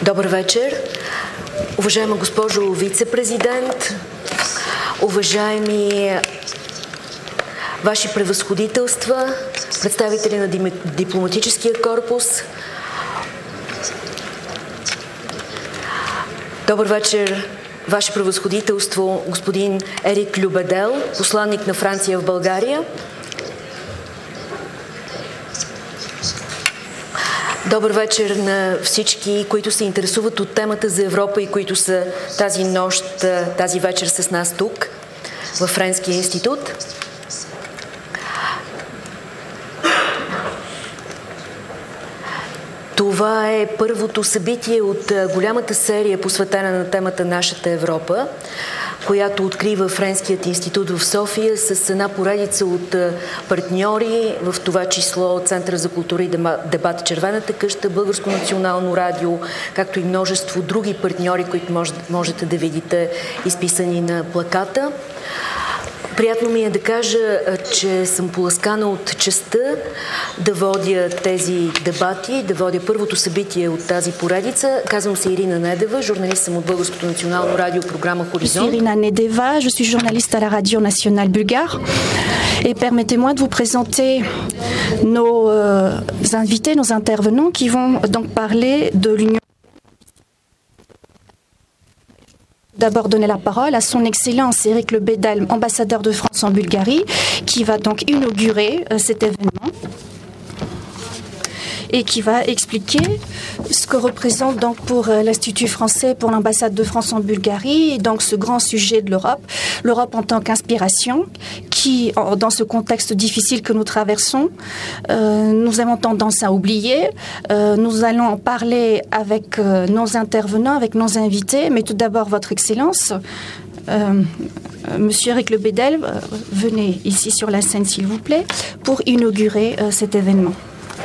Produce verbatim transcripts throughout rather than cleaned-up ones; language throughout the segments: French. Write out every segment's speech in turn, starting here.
Добър вечер, уважаема госпожо вице-президент, уважаеми ваши превъзходителства, представители на дипломатическия корпус. Добър вечер, ваше превъзходителство, господин Ерик Любедел, посланник на Франция в България. Добър вечер на всички, които се интересуват от темата за Европа и които са тази нощ, тази вечер с нас тук, във Френския институт. Това е първото събитие от голямата серия, посветена на темата Нашата Европа, която открива Френският институт в София с една поредица от партньори, в това число Центъра за култура и дебат Червената къща, Българско национално радио, както и множество други партньори, които можете да видите изписани на плаката. Приятно ми е да кажа, че съм поласкана от честта да водя тези дебати, да водя първото събитие от тази поредица. Казвам се Ирина Недева, журналист съм от Българското национално радио, програма Хоризонт. Irina Nedeva, je suis journaliste à la radio nationale bulgare et permettez-moi de vous présenter nos euh, invités, nos intervenants qui vont donc parler de l'Union. D'abord donner la parole à son Excellence Eric Lebedel, ambassadeur de France en Bulgarie, qui va donc inaugurer euh, cet événement et qui va expliquer ce que représente donc pour euh, l'Institut français, pour l'ambassade de France en Bulgarie, et donc ce grand sujet de l'Europe, l'Europe en tant qu'inspiration, qui, en, dans ce contexte difficile que nous traversons, euh, nous avons tendance à oublier. Euh, nous allons en parler avec euh, nos intervenants, avec nos invités, mais tout d'abord, Votre Excellence, euh, Monsieur Eric Lebedel, euh, venez ici sur la scène, s'il vous plaît, pour inaugurer euh, cet événement.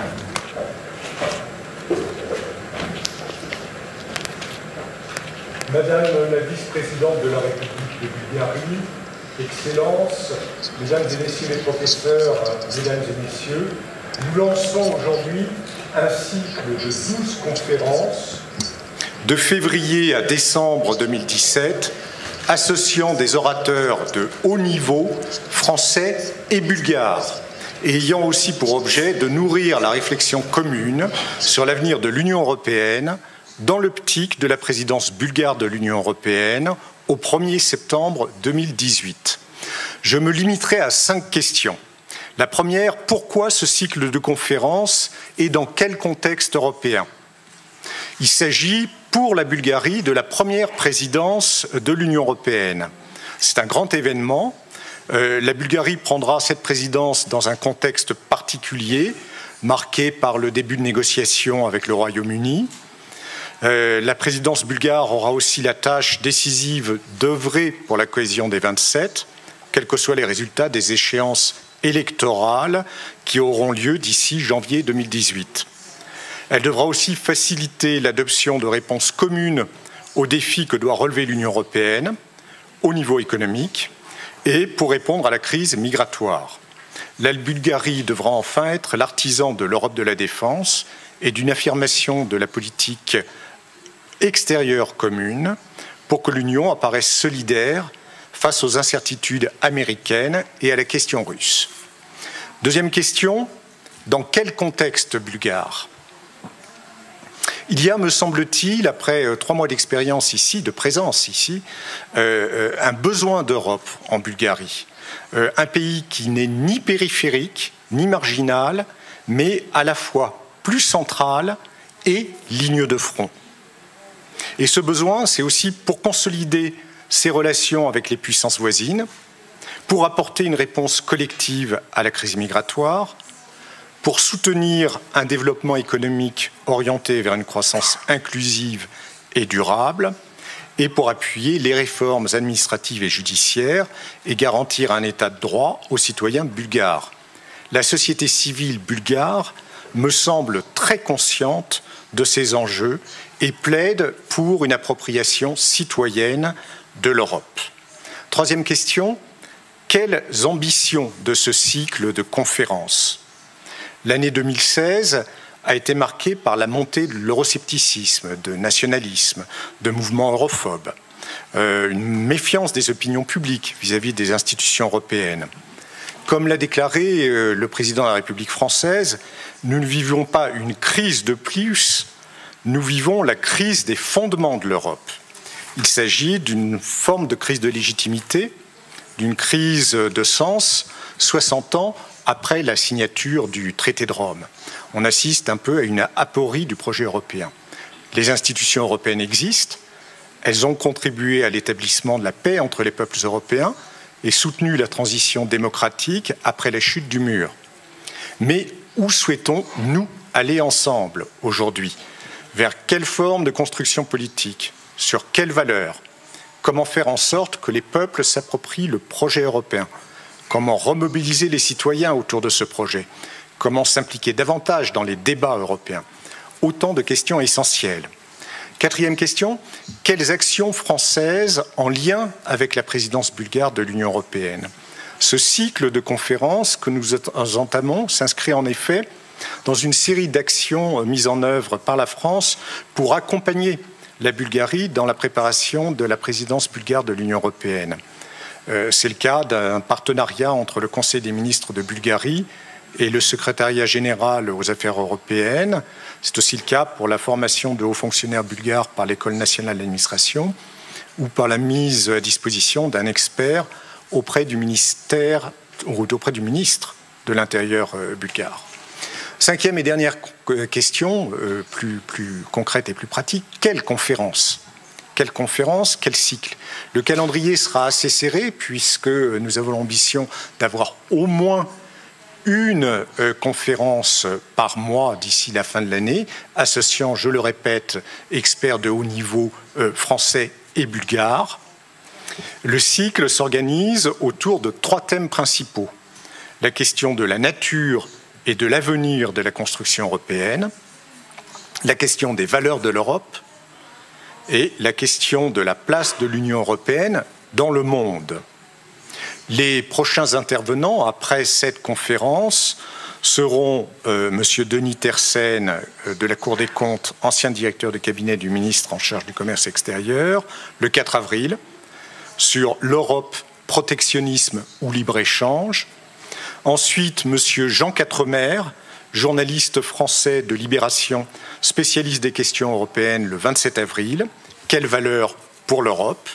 Madame la vice-présidente de la République de Bulgarie, Excellences, Mesdames et Messieurs les professeurs, Mesdames et Messieurs, nous lançons aujourd'hui un cycle de douze conférences de février à décembre deux mille dix-sept, associant des orateurs de haut niveau, français et bulgares, et ayant aussi pour objet de nourrir la réflexion commune sur l'avenir de l'Union européenne dans l'optique de la présidence bulgare de l'Union européenne au premier septembre deux mille dix-huit. Je me limiterai à cinq questions. La première, pourquoi ce cycle de conférences et dans quel contexte européen? Il s'agit pour la Bulgarie de la première présidence de l'Union européenne. C'est un grand événement. Euh, la Bulgarie prendra cette présidence dans un contexte particulier, marqué par le début de négociations avec le Royaume-Uni. Euh, la présidence bulgare aura aussi la tâche décisive d'œuvrer pour la cohésion des vingt-sept, quels que soient les résultats des échéances électorales qui auront lieu d'ici janvier deux mille dix-huit. Elle devra aussi faciliter l'adoption de réponses communes aux défis que doit relever l'Union européenne au niveau économique et pour répondre à la crise migratoire. La Bulgarie devra enfin être l'artisan de l'Europe de la défense et d'une affirmation de la politique extérieure commune pour que l'Union apparaisse solidaire face aux incertitudes américaines et à la question russe. Deuxième question, dans quel contexte bulgare? Il y a, me semble-t-il, après euh, trois mois d'expérience ici, de présence ici, euh, euh, un besoin d'Europe en Bulgarie. Euh, un pays qui n'est ni périphérique, ni marginal, mais à la fois plus central et ligne de front. Et ce besoin, c'est aussi pour consolider ses relations avec les puissances voisines, pour apporter une réponse collective à la crise migratoire, pour soutenir un développement économique orienté vers une croissance inclusive et durable, et pour appuyer les réformes administratives et judiciaires et garantir un état de droit aux citoyens bulgares. La société civile bulgare me semble très consciente de ces enjeux et plaide pour une appropriation citoyenne de l'Europe. Troisième question, quelles ambitions de ce cycle de conférences? L'année deux mille seize a été marquée par la montée de l'euroscepticisme, de nationalisme, de mouvements europhobes, euh, une méfiance des opinions publiques vis-à-vis des institutions européennes. Comme l'a déclaré euh, le président de la République française, nous ne vivons pas une crise de plus, nous vivons la crise des fondements de l'Europe. Il s'agit d'une forme de crise de légitimité, d'une crise de sens, soixante ans après la signature du traité de Rome. On assiste un peu à une aporie du projet européen. Les institutions européennes existent, elles ont contribué à l'établissement de la paix entre les peuples européens et soutenu la transition démocratique après la chute du mur. Mais où souhaitons-nous aller ensemble aujourd'hui? Vers quelle forme de construction politique? Sur quelles valeurs? Comment faire en sorte que les peuples s'approprient le projet européen? Comment remobiliser les citoyens autour de ce projet? Comment s'impliquer davantage dans les débats européens? Autant de questions essentielles. Quatrième question, quelles actions françaises en lien avec la présidence bulgare de l'Union européenne? Ce cycle de conférences que nous entamons s'inscrit en effet dans une série d'actions mises en œuvre par la France pour accompagner la Bulgarie dans la préparation de la présidence bulgare de l'Union européenne. Euh, c'est le cas d'un partenariat entre le Conseil des ministres de Bulgarie et le secrétariat général aux affaires européennes. C'est aussi le cas pour la formation de hauts fonctionnaires bulgares par l'École nationale d'administration ou par la mise à disposition d'un expert auprès du ministère ou auprès du ministre de l'Intérieur euh, bulgare. Cinquième et dernière question, euh, plus, plus concrète et plus pratique, quelle conférence? Quelle conférence? Quel cycle? Le calendrier sera assez serré puisque nous avons l'ambition d'avoir au moins une euh, conférence par mois d'ici la fin de l'année, associant, je le répète, experts de haut niveau euh, français et bulgares. Le cycle s'organise autour de trois thèmes principaux. La question de la nature et de l'avenir de la construction européenne, la question des valeurs de l'Europe et la question de la place de l'Union européenne dans le monde. Les prochains intervenants après cette conférence seront euh, M. Denis Tersen euh, de la Cour des comptes, ancien directeur de cabinet du ministre en charge du commerce extérieur, le quatre avril, sur l'Europe, protectionnisme ou libre-échange. Ensuite, M. Jean Quatremer, journaliste français de Libération, spécialiste des questions européennes, le vingt-sept avril. Quelles valeurs pour l'Europe?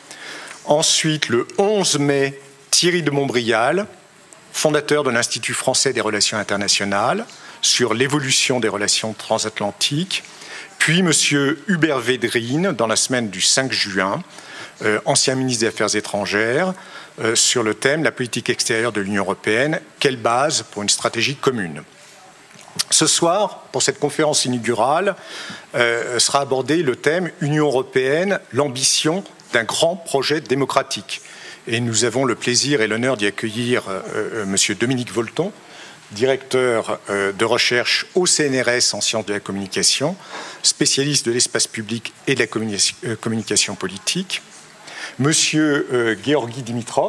Ensuite, le onze mai, Thierry de Montbrial, fondateur de l'Institut français des relations internationales, sur l'évolution des relations transatlantiques. Puis M. Hubert Védrine, dans la semaine du cinq juin, euh, ancien ministre des Affaires étrangères, euh, sur le thème « La politique extérieure de l'Union européenne, quelle base pour une stratégie commune ?» Ce soir, pour cette conférence inaugurale, euh, sera abordé le thème « Union européenne, l'ambition d'un grand projet démocratique ». Et nous avons le plaisir et l'honneur d'y accueillir euh, M. Dominique Volton, directeur euh, de recherche au C N R S en sciences de la communication, spécialiste de l'espace public et de la communication, euh, communication politique, M. Euh, Georgi Dimitrov,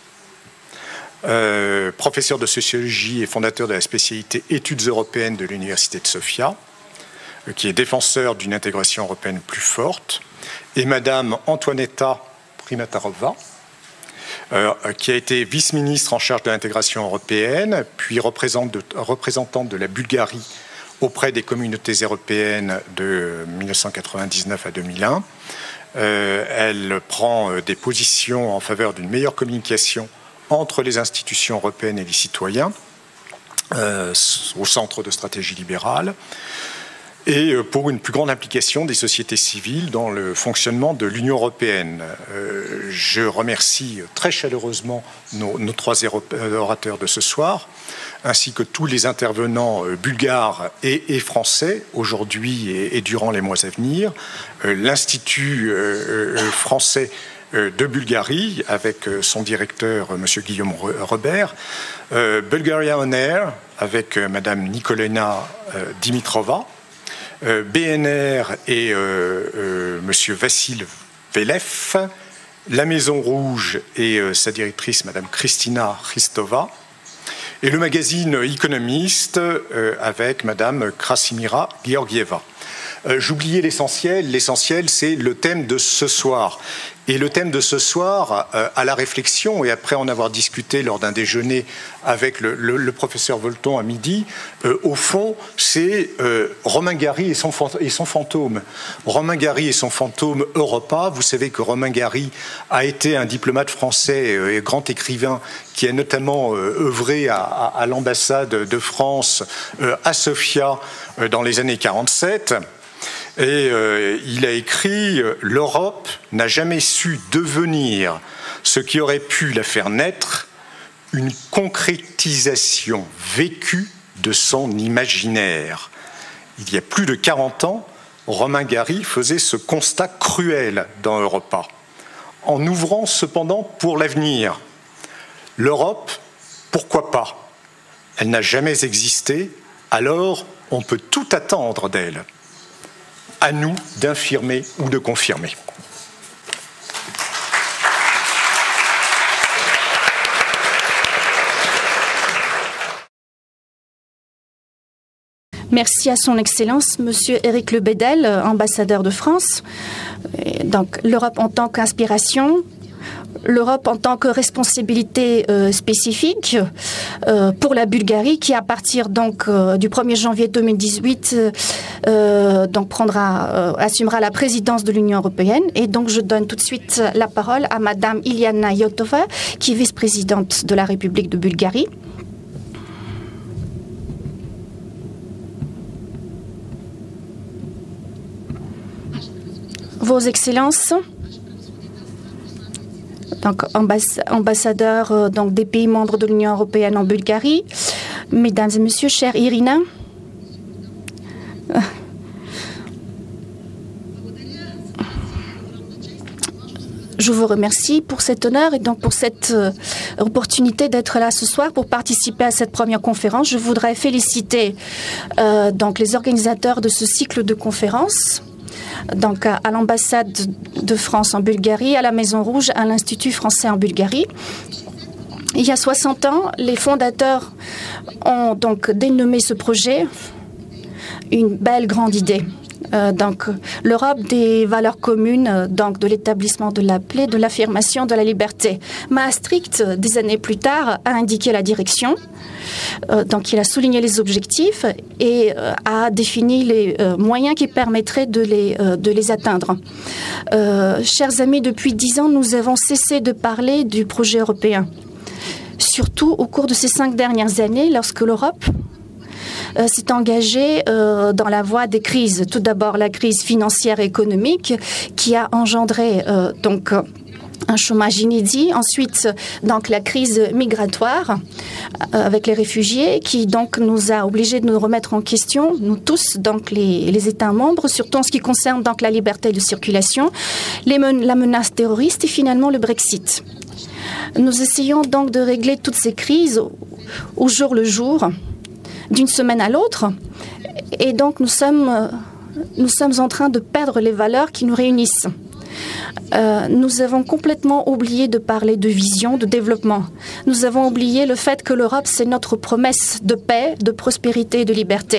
euh, professeur de sociologie et fondateur de la spécialité études européennes de l'Université de Sofia, euh, qui est défenseur d'une intégration européenne plus forte, et Mme Antoaneta Primatarova, Euh, qui a été vice-ministre en charge de l'intégration européenne, puis représentante de la Bulgarie auprès des communautés européennes de mille neuf cent quatre-vingt-dix-neuf à deux mille un. Euh, elle prend des positions en faveur d'une meilleure communication entre les institutions européennes et les citoyens, euh, au centre de stratégie libérale, et pour une plus grande implication des sociétés civiles dans le fonctionnement de l'Union européenne. Euh, je remercie très chaleureusement nos, nos trois orateurs de ce soir, ainsi que tous les intervenants euh, bulgares et, et français, aujourd'hui et, et durant les mois à venir, euh, l'Institut euh, euh, français de Bulgarie, avec son directeur, M. Guillaume Robert, euh, Bulgaria On Air, avec euh, Mme Nikolina euh, Dimitrova, Euh, B N R et euh, euh, M. Vassil Velev, la Maison Rouge et euh, sa directrice, Mme Kristina Christova, et le magazine Economist euh, avec Madame Krasimira Georgieva. Euh, J'oubliais l'essentiel. L'essentiel, c'est le thème de ce soir. Et le thème de ce soir, euh, à la réflexion, et après en avoir discuté lors d'un déjeuner avec le, le, le professeur Volton à midi, euh, au fond, c'est euh, Romain Gary et son, et son fantôme. Romain Gary et son fantôme Europa. Vous savez que Romain Gary a été un diplomate français et grand écrivain qui a notamment euh, œuvré à, à, à l'ambassade de France euh, à Sofia euh, dans les années quarante-sept. Et euh, il a écrit « L'Europe n'a jamais su devenir ce qui aurait pu la faire naître, une concrétisation vécue de son imaginaire ». Il y a plus de quarante ans, Romain Gary faisait ce constat cruel dans Europa, en ouvrant cependant pour l'avenir. L'Europe, pourquoi pas? Elle n'a jamais existé, alors on peut tout attendre d'elle. À nous d'infirmer ou de confirmer. Merci à son Excellence, Monsieur Éric Lebedel, ambassadeur de France. Donc, l'Europe en tant qu'inspiration, l'Europe en tant que responsabilité euh, spécifique euh, pour la Bulgarie, qui à partir donc euh, du premier janvier deux mille dix-huit euh, donc prendra, euh, assumera la présidence de l'Union européenne. Et donc je donne tout de suite la parole à Madame Iliana Iotova, qui est vice-présidente de la République de Bulgarie. Vos Excellences, donc ambass ambassadeur euh, donc des pays membres de l'Union européenne en Bulgarie, mesdames et messieurs, chère Irina, euh, je vous remercie pour cet honneur et donc pour cette euh, opportunité d'être là ce soir pour participer à cette première conférence. Je voudrais féliciter euh, donc les organisateurs de ce cycle de conférences. Donc à, à l'ambassade de France en Bulgarie, à la Maison Rouge, à l'Institut français en Bulgarie. Il y a soixante ans, les fondateurs ont donc dénommé ce projet une belle grande idée. Euh, donc l'Europe des valeurs communes, euh, donc de l'établissement de la paix, de l'affirmation de la liberté. Maastricht, des années plus tard, a indiqué la direction. Euh, donc il a souligné les objectifs et euh, a défini les euh, moyens qui permettraient de les, euh, de les atteindre. Euh, chers amis, depuis dix ans, nous avons cessé de parler du projet européen. Surtout au cours de ces cinq dernières années, lorsque l'Europe Euh, s'est engagé euh, dans la voie des crises. Tout d'abord, la crise financière et économique qui a engendré euh, donc un chômage inédit. Ensuite, donc la crise migratoire euh, avec les réfugiés qui donc nous a obligés de nous remettre en question, nous tous, donc les, les États membres, surtout en ce qui concerne donc la liberté de circulation, les men la menace terroriste et finalement le Brexit. Nous essayons donc de régler toutes ces crises au, au jour le jour, d'une semaine à l'autre, et donc nous sommes, nous sommes en train de perdre les valeurs qui nous réunissent. Euh, nous avons complètement oublié de parler de vision, de développement. Nous avons oublié le fait que l'Europe, c'est notre promesse de paix, de prospérité et de liberté.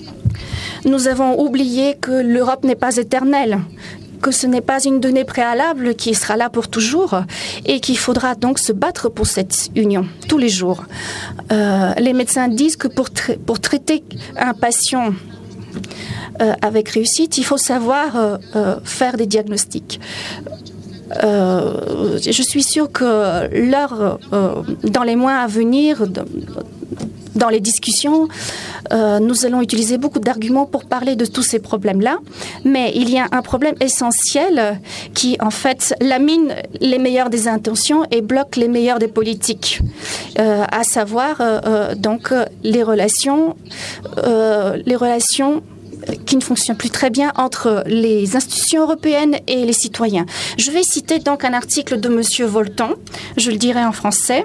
Nous avons oublié que l'Europe n'est pas éternelle, que ce n'est pas une donnée préalable qui sera là pour toujours et qu'il faudra donc se battre pour cette union tous les jours. Euh, les médecins disent que pour, tra pour traiter un patient euh, avec réussite, il faut savoir euh, euh, faire des diagnostics. Euh, je suis sûre que l'heure, euh, dans les mois à venir, dans les discussions, euh, nous allons utiliser beaucoup d'arguments pour parler de tous ces problèmes-là. Mais il y a un problème essentiel qui, en fait, lamine les meilleures des intentions et bloque les meilleures des politiques. Euh, à savoir, euh, euh, donc, les relations, euh, les relations qui ne fonctionne plus très bien entre les institutions européennes et les citoyens. Je vais citer donc un article de Monsieur Volton, je le dirai en français.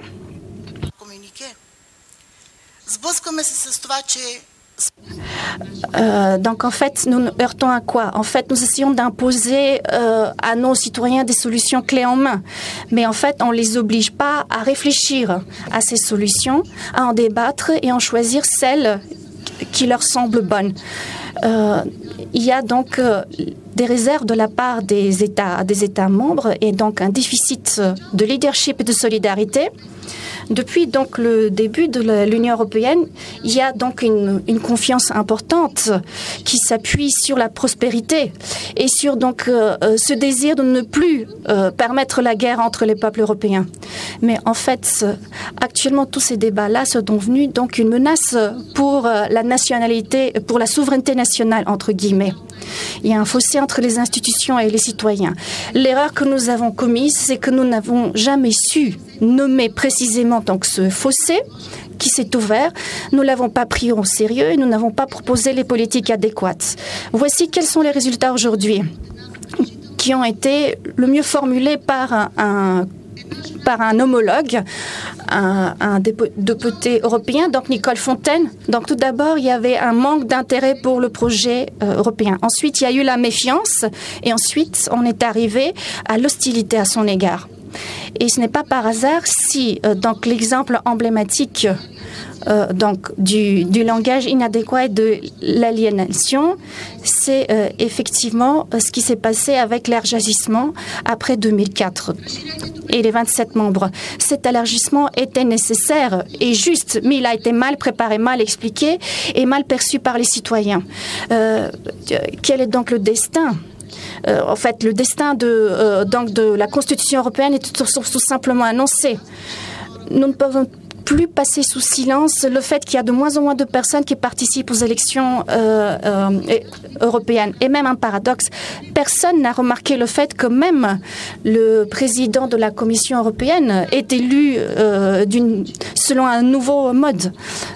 Euh, donc en fait, nous nous heurtons à quoi? En fait, nous essayons d'imposer euh, à nos citoyens des solutions clés en main. Mais en fait, on ne les oblige pas à réfléchir à ces solutions, à en débattre et en choisir celles qui leur semblent bonnes. Euh, il y a donc euh, des réserves de la part des États, des États membres et donc un déficit de leadership et de solidarité. Depuis donc le début de l'Union européenne, il y a donc une, une confiance importante qui s'appuie sur la prospérité et sur donc euh, ce désir de ne plus euh, permettre la guerre entre les peuples européens. Mais en fait, actuellement, tous ces débats-là sont devenus donc une menace pour la nationalité, pour la souveraineté nationale, entre guillemets. Il y a un fossé entre les institutions et les citoyens. L'erreur que nous avons commise, c'est que nous n'avons jamais su nommer précisément donc ce fossé qui s'est ouvert. Nous ne l'avons pas pris au sérieux et nous n'avons pas proposé les politiques adéquates. Voici quels sont les résultats aujourd'hui qui ont été le mieux formulés par un, un par un homologue, un, un député européen, donc Nicole Fontaine. Donc tout d'abord, il y avait un manque d'intérêt pour le projet euh, européen. Ensuite, il y a eu la méfiance et ensuite, on est arrivé à l'hostilité à son égard. Et ce n'est pas par hasard si, euh, donc l'exemple emblématique Euh, donc du, du langage inadéquat et de l'aliénation, c'est euh, effectivement euh, ce qui s'est passé avec l'élargissement après deux mille quatre et les vingt-sept membres. Cet élargissement était nécessaire et juste, mais il a été mal préparé, mal expliqué et mal perçu par les citoyens. Euh, quel est donc le destin ? Euh, en fait, le destin de, euh, donc de la Constitution européenne est tout, tout simplement annoncé. Nous ne pouvons plus passer sous silence le fait qu'il y a de moins en moins de personnes qui participent aux élections euh, euh, européennes. Et même un paradoxe, personne n'a remarqué le fait que même le président de la Commission européenne est élu euh, d'une, selon un nouveau mode.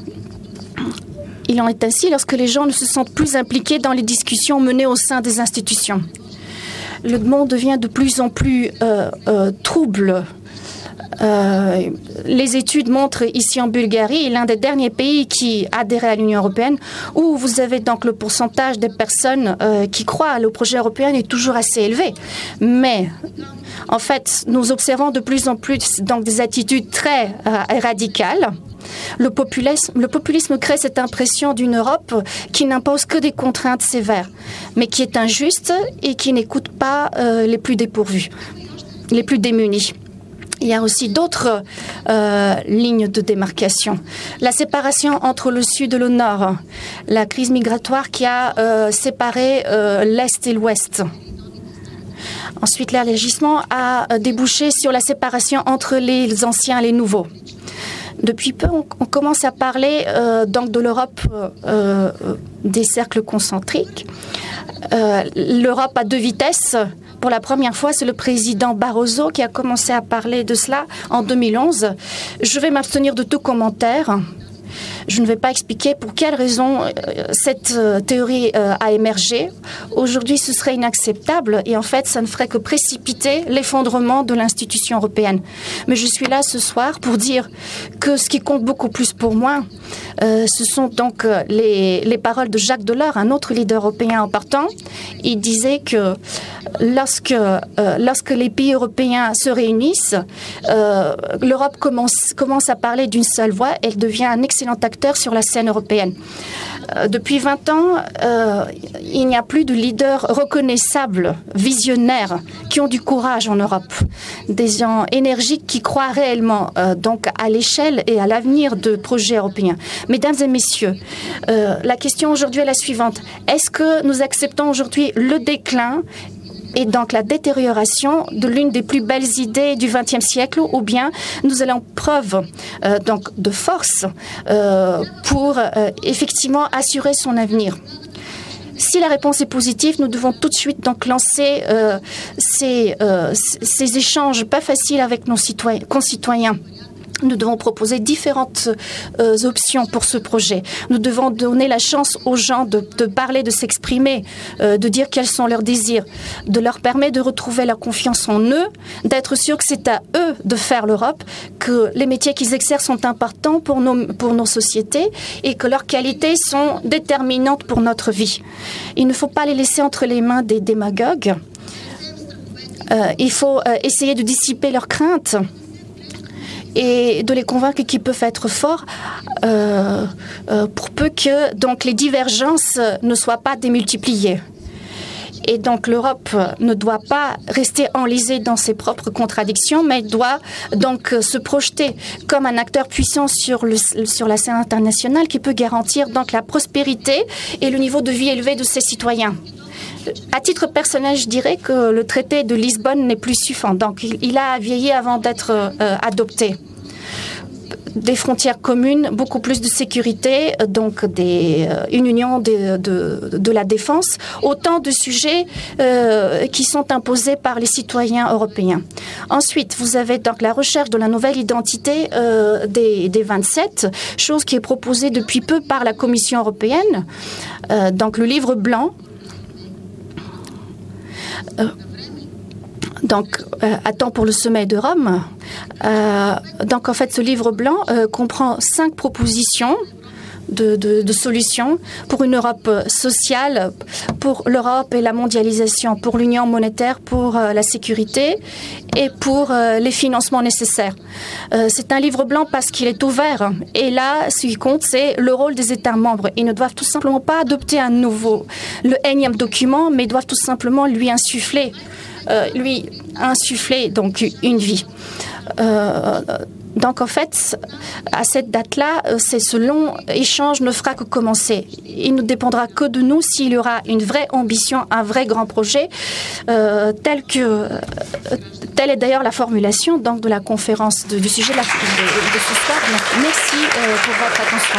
Il en est ainsi lorsque les gens ne se sentent plus impliqués dans les discussions menées au sein des institutions. Le monde devient de plus en plus euh, euh, trouble. Euh, les études montrent ici en Bulgarie, l'un des derniers pays qui adhérait à l'Union européenne, où vous avez donc le pourcentage des personnes euh, qui croient au projet européen est toujours assez élevé. Mais en fait, nous observons de plus en plus donc, des attitudes très euh, radicales. Le populisme, le populisme crée cette impression d'une Europe qui n'impose que des contraintes sévères, mais qui est injuste et qui n'écoute pas euh, les plus dépourvus, les plus démunis. Il y a aussi d'autres euh, lignes de démarcation. La séparation entre le sud et le nord, la crise migratoire qui a euh, séparé euh, l'est et l'ouest. Ensuite, l'élargissement a débouché sur la séparation entre les anciens et les nouveaux. Depuis peu, on, on commence à parler euh, donc de l'Europe euh, des cercles concentriques. Euh, L'Europe à deux vitesses. Pour la première fois, c'est le président Barroso qui a commencé à parler de cela en deux mille onze. Je vais m'abstenir de tout commentaire. Je ne vais pas expliquer pour quelles raisons euh, cette euh, théorie euh, a émergé. Aujourd'hui, ce serait inacceptable et en fait, ça ne ferait que précipiter l'effondrement de l'institution européenne. Mais je suis là ce soir pour dire que ce qui compte beaucoup plus pour moi, euh, ce sont donc euh, les, les paroles de Jacques Delors, un autre leader européen important. Il disait que lorsque, euh, lorsque les pays européens se réunissent, euh, l'Europe commence, commence à parler d'une seule voix. Elle devient un excellent acteur sur la scène européenne. Euh, depuis vingt ans, euh, il n'y a plus de leaders reconnaissables, visionnaires, qui ont du courage en Europe. Des gens énergiques qui croient réellement euh, donc à l'échelle et à l'avenir de projets européens. Mesdames et messieurs, euh, la question aujourd'hui est la suivante. Est-ce que nous acceptons aujourd'hui le déclin et donc la détérioration de l'une des plus belles idées du vingtième siècle, ou bien nous allons preuve euh, donc de force euh, pour euh, effectivement assurer son avenir? Si la réponse est positive, nous devons tout de suite donc lancer euh, ces, euh, ces échanges pas faciles avec nos citoyens, concitoyens. Nous devons proposer différentes euh, options pour ce projet. Nous devons donner la chance aux gens de, de parler, de s'exprimer, euh, de dire quels sont leurs désirs, de leur permettre de retrouver leur confiance en eux, d'être sûr que c'est à eux de faire l'Europe, que les métiers qu'ils exercent sont importants pour nos, pour nos sociétés et que leurs qualités sont déterminantes pour notre vie. Il ne faut pas les laisser entre les mains des démagogues. Euh, il faut euh, essayer de dissiper leurs craintes et de les convaincre qu'ils peuvent être forts euh, euh, pour peu que donc, les divergences ne soient pas démultipliées. Et donc l'Europe ne doit pas rester enlisée dans ses propres contradictions, mais doit donc se projeter comme un acteur puissant sur, le, sur la scène internationale qui peut garantir donc la prospérité et le niveau de vie élevé de ses citoyens. À titre personnel, je dirais que le traité de Lisbonne n'est plus suffisant. Donc, il a vieilli avant d'être euh, adopté. Des frontières communes, beaucoup plus de sécurité, donc des, euh, une union de, de, de la défense, autant de sujets euh, qui sont imposés par les citoyens européens. Ensuite, vous avez donc la recherche de la nouvelle identité euh, des, des vingt-sept, chose qui est proposée depuis peu par la Commission européenne. Euh, donc, le livre blanc. Euh, donc, euh, à temps pour le sommet de Rome. Euh, donc, en fait, ce livre blanc euh, comprend cinq propositions de, de, de solutions pour une Europe sociale, pour l'Europe et la mondialisation, pour l'union monétaire, pour euh, la sécurité et pour euh, les financements nécessaires. Euh, c'est un livre blanc parce qu'il est ouvert. Et là, ce qui compte, c'est le rôle des États membres. Ils ne doivent tout simplement pas adopter un nouveau, le énième document, mais doivent tout simplement lui insuffler, euh, lui insuffler donc une vie. Euh, Donc, en fait, à cette date-là, c'est ce long échange ne fera que commencer. Il ne dépendra que de nous s'il y aura une vraie ambition, un vrai grand projet, euh, tel que, euh, telle est d'ailleurs la formulation donc, de la conférence de, du sujet de, la, de, de ce soir. Donc, merci euh, pour votre attention.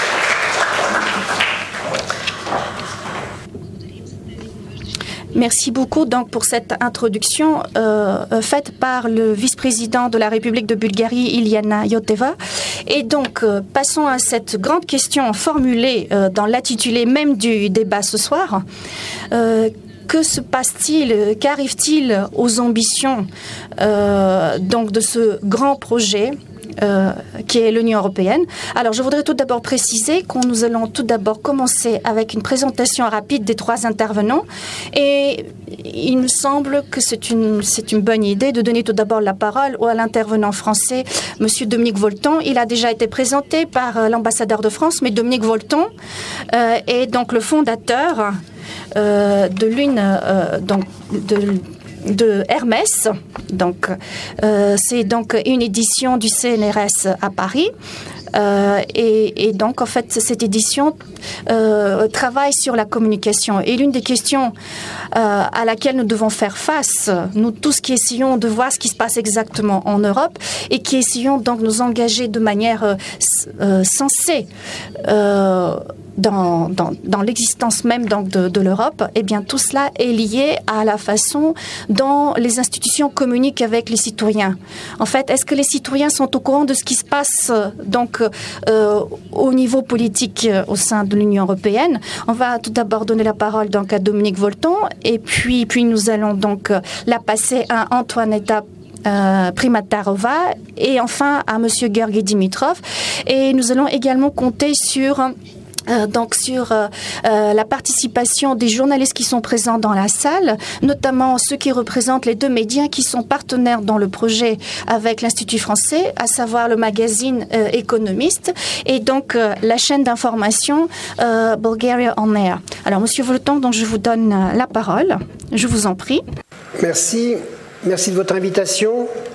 Merci beaucoup donc pour cette introduction euh, faite par le vice-président de la République de Bulgarie, Iliana Ioteva. Et donc, euh, passons à cette grande question formulée euh, dans l'intitulé même du débat ce soir. Euh, que se passe-t-il, qu'arrive-t-il aux ambitions euh, donc de ce grand projet Euh, qui est l'Union européenne. Alors, je voudrais tout d'abord préciser que nous allons tout d'abord commencer avec une présentation rapide des trois intervenants. Et il me semble que c'est une, c'est une bonne idée de donner tout d'abord la parole à l'intervenant français, M. Dominique Volton. Il a déjà été présenté par euh, l'ambassadeur de France, mais Dominique Volton euh, est donc le fondateur euh, de l'une, euh, donc de de Hermès. Donc, euh, c'est donc une édition du C N R S à Paris. Euh, et, et donc, en fait, cette édition euh, travaille sur la communication. Et l'une des questions euh, à laquelle nous devons faire face, nous tous qui essayons de voir ce qui se passe exactement en Europe et qui essayons donc de nous engager de manière euh, euh, sensée euh, dans, dans, dans l'existence même donc, de, de l'Europe, eh bien, tout cela est lié à la façon dont les institutions communiquent avec les citoyens. En fait, est-ce que les citoyens sont au courant de ce qui se passe donc, euh, au niveau politique euh, au sein de l'Union européenne? On va tout d'abord donner la parole donc, à Dominique Volton et puis, puis nous allons donc euh, la passer à Antoinetta Euh, Primatarova et enfin à M. Georgi Dimitrov. Et nous allons également compter sur Euh, donc sur euh, euh, la participation des journalistes qui sont présents dans la salle, notamment ceux qui représentent les deux médias qui sont partenaires dans le projet avec l'Institut français, à savoir le magazine euh, Économiste et donc euh, la chaîne d'information euh, Bulgaria on Air. Alors, Monsieur Volton, donc je vous donne euh, la parole. Je vous en prie. Merci. Merci de votre invitation.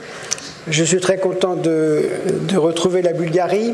Je suis très content de, de retrouver la Bulgarie.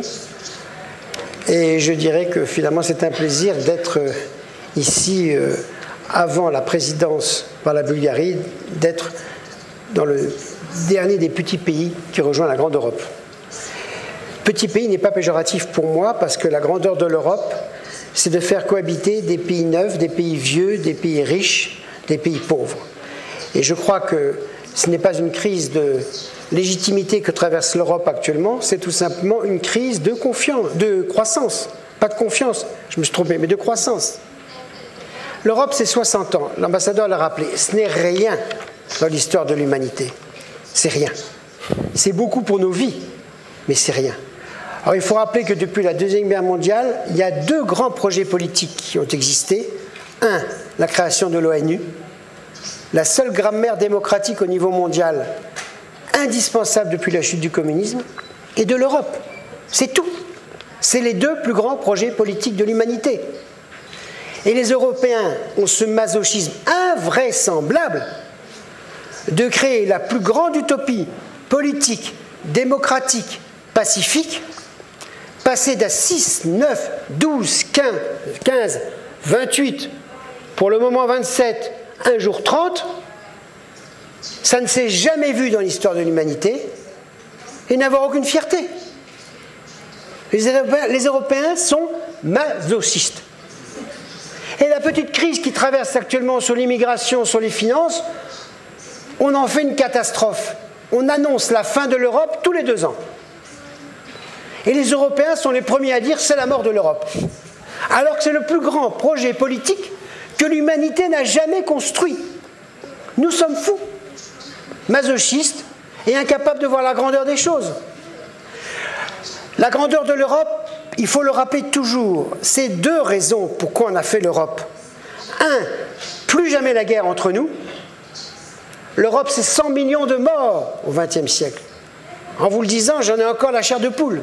Et je dirais que finalement c'est un plaisir d'être ici euh, avant la présidence par la Bulgarie, d'être dans le dernier des petits pays qui rejoint la grande Europe. Petit pays n'est pas péjoratif pour moi parce que la grandeur de l'Europe, c'est de faire cohabiter des pays neufs, des pays vieux, des pays riches, des pays pauvres. Et je crois que ce n'est pas une crise de légitimité que traverse l'Europe actuellement, c'est tout simplement une crise de confiance, de croissance. Pas de confiance, je me suis trompé, mais de croissance. L'Europe, c'est soixante ans. L'ambassadeur l'a rappelé. Ce n'est rien dans l'histoire de l'humanité. C'est rien. C'est beaucoup pour nos vies, mais c'est rien. Alors, il faut rappeler que depuis la Deuxième Guerre mondiale, il y a deux grands projets politiques qui ont existé. Un, la création de l'ONU, la seule grammaire démocratique au niveau mondial, indispensable depuis la chute du communisme, et de l'Europe. C'est tout. C'est les deux plus grands projets politiques de l'humanité. Et les Européens ont ce masochisme invraisemblable de créer la plus grande utopie politique, démocratique, pacifique, passer d'à six, neuf, douze, quinze, vingt-huit, pour le moment vingt-sept, un jour trente, ça ne s'est jamais vu dans l'histoire de l'humanité, et n'avoir aucune fierté. Les Européens, les Européens sont masochistes. Et la petite crise qui traverse actuellement sur l'immigration, sur les finances, on en fait une catastrophe. On annonce la fin de l'Europe tous les deux ans. Et les Européens sont les premiers à dire c'est la mort de l'Europe. Alors que c'est le plus grand projet politique que l'humanité n'a jamais construit. Nous sommes fous, masochistes et incapables de voir la grandeur des choses. La grandeur de l'Europe, il faut le rappeler toujours, c'est deux raisons pourquoi on a fait l'Europe. Un, plus jamais la guerre entre nous. L'Europe, c'est cent millions de morts au vingtième siècle. En vous le disant, j'en ai encore la chair de poule.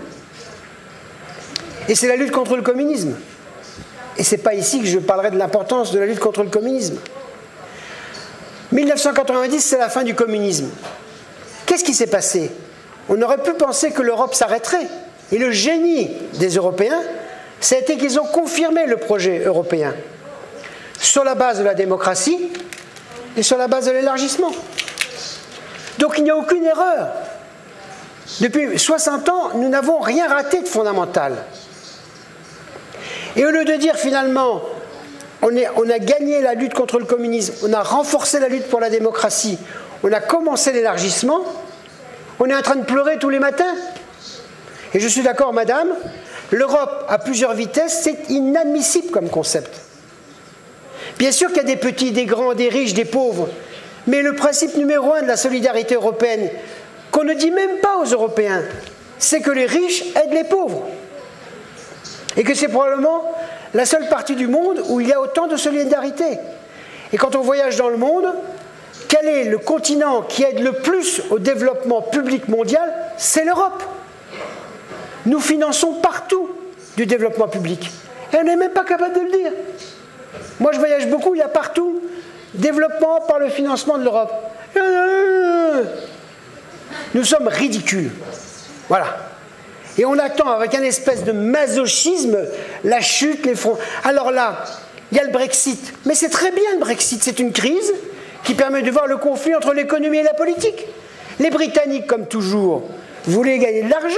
Et c'est la lutte contre le communisme. Et ce n'est pas ici que je parlerai de l'importance de la lutte contre le communisme. mille neuf cent quatre-vingt-dix, c'est la fin du communisme. Qu'est-ce qui s'est passé? On aurait pu penser que l'Europe s'arrêterait. Et le génie des Européens, ça a été qu'ils ont confirmé le projet européen sur la base de la démocratie et sur la base de l'élargissement. Donc il n'y a aucune erreur. Depuis soixante ans, nous n'avons rien raté de fondamental. Et au lieu de dire finalement, on, est, on a gagné la lutte contre le communisme, on a renforcé la lutte pour la démocratie, on a commencé l'élargissement, on est en train de pleurer tous les matins. Et je suis d'accord, madame, l'Europe à plusieurs vitesses, c'est inadmissible comme concept. Bien sûr qu'il y a des petits, des grands, des riches, des pauvres, mais le principe numéro un de la solidarité européenne, qu'on ne dit même pas aux Européens, c'est que les riches aident les pauvres. Et que c'est probablement la seule partie du monde où il y a autant de solidarité. Et quand on voyage dans le monde, quel est le continent qui aide le plus au développement public mondial? C'est l'Europe. Nous finançons partout du développement public. Et on n'est même pas capable de le dire. Moi, je voyage beaucoup, il y a partout développement par le financement de l'Europe. Nous sommes ridicules. Voilà. Et on attend avec un espèce de masochisme la chute, les fonds. Alors là, il y a le Brexit. Mais c'est très bien le Brexit. C'est une crise qui permet de voir le conflit entre l'économie et la politique. Les Britanniques, comme toujours, voulaient gagner de l'argent.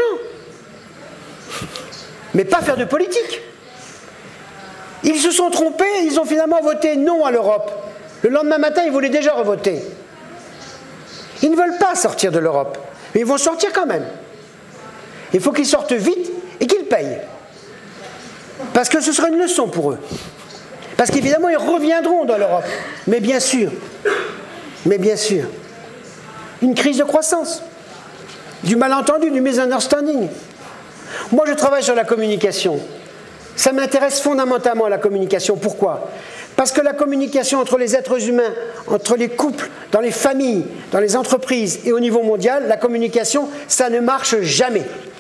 Mais pas faire de politique. Ils se sont trompés, ils ont finalement voté non à l'Europe. Le lendemain matin, ils voulaient déjà revoter. Ils ne veulent pas sortir de l'Europe, mais ils vont sortir quand même. Il faut qu'ils sortent vite et qu'ils payent. Parce que ce sera une leçon pour eux. Parce qu'évidemment, ils reviendront dans l'Europe. Mais bien sûr, mais bien sûr, une crise de croissance, du malentendu, du misunderstanding. Moi, je travaille sur la communication. Ça m'intéresse fondamentalement, la communication. Pourquoi? Parce que la communication entre les êtres humains, entre les couples, dans les familles, dans les entreprises et au niveau mondial, la communication, ça ne marche jamais.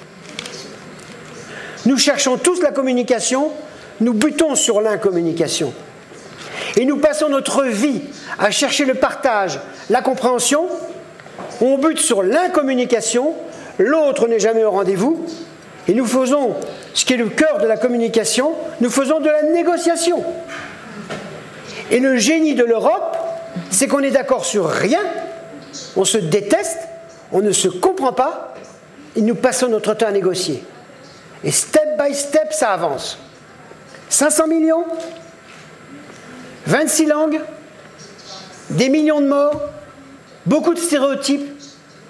Nous cherchons tous la communication, nous butons sur l'incommunication. Et nous passons notre vie à chercher le partage, la compréhension. On bute sur l'incommunication, l'autre n'est jamais au rendez-vous. Et nous faisons, ce qui est le cœur de la communication, nous faisons de la négociation. Et le génie de l'Europe, c'est qu'on est d'accord sur rien, on se déteste, on ne se comprend pas, et nous passons notre temps à négocier. Et step by step, ça avance. cinq cents millions, vingt-six langues, des millions de morts, beaucoup de stéréotypes.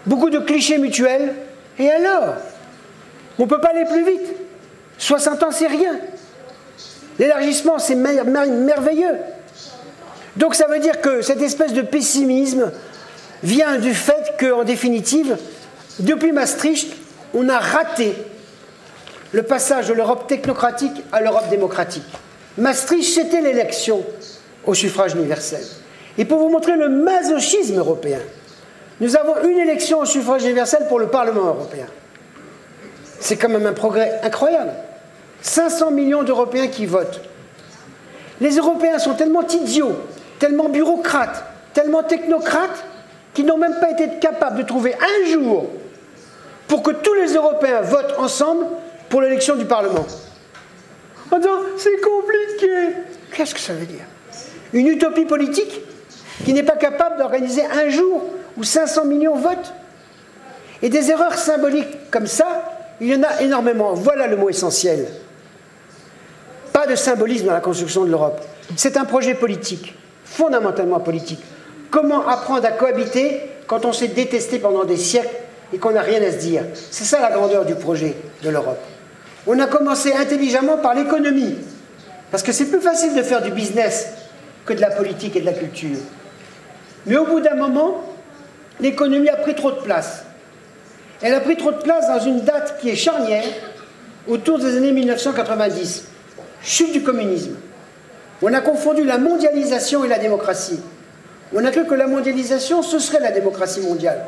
beaucoup de clichés mutuels. Et alors? On ne peut pas aller plus vite. soixante ans, c'est rien. L'élargissement, c'est mer mer merveilleux. Donc ça veut dire que cette espèce de pessimisme vient du fait qu'en définitive, depuis Maastricht, on a raté le passage de l'Europe technocratique à l'Europe démocratique. Maastricht, c'était l'élection au suffrage universel. Et pour vous montrer le masochisme européen, nous avons une élection au suffrage universel pour le Parlement européen. C'est quand même un progrès incroyable. cinq cents millions d'Européens qui votent. Les Européens sont tellement idiots, tellement bureaucrates, tellement technocrates, qu'ils n'ont même pas été capables de trouver un jour pour que tous les Européens votent ensemble pour l'élection du Parlement. En disant, c'est compliqué. Qu'est-ce que ça veut dire? Une utopie politique qui n'est pas capable d'organiser un jour où cinq cents millions votent. Et des erreurs symboliques comme ça, il y en a énormément. Voilà le mot essentiel. Pas de symbolisme dans la construction de l'Europe. C'est un projet politique, fondamentalement politique. Comment apprendre à cohabiter quand on s'est détesté pendant des siècles et qu'on n'a rien à se dire? C'est ça la grandeur du projet de l'Europe. On a commencé intelligemment par l'économie, parce que c'est plus facile de faire du business que de la politique et de la culture. Mais au bout d'un moment, l'économie a pris trop de place. Elle a pris trop de place dans une date qui est charnière, autour des années mille neuf cent quatre-vingt-dix, chute du communisme. On a confondu la mondialisation et la démocratie. On a cru que la mondialisation, ce serait la démocratie mondiale.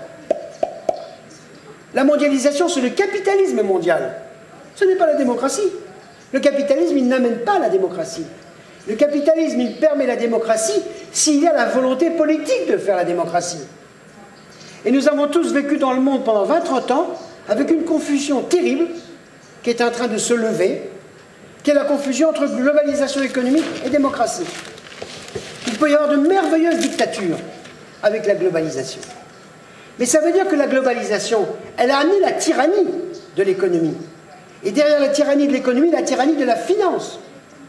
La mondialisation, c'est le capitalisme mondial. Ce n'est pas la démocratie. Le capitalisme, il n'amène pas la démocratie. Le capitalisme, il permet la démocratie s'il y a la volonté politique de faire la démocratie. Et nous avons tous vécu dans le monde pendant vingt à trente ans avec une confusion terrible qui est en train de se lever, qui est la confusion entre globalisation économique et démocratie. Il peut y avoir de merveilleuses dictatures avec la globalisation. Mais ça veut dire que la globalisation, elle a amené la tyrannie de l'économie. Et derrière la tyrannie de l'économie, la tyrannie de la finance.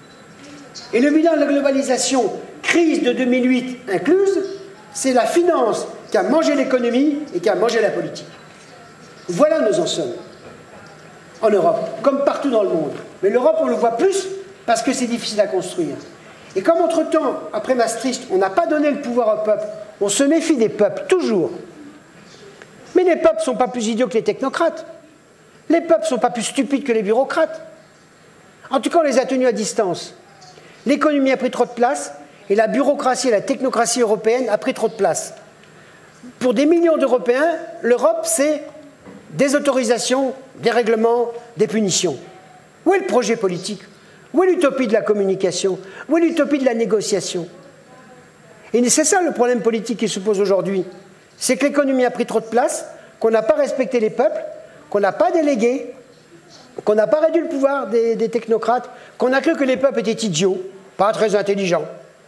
Et le bilan de la globalisation, crise de deux mille huit incluse, c'est la finance qui a mangé l'économie et qui a mangé la politique. Voilà où nous en sommes. En Europe, comme partout dans le monde. Mais l'Europe, on le voit plus parce que c'est difficile à construire. Et comme entre-temps, après Maastricht, on n'a pas donné le pouvoir au peuple, on se méfie des peuples, toujours. Mais les peuples ne sont pas plus idiots que les technocrates. Les peuples ne sont pas plus stupides que les bureaucrates. En tout cas, on les a tenus à distance. L'économie a pris trop de place et la bureaucratie et la technocratie européenne a pris trop de place. Pour des millions d'Européens, l'Europe, c'est des autorisations, des règlements, des punitions. Où est le projet politique? Où est l'utopie de la communication? Où est l'utopie de la négociation? Et c'est ça le problème politique qui se pose aujourd'hui. C'est que l'économie a pris trop de place, qu'on n'a pas respecté les peuples, qu'on n'a pas délégué, qu'on n'a pas réduit le pouvoir des, des technocrates, qu'on a cru que les peuples étaient idiots, pas très intelligents.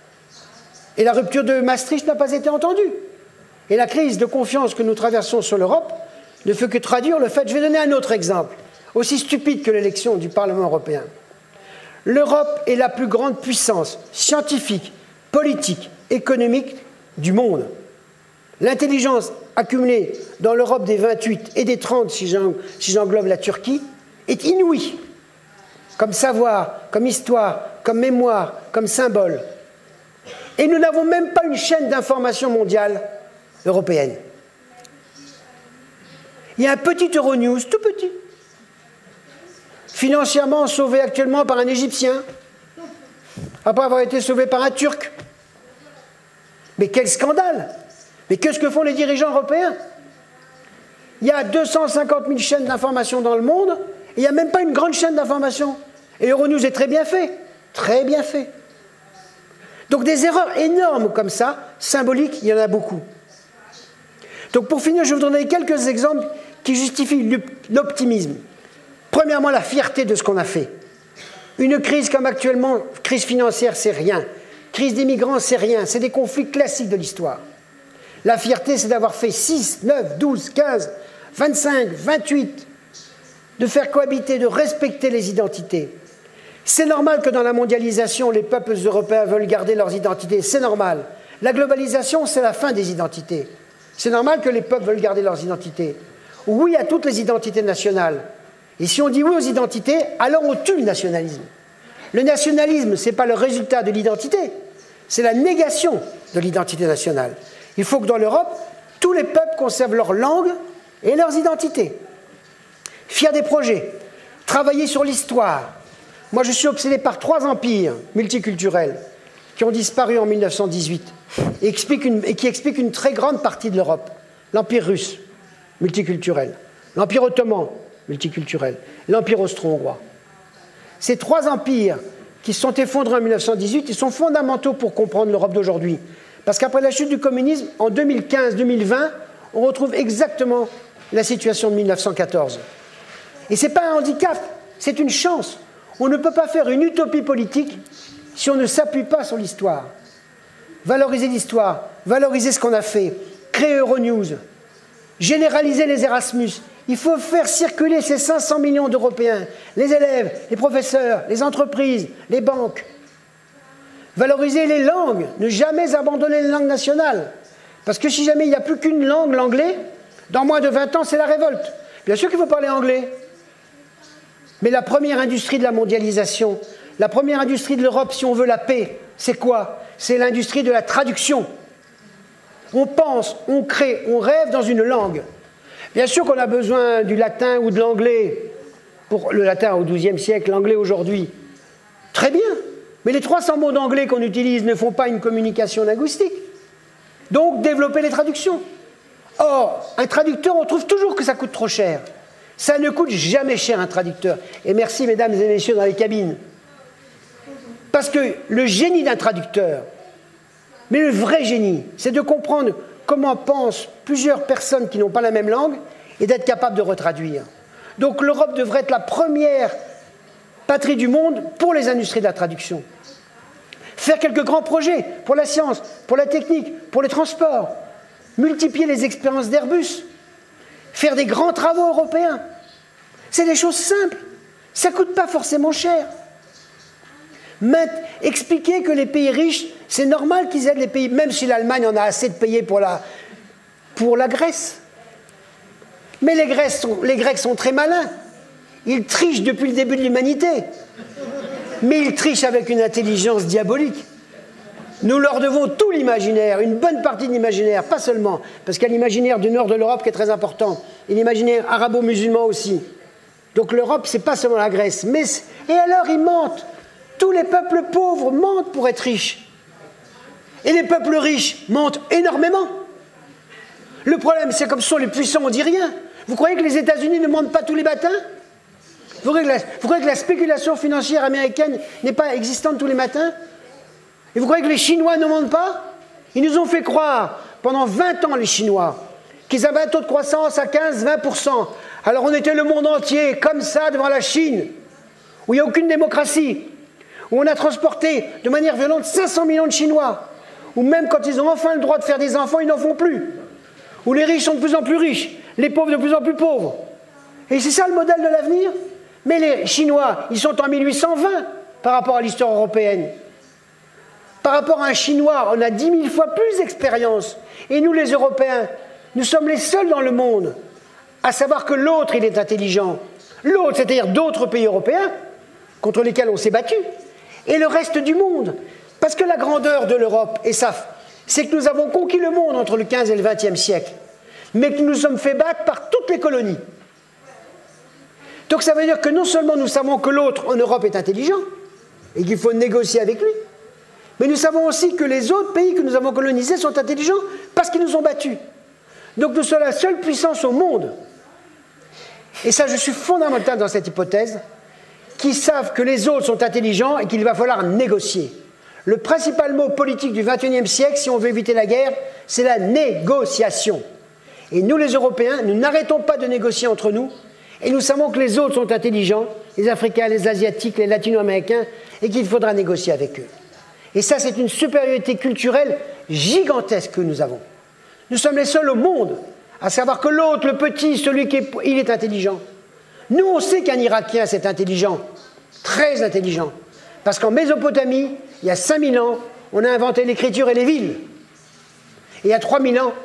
Et la rupture de Maastricht n'a pas été entendue. Et la crise de confiance que nous traversons sur l'Europe ne fait que traduire le fait. Je vais donner un autre exemple, aussi stupide que l'élection du Parlement européen. L'Europe est la plus grande puissance scientifique, politique, économique du monde. L'intelligence accumulée dans l'Europe des vingt-huit et des trente, si j'englobe la Turquie, est inouïe. Comme savoir, comme histoire, comme mémoire, comme symbole. Et nous n'avons même pas une chaîne d'information mondiale européenne. Il y a un petit Euronews, tout petit, financièrement sauvé actuellement par un Égyptien, après avoir été sauvé par un Turc. Mais quel scandale! Mais qu'est-ce que font les dirigeants européens? Il y a deux cent cinquante mille chaînes d'information dans le monde, et il n'y a même pas une grande chaîne d'information. Et Euronews est très bien fait, très bien fait. Donc des erreurs énormes comme ça, symboliques, il y en a beaucoup. Donc pour finir, je vais vous donner quelques exemples qui justifient l'optimisme. Premièrement, la fierté de ce qu'on a fait. Une crise comme actuellement, crise financière, c'est rien. Crise des migrants, c'est rien. C'est des conflits classiques de l'histoire. La fierté, c'est d'avoir fait six, neuf, douze, quinze, vingt-cinq, vingt-huit, de faire cohabiter, de respecter les identités. C'est normal que dans la mondialisation, les peuples européens veulent garder leurs identités. C'est normal. La globalisation, c'est la fin des identités. C'est normal que les peuples veulent garder leurs identités. Oui à toutes les identités nationales. Et si on dit oui aux identités, alors on tue le nationalisme. Le nationalisme, ce n'est pas le résultat de l'identité, c'est la négation de l'identité nationale. Il faut que dans l'Europe, tous les peuples conservent leur langue et leurs identités. Faire des projets, travailler sur l'histoire. Moi, je suis obsédé par trois empires multiculturels qui ont disparu en mille neuf cent dix-huit et, expliquent une, et qui expliquent une très grande partie de l'Europe. L'Empire russe, multiculturel. L'Empire ottoman, multiculturel. Et l'Empire austro-hongrois. Ces trois empires qui se sont effondrés en mille neuf cent dix-huit, ils sont fondamentaux pour comprendre l'Europe d'aujourd'hui. Parce qu'après la chute du communisme, en deux mille quinze deux mille vingt, on retrouve exactement la situation de mille neuf cent quatorze. Et ce n'est pas un handicap, c'est une chance. On ne peut pas faire une utopie politique si on ne s'appuie pas sur l'histoire. Valoriser l'histoire, valoriser ce qu'on a fait, créer Euronews, généraliser les Erasmus. Il faut faire circuler ces cinq cents millions d'Européens, les élèves, les professeurs, les entreprises, les banques. Valoriser les langues, ne jamais abandonner les langues nationales. Parce que si jamais il n'y a plus qu'une langue, l'anglais, dans moins de vingt ans, c'est la révolte. Bien sûr qu'il faut parler anglais. Mais la première industrie de la mondialisation, la première industrie de l'Europe, si on veut la paix, c'est quoi? C'est l'industrie de la traduction. On pense, on crée, on rêve dans une langue. Bien sûr qu'on a besoin du latin ou de l'anglais, pour le latin au douzième siècle, l'anglais aujourd'hui. Très bien, mais les trois cents mots d'anglais qu'on utilise ne font pas une communication linguistique. Donc, développer les traductions. Or, un traducteur, on trouve toujours que ça coûte trop cher. Ça ne coûte jamais cher un traducteur. Et merci, mesdames et messieurs, dans les cabines. Parce que le génie d'un traducteur, mais le vrai génie, c'est de comprendre comment pensent plusieurs personnes qui n'ont pas la même langue et d'être capable de retraduire. Donc l'Europe devrait être la première patrie du monde pour les industries de la traduction. Faire quelques grands projets pour la science, pour la technique, pour les transports. Multiplier les expériences d'Airbus. Faire des grands travaux européens. C'est des choses simples. Ça ne coûte pas forcément cher. Mais expliquer que les pays riches, c'est normal qu'ils aident les pays, même si l'Allemagne en a assez de payer pour la, pour la Grèce. Mais les Grecs, sont, les Grecs sont très malins. Ils trichent depuis le début de l'humanité. Mais ils trichent avec une intelligence diabolique. Nous leur devons tout l'imaginaire, une bonne partie de l'imaginaire, pas seulement, parce qu'il y a l'imaginaire du nord de l'Europe qui est très important, et l'imaginaire arabo-musulman aussi. Donc l'Europe, ce n'est pas seulement la Grèce. Mais, et alors, ils mentent. Tous les peuples pauvres mentent pour être riches. Et les peuples riches mentent énormément. Le problème, c'est comme ce sont les puissants, on ne dit rien. Vous croyez que les États-Unis ne mentent pas tous les matins? Vous croyez que la, vous croyez que la spéculation financière américaine n'est pas existante tous les matins? Et vous croyez que les Chinois ne mentent pas? Ils nous ont fait croire, pendant vingt ans, les Chinois, qu'ils avaient un taux de croissance à quinze à vingt pour cent. Alors on était le monde entier, comme ça, devant la Chine, où il n'y a aucune démocratie, où on a transporté de manière violente cinq cents millions de Chinois, où même quand ils ont enfin le droit de faire des enfants, ils n'en font plus, où les riches sont de plus en plus riches, les pauvres de plus en plus pauvres. Et c'est ça le modèle de l'avenir? Mais les Chinois, ils sont en mille huit cent vingt par rapport à l'histoire européenne. Par rapport à un Chinois, on a dix mille fois plus d'expérience. Et nous, les Européens, nous sommes les seuls dans le monde à savoir que l'autre, il est intelligent. L'autre, c'est-à-dire d'autres pays européens contre lesquels on s'est battu, et le reste du monde. Parce que la grandeur de l'Europe, et ça, c'est que nous avons conquis le monde entre le quinzième et le vingtième siècle, mais que nous nous sommes fait battre par toutes les colonies. Donc ça veut dire que non seulement nous savons que l'autre en Europe est intelligent, et qu'il faut négocier avec lui, mais nous savons aussi que les autres pays que nous avons colonisés sont intelligents parce qu'ils nous ont battus. Donc nous sommes la seule puissance au monde, et ça je suis fondamental dans cette hypothèse, qui savent que les autres sont intelligents et qu'il va falloir négocier. Le principal mot politique du vingt et unième siècle, si on veut éviter la guerre, c'est la négociation. Et nous les Européens, nous n'arrêtons pas de négocier entre nous, et nous savons que les autres sont intelligents, les Africains, les Asiatiques, les Latino-Américains, et qu'il faudra négocier avec eux. Et ça, c'est une supériorité culturelle gigantesque que nous avons. Nous sommes les seuls au monde à savoir que l'autre, le petit, celui qui est, il est intelligent. Nous, on sait qu'un Irakien, c'est intelligent, très intelligent. Parce qu'en Mésopotamie, il y a cinq mille ans, on a inventé l'écriture et les villes. Et il y a trois mille ans,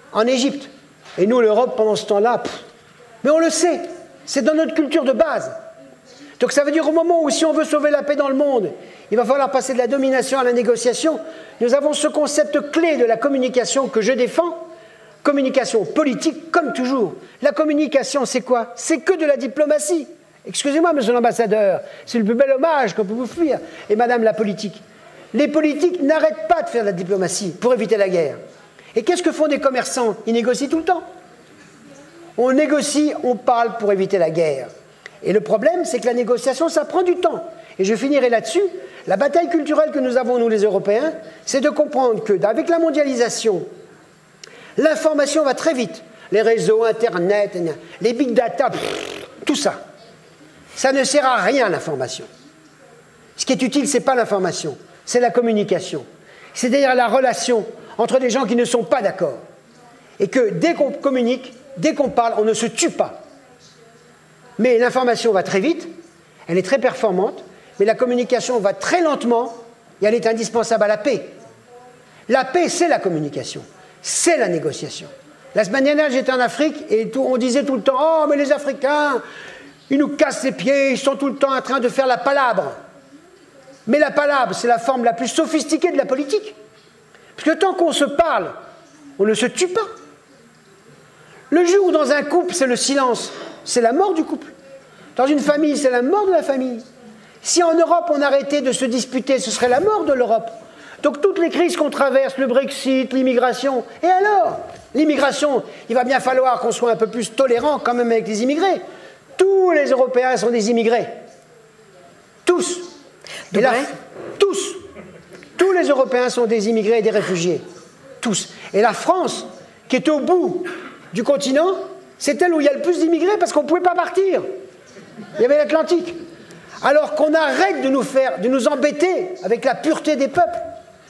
en Égypte. Et nous, l'Europe, pendant ce temps-là, pff, mais on le sait, c'est dans notre culture de base. Donc ça veut dire au moment où si on veut sauver la paix dans le monde, il va falloir passer de la domination à la négociation. Nous avons ce concept clé de la communication que je défends, communication politique comme toujours. La communication, c'est quoi? C'est que de la diplomatie. Excusez-moi, monsieur l'ambassadeur, c'est le plus bel hommage qu'on peut vous faire. Et madame la politique. Les politiques n'arrêtent pas de faire de la diplomatie pour éviter la guerre. Et qu'est-ce que font des commerçants? Ils négocient tout le temps. On négocie, on parle pour éviter la guerre. Et le problème, c'est que la négociation, ça prend du temps. Et je finirai là-dessus. La bataille culturelle que nous avons, nous les Européens, c'est de comprendre qu'avec la mondialisation, l'information va très vite. Les réseaux, Internet, les big data, tout ça. Ça ne sert à rien, l'information. Ce qui est utile, ce n'est pas l'information, c'est la communication. C'est-à-dire la relation entre des gens qui ne sont pas d'accord. Et que dès qu'on communique, dès qu'on parle, on ne se tue pas. Mais l'information va très vite, elle est très performante, mais la communication va très lentement et elle est indispensable à la paix. La paix, c'est la communication, c'est la négociation. La semaine dernière, j'étais en Afrique et tout, on disait tout le temps « Oh, mais les Africains, ils nous cassent les pieds, ils sont tout le temps en train de faire la palabre. » Mais la palabre, c'est la forme la plus sophistiquée de la politique. Parce que tant qu'on se parle, on ne se tue pas. Le jour où dans un couple, c'est le silence, c'est la mort du couple. Dans une famille, c'est la mort de la famille. Si en Europe, on arrêtait de se disputer, ce serait la mort de l'Europe. Donc toutes les crises qu'on traverse, le Brexit, l'immigration, et alors? L'immigration, il va bien falloir qu'on soit un peu plus tolérant quand même avec les immigrés. Tous les Européens sont des immigrés. Tous. Et là, tous. Tous les Européens sont des immigrés et des réfugiés. Tous. Et la France, qui est au bout du continent, c'est elle où il y a le plus d'immigrés parce qu'on ne pouvait pas partir. Il y avait l'Atlantique. Alors qu'on arrête de nous faire, de nous embêter avec la pureté des peuples.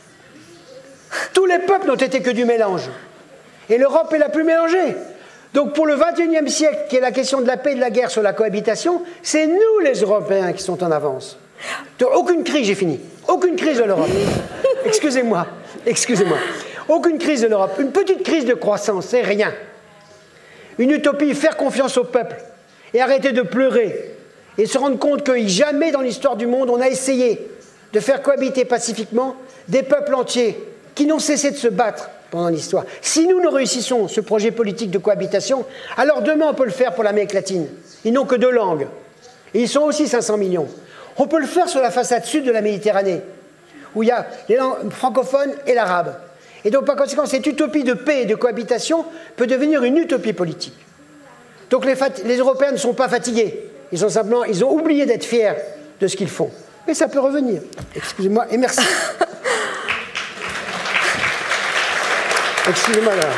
Tous les peuples n'ont été que du mélange. Et l'Europe est la plus mélangée. Donc pour le vingt et unième siècle, qui est la question de la paix et de la guerre sur la cohabitation, c'est nous les Européens qui sont en avance. Donc, aucune crise, j'ai fini. Aucune crise de l'Europe. Excusez-moi, excusez-moi. Aucune crise de l'Europe. Une petite crise de croissance, c'est rien. Une utopie, faire confiance au peuple et arrêter de pleurer et se rendre compte que jamais dans l'histoire du monde on a essayé de faire cohabiter pacifiquement des peuples entiers qui n'ont cessé de se battre pendant l'histoire. Si nous, nous réussissons ce projet politique de cohabitation, alors demain on peut le faire pour l'Amérique latine. Ils n'ont que deux langues. Et ils sont aussi cinq cents millions. On peut le faire sur la façade sud de la Méditerranée, où il y a les langues francophones et l'arabe. Et donc, par conséquent, cette utopie de paix et de cohabitation peut devenir une utopie politique. Donc, les, les Européens ne sont pas fatigués. Ils sont simplement, ils ont oublié d'être fiers de ce qu'ils font. Mais ça peut revenir. Excusez-moi et merci. Excusez-moi là.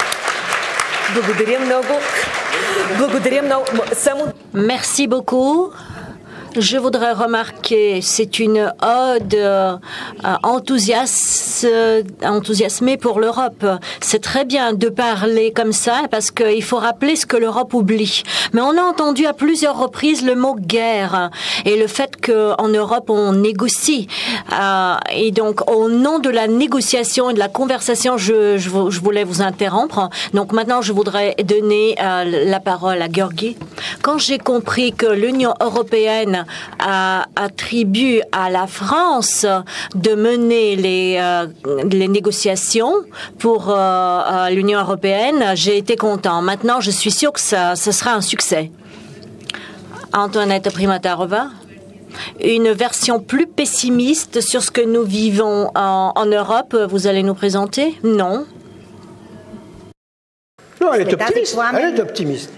Merci beaucoup. Je voudrais remarquer, c'est une ode euh, enthousiaste, euh, enthousiasmée pour l'Europe. C'est très bien de parler comme ça parce qu'il faut rappeler ce que l'Europe oublie. Mais on a entendu à plusieurs reprises le mot guerre et le fait qu'en Europe on négocie. Euh, et donc au nom de la négociation et de la conversation, je, je, je voulais vous interrompre. Donc maintenant je voudrais donner euh, la parole à Georgi. Quand j'ai compris que l'Union européenne a attribué à la France de mener les, euh, les négociations pour euh, euh, l'Union européenne, j'ai été content. Maintenant, je suis sûre que ça, ça sera un succès. Antoinette Primatarova, une version plus pessimiste sur ce que nous vivons en, en Europe, vous allez nous présenter? Non. Non, elle est optimiste. Elle est optimiste.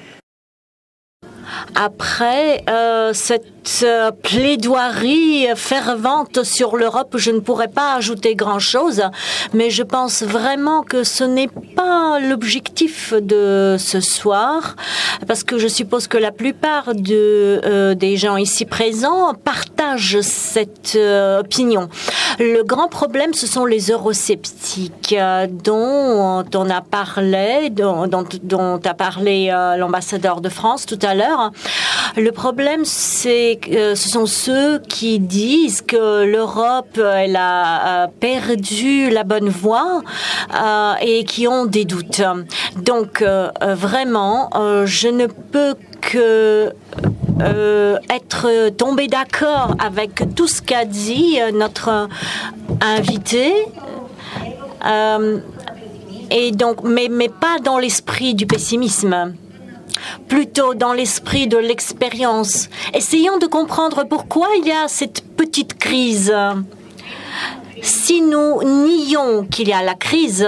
Après euh, cette euh, plaidoirie fervente sur l'Europe, je ne pourrais pas ajouter grand-chose, mais je pense vraiment que ce n'est pas l'objectif de ce soir, parce que je suppose que la plupart de, euh, des gens ici présents partagent cette euh, opinion. Le grand problème, ce sont les eurosceptiques euh, dont on a parlé, dont, dont, dont a parlé euh, l'ambassadeur de France tout à l'heure. Le problème, c'est c'est, euh, ce sont ceux qui disent que l'Europe, elle a euh, perdu la bonne voie euh, et qui ont des doutes. Donc, euh, vraiment, euh, je ne peux que euh, être tombé d'accord avec tout ce qu'a dit euh, notre invité. Euh, et donc, mais, mais pas dans l'esprit du pessimisme, plutôt dans l'esprit de l'expérience. Essayons de comprendre pourquoi il y a cette petite crise. Si nous nions qu'il y a la crise,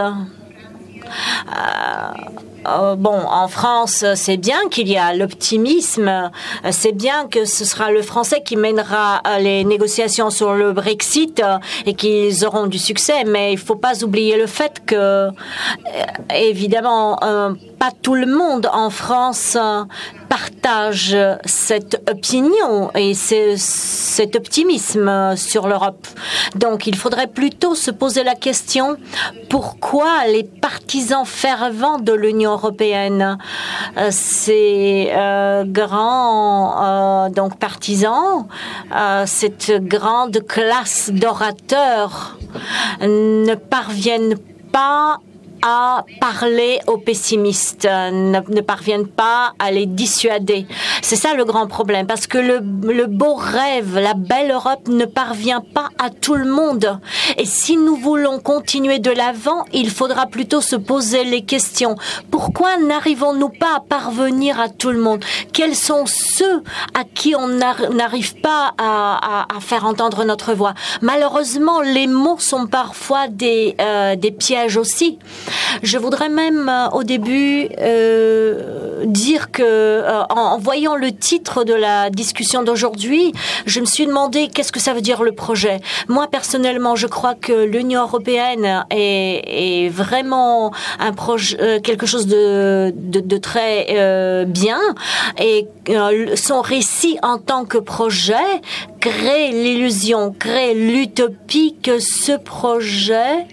euh, Euh, bon, en France, c'est bien qu'il y a l'optimisme. C'est bien que ce sera le Français qui mènera les négociations sur le Brexit et qu'ils auront du succès. Mais il ne faut pas oublier le fait que, évidemment, euh, pas tout le monde en France partage cette opinion et ce, cet optimisme sur l'Europe. Donc, il faudrait plutôt se poser la question pourquoi les partisans fervents de l'Union européenne, euh, ces euh, grands euh, donc partisans, euh, cette grande classe d'orateurs ne parviennent pas à parler aux pessimistes, ne, ne parviennent pas à les dissuader. C'est ça le grand problème, parce que le, le beau rêve, la belle Europe ne parvient pas à tout le monde. Et si nous voulons continuer de l'avant, il faudra plutôt se poser les questions. Pourquoi n'arrivons-nous pas à parvenir à tout le monde? Quels sont ceux à qui on n'arrive pas à, à, à faire entendre notre voix? Malheureusement, les mots sont parfois des, euh, des pièges aussi. Je voudrais même euh, au début euh, dire que euh, en, en voyant le titre de la discussion d'aujourd'hui, je me suis demandé qu'est-ce que ça veut dire le projet. Moi personnellement, je crois que l'Union européenne est, est vraiment un projet, euh, quelque chose de, de, de très euh, bien, et euh, son récit en tant que projet crée l'illusion, crée l'utopie que ce projet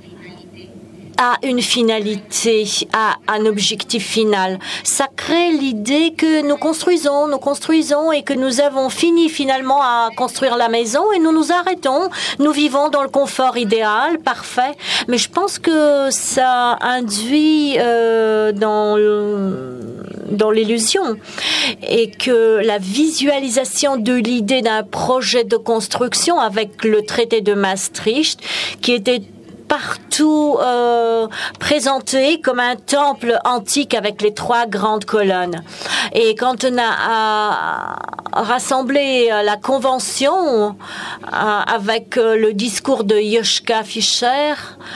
à une finalité, à un objectif final. Ça crée l'idée que nous construisons, nous construisons et que nous avons fini finalement à construire la maison et nous nous arrêtons. Nous vivons dans le confort idéal, parfait. Mais je pense que ça induit euh, dans le dans l'illusion et que la visualisation de l'idée d'un projet de construction avec le traité de Maastricht qui était partout euh, présenté comme un temple antique avec les trois grandes colonnes. Et quand on a, a rassemblé la convention euh, avec euh, le discours de Joschka Fischer,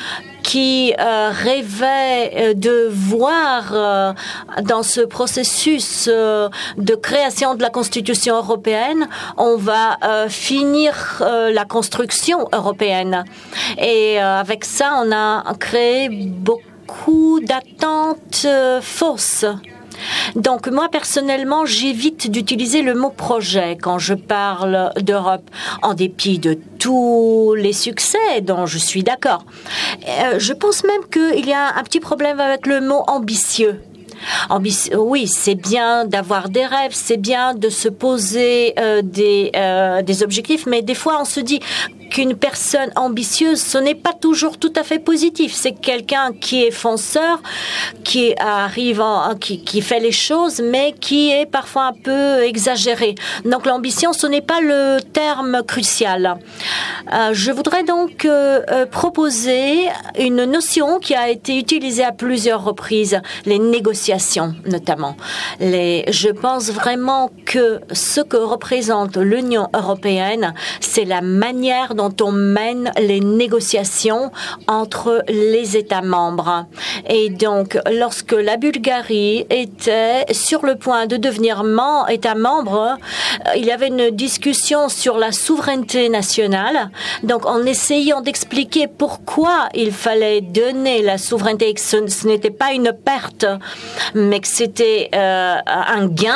qui euh, rêvait euh, de voir euh, dans ce processus euh, de création de la Constitution européenne, on va euh, finir euh, la construction européenne. Et euh, avec ça, on a créé beaucoup d'attentes euh, fausses. Donc moi personnellement, j'évite d'utiliser le mot projet quand je parle d'Europe, en dépit de tous les succès dont je suis d'accord. Euh, je pense même qu'il y a un petit problème avec le mot ambitieux. Ambici- oui, c'est bien d'avoir des rêves, c'est bien de se poser euh, des, euh, des objectifs, mais des fois on se dit qu'une personne ambitieuse, ce n'est pas toujours tout à fait positif. C'est quelqu'un qui est fonceur, qui arrive, en, qui, qui fait les choses, mais qui est parfois un peu exagéré. Donc l'ambition, ce n'est pas le terme crucial. Euh, je voudrais donc euh, euh, proposer une notion qui a été utilisée à plusieurs reprises, les négociations notamment. Les, je pense vraiment que ce que représente l'Union européenne, c'est la manière dont on mène les négociations entre les États membres. Et donc, lorsque la Bulgarie était sur le point de devenir mem- État membre, il y avait une discussion sur la souveraineté nationale. Donc, en essayant d'expliquer pourquoi il fallait donner la souveraineté, que ce, ce n'était pas une perte, mais que c'était euh, un gain,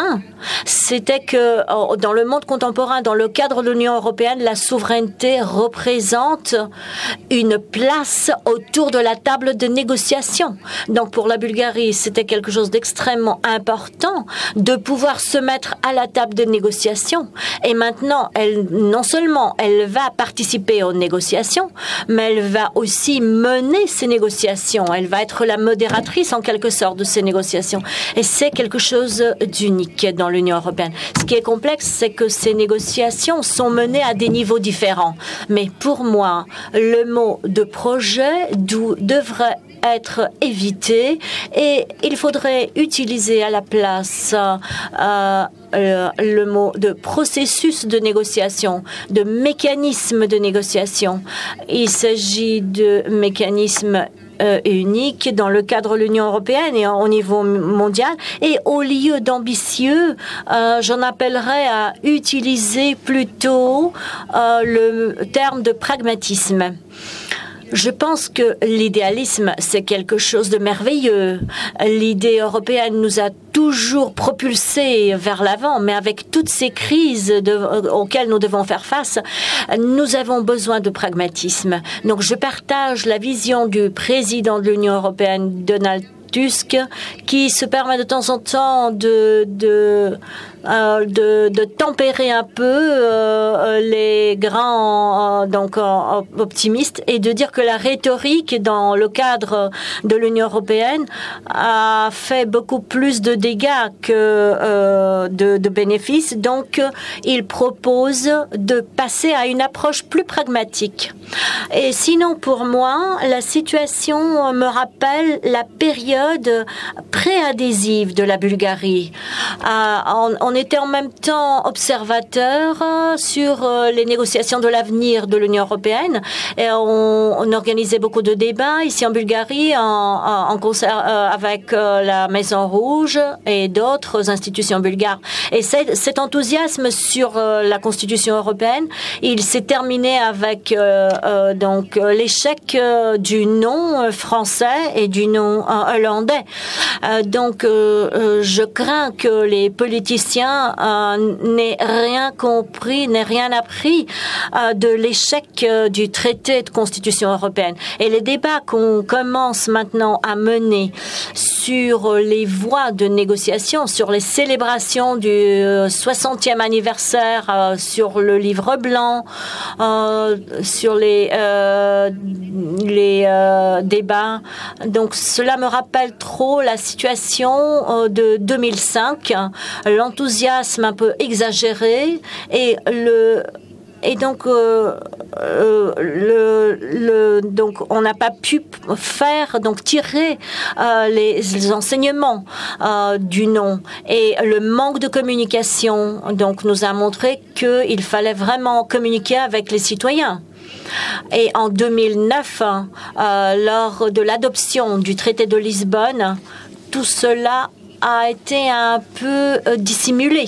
c'était que dans le monde contemporain, dans le cadre de l'Union européenne, la souveraineté représente une place autour de la table de négociation. Donc pour la Bulgarie, c'était quelque chose d'extrêmement important de pouvoir se mettre à la table de négociation. Et maintenant, elle, non seulement elle va participer aux négociations, mais elle va aussi mener ces négociations. Elle va être la modératrice en quelque sorte de ces négociations. Et c'est quelque chose d'unique dans l'Union européenne. Ce qui est complexe, c'est que ces négociations sont menées à des niveaux différents. Mais pour moi, le mot de projet devrait être évité et il faudrait utiliser à la place euh, euh, le mot de processus de négociation, de mécanisme de négociation. Il s'agit de mécanismes Euh, unique dans le cadre de l'Union européenne et au niveau mondial. Et au lieu d'ambitieux, euh, j'en appellerais à utiliser plutôt euh, le terme de pragmatisme. Je pense que l'idéalisme, c'est quelque chose de merveilleux. L'idée européenne nous a toujours propulsés vers l'avant, mais avec toutes ces crises de, auxquelles nous devons faire face, nous avons besoin de pragmatisme. Donc je partage la vision du président de l'Union européenne, Donald Tusk, qui se permet de temps en temps de, de, euh, de, de tempérer un peu euh, les grands euh, donc, euh, optimistes et de dire que la rhétorique dans le cadre de l'Union européenne a fait beaucoup plus de dégâts que euh, de, de bénéfices. Donc, il propose de passer à une approche plus pragmatique. Et sinon, pour moi, la situation me rappelle la période préadhésive de la Bulgarie. Euh, on, on était en même temps observateur sur les négociations de l'avenir de l'Union européenne et on, on organisait beaucoup de débats ici en Bulgarie en, en, en concert euh, avec euh, la Maison Rouge et d'autres institutions bulgares. Et cet enthousiasme sur euh, la Constitution européenne, il s'est terminé avec euh, euh, donc l'échec euh, du non français et du non euh, hollandais. Euh, donc, euh, euh, je crains que les politiciens euh, n'aient rien compris, n'aient rien appris euh, de l'échec euh, du traité de Constitution européenne. Et les débats qu'on commence maintenant à mener sur les voies de négociation, sur les célébrations du euh, soixantième anniversaire, euh, sur le livre blanc, euh, sur les, euh, les euh, débats. Donc, cela me rappelle trop la situation euh, de deux mille cinq, l'enthousiasme un peu exagéré et le Et donc, euh, euh, le, le, donc, on n'a pas pu faire, donc tirer euh, les, les enseignements euh, du non. Et le manque de communication, donc, nous a montré qu'il fallait vraiment communiquer avec les citoyens. Et en deux mille neuf, euh, lors de l'adoption du traité de Lisbonne, tout cela a été un peu euh, dissimulé.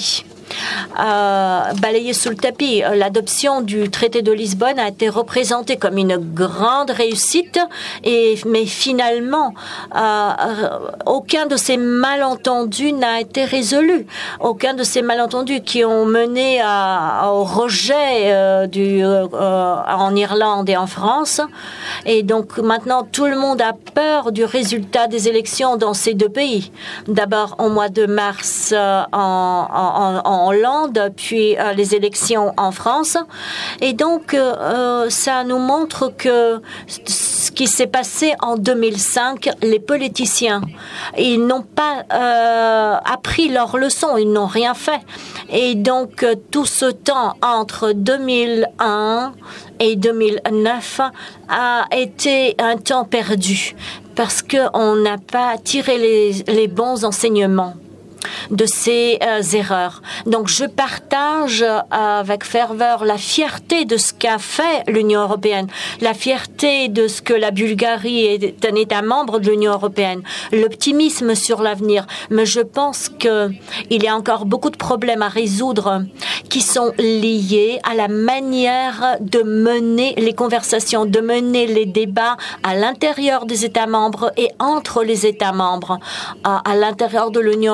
Euh, balayé sous le tapis. L'adoption du traité de Lisbonne a été représentée comme une grande réussite, et, mais finalement, euh, aucun de ces malentendus n'a été résolu. Aucun de ces malentendus qui ont mené à, au rejet euh, du, euh, en Irlande et en France. Et donc maintenant, tout le monde a peur du résultat des élections dans ces deux pays. D'abord au mois de mars euh, en, en, en en Hollande, puis euh, les élections en France. Et donc, euh, ça nous montre que ce qui s'est passé en deux mille cinq, les politiciens, ils n'ont pas euh, appris leurs leçons, ils n'ont rien fait. Et donc, euh, tout ce temps entre deux mille un et deux mille neuf a été un temps perdu parce qu'on n'a pas tiré les, les bons enseignements de ces euh, erreurs. Donc, je partage euh, avec ferveur la fierté de ce qu'a fait l'Union européenne, la fierté de ce que la Bulgarie est un État membre de l'Union européenne, l'optimisme sur l'avenir. Mais je pense qu'il y a encore beaucoup de problèmes à résoudre qui sont liés à la manière de mener les conversations, de mener les débats à l'intérieur des États membres et entre les États membres, à, à l'intérieur de l'Union européenne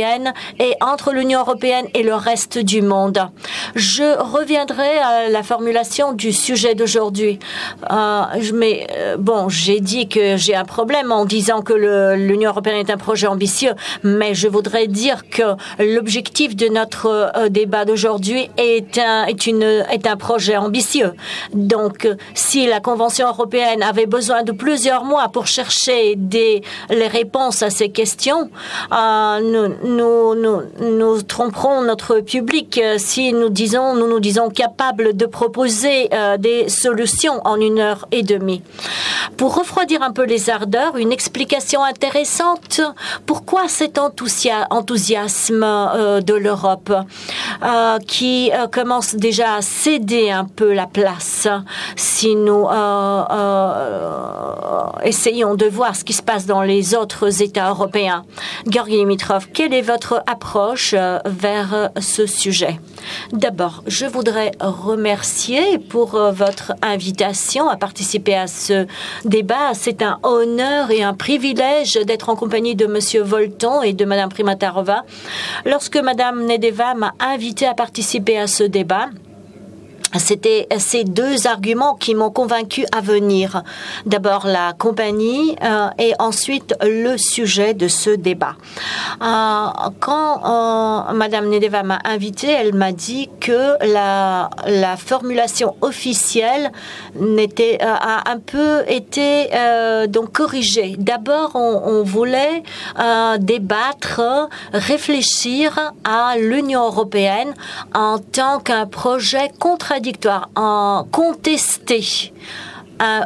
européenne et entre l'Union européenne et le reste du monde. Je reviendrai à la formulation du sujet d'aujourd'hui. Euh, mais euh, bon, j'ai dit que j'ai un problème en disant que l'Union européenne est un projet ambitieux, mais je voudrais dire que l'objectif de notre euh, débat d'aujourd'hui est un, est, une, est un projet ambitieux. Donc, si la Convention européenne avait besoin de plusieurs mois pour chercher des, les réponses à ces questions, euh, nous, nous, nous, nous tromperons notre public euh, si nous disons, nous nous disons capables de proposer euh, des solutions en une heure et demie. Pour refroidir un peu les ardeurs, une explication intéressante. Pourquoi cet enthousiasme euh, de l'Europe euh, qui euh, commence déjà à céder un peu la place si nous euh, euh, essayons de voir ce qui se passe dans les autres États européens? Georgi Dimitrov, quelle est votre approche euh, vers ce sujet? D'abord, je voudrais remercier pour euh, votre invitation à participer à ce débat. C'est un honneur et un privilège d'être en compagnie de M. Volton et de Mme Primatarova. Lorsque Mme Nedeva m'a invité à participer à ce débat, c'était ces deux arguments qui m'ont convaincu à venir. D'abord la compagnie euh, et ensuite le sujet de ce débat. Euh, quand euh, Madame Nedeva m'a invitée, elle m'a dit que la, la formulation officielle n'était, euh, a un peu été euh, donc corrigée. D'abord, on, on voulait euh, débattre, réfléchir à l'Union européenne en tant qu'un projet contradictoire, en contesté. Euh,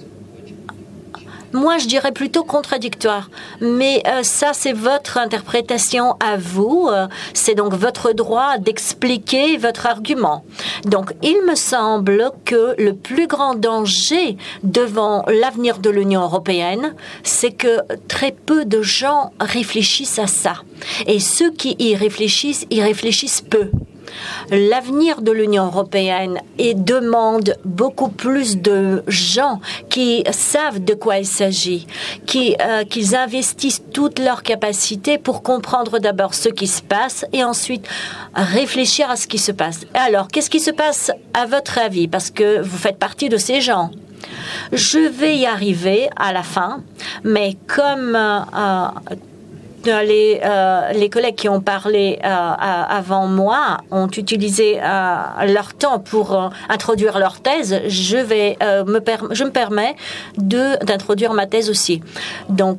moi, je dirais plutôt contradictoire. Mais euh, ça, c'est votre interprétation à vous. Euh, c'est donc votre droit d'expliquer votre argument. Donc, il me semble que le plus grand danger devant l'avenir de l'Union européenne, c'est que très peu de gens réfléchissent à ça. Et ceux qui y réfléchissent, y réfléchissent peu. L'avenir de l'Union européenne et demande beaucoup plus de gens qui savent de quoi il s'agit, qui, euh, qu'ils investissent toutes leurs capacités pour comprendre d'abord ce qui se passe et ensuite réfléchir à ce qui se passe. Alors, qu'est-ce qui se passe à votre avis? Parce que vous faites partie de ces gens. Je vais y arriver à la fin, mais comme euh, Les, euh, les collègues qui ont parlé euh, avant moi ont utilisé euh, leur temps pour euh, introduire leur thèse, je, vais, euh, me, per je me permets d'introduire ma thèse aussi. Donc,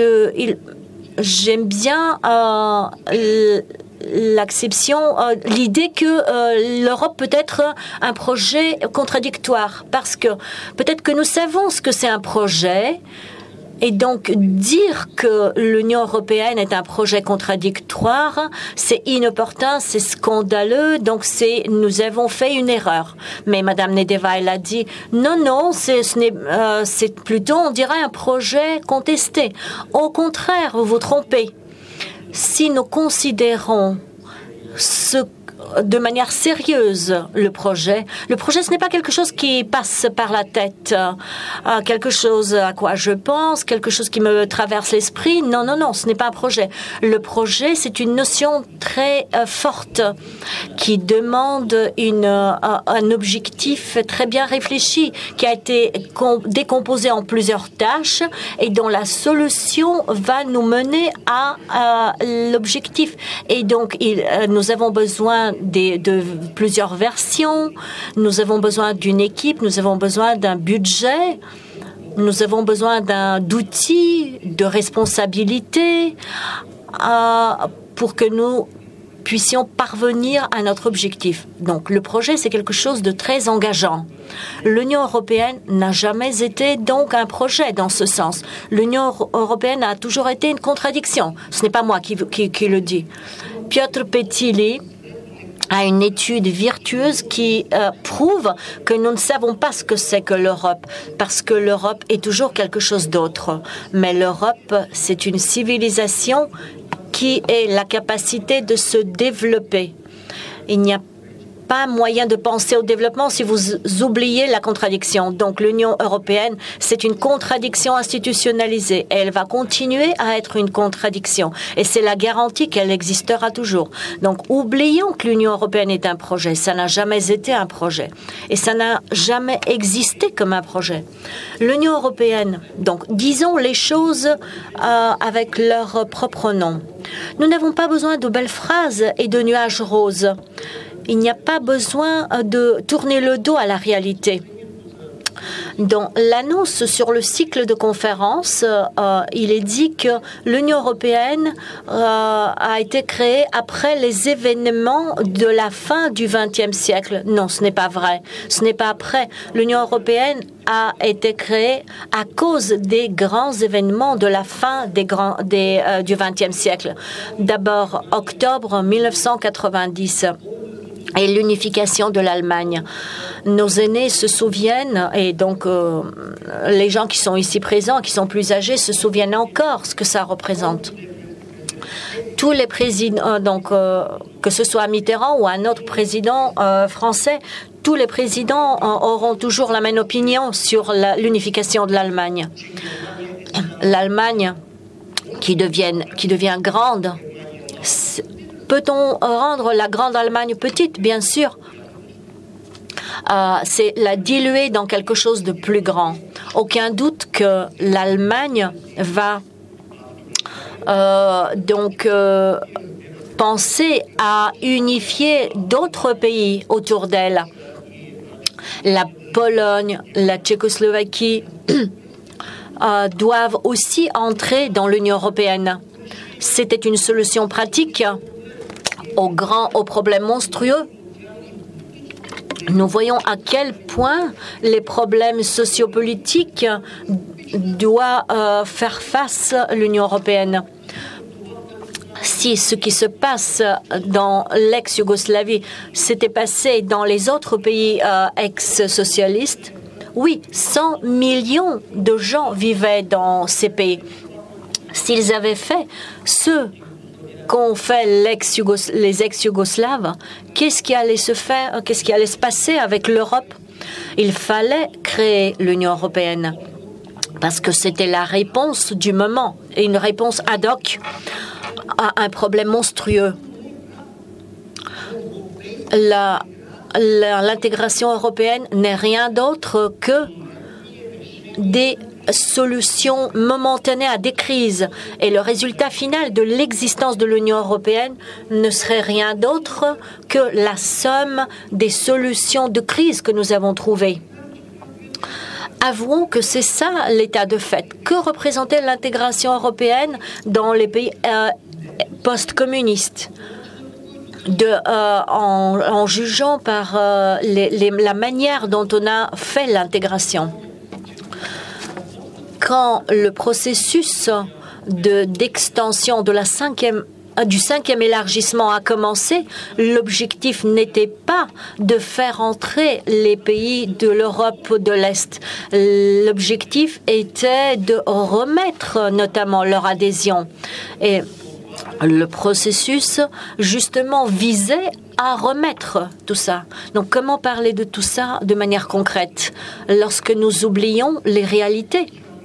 j'aime bien euh, l'acception, euh, l'idée que euh, l'Europe peut être un projet contradictoire, parce que peut-être que nous savons ce que c'est un projet. Et donc, dire que l'Union européenne est un projet contradictoire, c'est inopportun, c'est scandaleux, donc c'est, nous avons fait une erreur. Mais Mme Nedeva, elle a dit, non, non, c'est euh, plutôt, on dirait, un projet contesté. Au contraire, vous vous trompez. Si nous considérons ce de manière sérieuse le projet. Le projet, ce n'est pas quelque chose qui passe par la tête, euh, quelque chose à quoi je pense, quelque chose qui me traverse l'esprit. Non, non, non, ce n'est pas un projet. Le projet, c'est une notion très euh, forte qui demande une, euh, un objectif très bien réfléchi, qui a été décomposé en plusieurs tâches et dont la solution va nous mener à, à l'objectif. Et donc, il, euh, nous avons besoin Des, de plusieurs versions, nous avons besoin d'une équipe, nous avons besoin d'un budget, nous avons besoin d'outils, de responsabilités euh, pour que nous puissions parvenir à notre objectif. Donc le projet, c'est quelque chose de très engageant. L'Union européenne n'a jamais été donc un projet dans ce sens. L'Union européenne a toujours été une contradiction. Ce n'est pas moi qui, qui, qui le dis. Piotr Petilli à une étude virtueuse qui euh, prouve que nous ne savons pas ce que c'est que l'Europe, parce que l'Europe est toujours quelque chose d'autre. Mais l'Europe, c'est une civilisation qui a la capacité de se développer. Il n'y a pas moyen de penser au développement si vous oubliez la contradiction. Donc l'Union européenne, c'est une contradiction institutionnalisée et elle va continuer à être une contradiction. Et c'est la garantie qu'elle existera toujours. Donc oublions que l'Union européenne est un projet. Ça n'a jamais été un projet. Et ça n'a jamais existé comme un projet. L'Union européenne, donc disons les choses euh, avec leur propre nom. Nous n'avons pas besoin de belles phrases et de nuages roses. Il n'y a pas besoin de tourner le dos à la réalité. Dans l'annonce sur le cycle de conférences, euh, il est dit que l'Union européenne euh, a été créée après les événements de la fin du vingtième siècle. Non, ce n'est pas vrai. Ce n'est pas après. L'Union européenne a été créée à cause des grands événements de la fin des grands, des, euh, du vingtième siècle. D'abord, octobre mille neuf cent quatre-vingt-dix. Et l'unification de l'Allemagne. Nos aînés se souviennent, et donc euh, les gens qui sont ici présents, qui sont plus âgés, se souviennent encore ce que ça représente. Tous les présidents, donc euh, que ce soit Mitterrand ou un autre président euh, français, tous les présidents euh, auront toujours la même opinion sur l'unification de l'Allemagne. L'Allemagne qui devient, qui devient grande. Peut-on rendre la grande Allemagne petite? Bien sûr. Euh, c'est la diluer dans quelque chose de plus grand. Aucun doute que l'Allemagne va euh, donc euh, penser à unifier d'autres pays autour d'elle. La Pologne, la Tchécoslovaquie euh, doivent aussi entrer dans l'Union européenne. C'était une solution pratique aux grands, aux problèmes monstrueux. Nous voyons à quel point les problèmes sociopolitiques doivent euh, faire face à l'Union européenne. Si ce qui se passe dans l'ex-Yougoslavie s'était passé dans les autres pays euh, ex-socialistes, oui, cent millions de gens vivaient dans ces pays. S'ils avaient fait ce qu'ont fait l'ex les ex-Yougoslaves, qu'est-ce qui allait se faire, qu'est-ce qui allait se passer avec l'Europe? Il fallait créer l'Union européenne parce que c'était la réponse du moment et une réponse ad hoc à un problème monstrueux. L'intégration européenne n'est rien d'autre que des solution momentanée à des crises. Et le résultat final de l'existence de l'Union européenne ne serait rien d'autre que la somme des solutions de crise que nous avons trouvées. Avouons que c'est ça l'état de fait. Que représentait l'intégration européenne dans les pays euh, post-communistes de, euh, en, en jugeant par euh, les, les, la manière dont on a fait l'intégration? Quand le processus de, d'extension de la cinquième, du cinquième élargissement a commencé, l'objectif n'était pas de faire entrer les pays de l'Europe de l'Est. L'objectif était de remettre notamment leur adhésion. Et le processus, justement, visait à remettre tout ça. Donc, comment parler de tout ça de manière concrète lorsque nous oublions les réalités?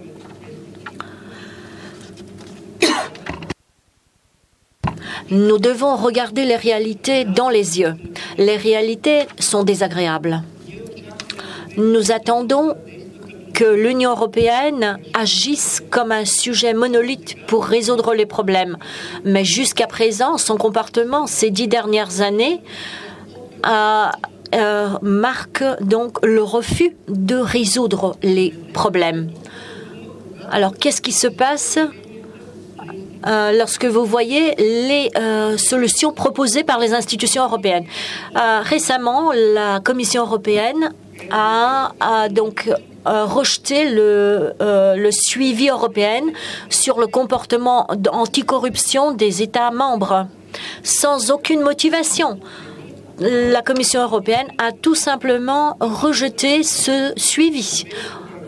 Nous devons regarder les réalités dans les yeux. Les réalités sont désagréables. Nous attendons que l'Union européenne agisse comme un sujet monolithe pour résoudre les problèmes. Mais jusqu'à présent, son comportement ces dix dernières années a, euh, marque donc le refus de résoudre les problèmes. Alors, qu'est-ce qui se passe Euh, lorsque vous voyez les euh, solutions proposées par les institutions européennes? Euh, récemment, la Commission européenne a, a donc euh, rejeté le, euh, le suivi européen sur le comportement anticorruption des États membres, sans aucune motivation. La Commission européenne a tout simplement rejeté ce suivi. Et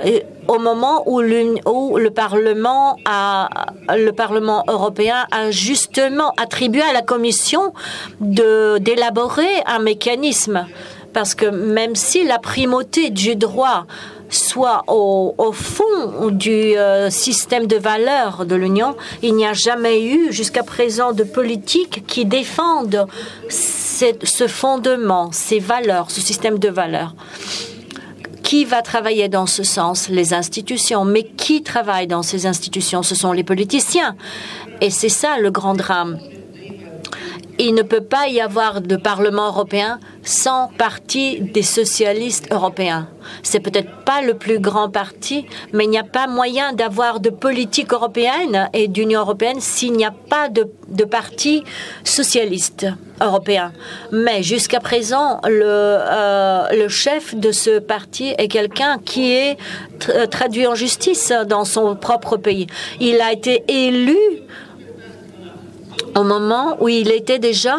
au moment où, où le, Parlement a, le Parlement européen a justement attribué à la Commission d'élaborer un mécanisme. Parce que même si la primauté du droit soit au, au fond du euh, système de valeurs de l'Union, il n'y a jamais eu jusqu'à présent de politique qui défende cette, ce fondement, ces valeurs, ce système de valeurs. Qui va travailler dans ce sens? Les institutions. Mais qui travaille dans ces institutions? Ce sont les politiciens. Et c'est ça le grand drame. Il ne peut pas y avoir de Parlement européen sans parti des socialistes européens. C'est peut-être pas le plus grand parti, mais il n'y a pas moyen d'avoir de politique européenne et d'Union européenne s'il n'y a pas de, de parti socialiste européen. Mais jusqu'à présent, le, euh, le chef de ce parti est quelqu'un qui est tra- traduit en justice dans son propre pays. Il a été élu au moment où il était déjà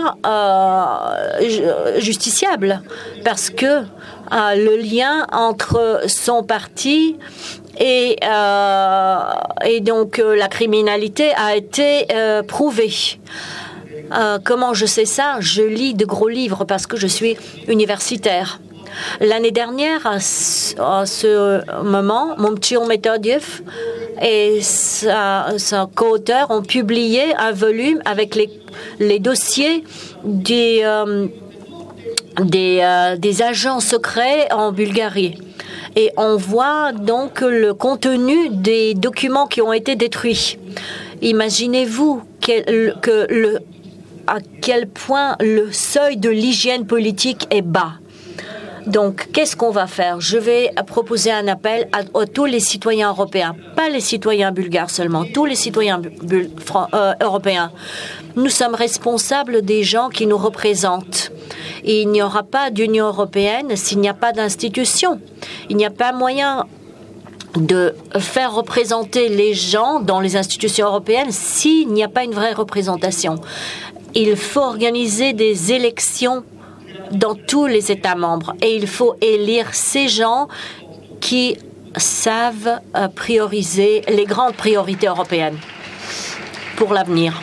euh, justiciable, parce que euh, le lien entre son parti et, euh, et donc euh, la criminalité a été euh, prouvée. Euh, comment je sais ça? Je lis de gros livres parce que je suis universitaire. L'année dernière, à ce moment, Momchil Metodiev et sa, sa co-auteur ont publié un volume avec les, les dossiers des, euh, des, euh, des agents secrets en Bulgarie. Et on voit donc le contenu des documents qui ont été détruits. Imaginez-vous que, que le, à quel point le seuil de l'hygiène politique est bas. Donc, qu'est-ce qu'on va faire? Je vais proposer un appel à, à tous les citoyens européens, pas les citoyens bulgares seulement, tous les citoyens euh, européens. Nous sommes responsables des gens qui nous représentent. Et il n'y aura pas d'Union européenne s'il n'y a pas d'institution. Il n'y a pas moyen de faire représenter les gens dans les institutions européennes s'il n'y a pas une vraie représentation. Il faut organiser des élections dans tous les États membres. Et il faut élire ces gens qui savent prioriser les grandes priorités européennes pour l'avenir.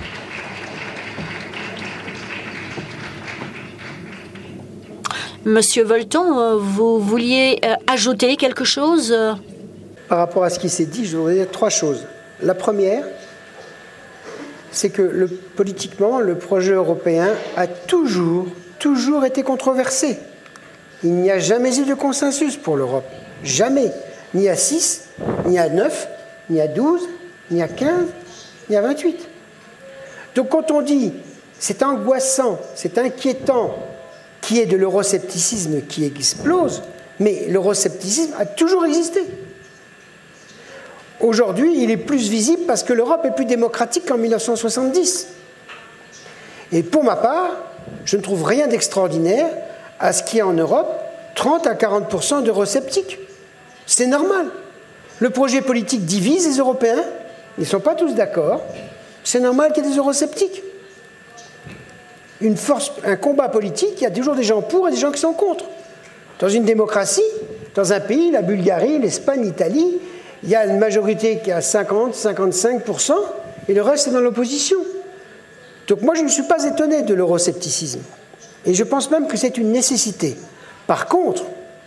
Monsieur Volton, vous vouliez ajouter quelque chose? Par rapport à ce qui s'est dit, je voudrais dire trois choses. La première, c'est que le, politiquement, le projet européen a toujours toujours été controversé. Il n'y a jamais eu de consensus pour l'Europe. Jamais. Ni à six, ni à neuf, ni à douze, ni à quinze, ni à vingt-huit. Donc quand on dit c'est angoissant, c'est inquiétant qu'il y ait de l'euroscepticisme qui explose, mais l'euroscepticisme a toujours existé. Aujourd'hui, il est plus visible parce que l'Europe est plus démocratique qu'en mille neuf cent soixante-dix. Et pour ma part, je ne trouve rien d'extraordinaire à ce qu'il y ait en Europe trente à quarante pour cent d'eurosceptiques. C'est normal. Le projet politique divise les Européens. Ils ne sont pas tous d'accord. C'est normal qu'il y ait des eurosceptiques. Une force, un combat politique, il y a toujours des gens pour et des gens qui sont contre. Dans une démocratie, dans un pays, la Bulgarie, l'Espagne, l'Italie, il y a une majorité qui est à cinquante à cinquante-cinq pour cent et le reste est dans l'opposition. Donc moi, je ne suis pas étonné de l'euroscepticisme. Et je pense même que c'est une nécessité. Par contre,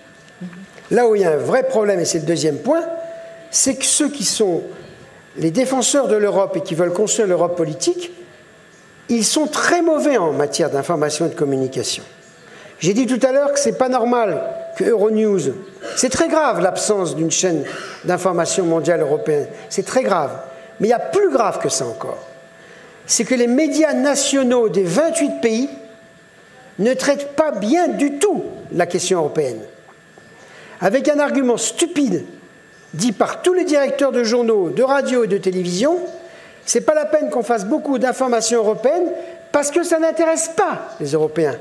là où il y a un vrai problème, et c'est le deuxième point, c'est que ceux qui sont les défenseurs de l'Europe et qui veulent construire l'Europe politique, ils sont très mauvais en matière d'information et de communication. J'ai dit tout à l'heure que ce n'est pas normal que Euronews... C'est très grave l'absence d'une chaîne d'information mondiale européenne. C'est très grave. Mais il y a plus grave que ça encore. C'est que les médias nationaux des vingt-huit pays ne traitent pas bien du tout la question européenne. Avec un argument stupide dit par tous les directeurs de journaux, de radio et de télévision, c'est pas la peine qu'on fasse beaucoup d'informations européennes parce que ça n'intéresse pas les Européens.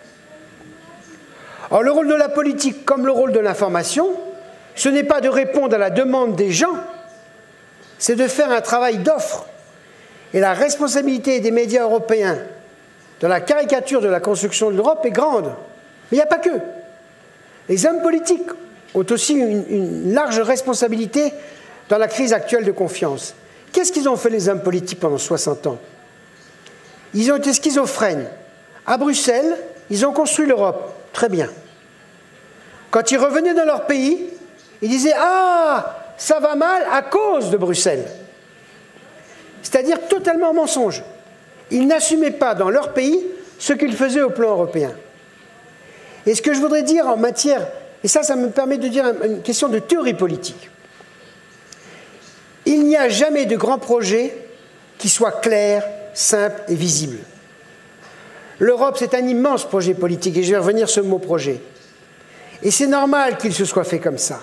Or, le rôle de la politique, comme le rôle de l'information, ce n'est pas de répondre à la demande des gens, c'est de faire un travail d'offre. Et la responsabilité des médias européens dans la caricature de la construction de l'Europe est grande. Mais il n'y a pas que. Les hommes politiques ont aussi une, une large responsabilité dans la crise actuelle de confiance. Qu'est-ce qu'ils ont fait les hommes politiques pendant soixante ans? Ils ont été schizophrènes. À Bruxelles, ils ont construit l'Europe. Très bien. Quand ils revenaient dans leur pays, ils disaient « Ah, ça va mal à cause de Bruxelles ». C'est-à-dire totalement mensonge. Ils n'assumaient pas dans leur pays ce qu'ils faisaient au plan européen. Et ce que je voudrais dire en matière, et ça, ça me permet de dire une question de théorie politique. Il n'y a jamais de grand projet qui soit clair, simple et visible. L'Europe, c'est un immense projet politique, et je vais revenir sur ce mot projet. Et c'est normal qu'il se soit fait comme ça.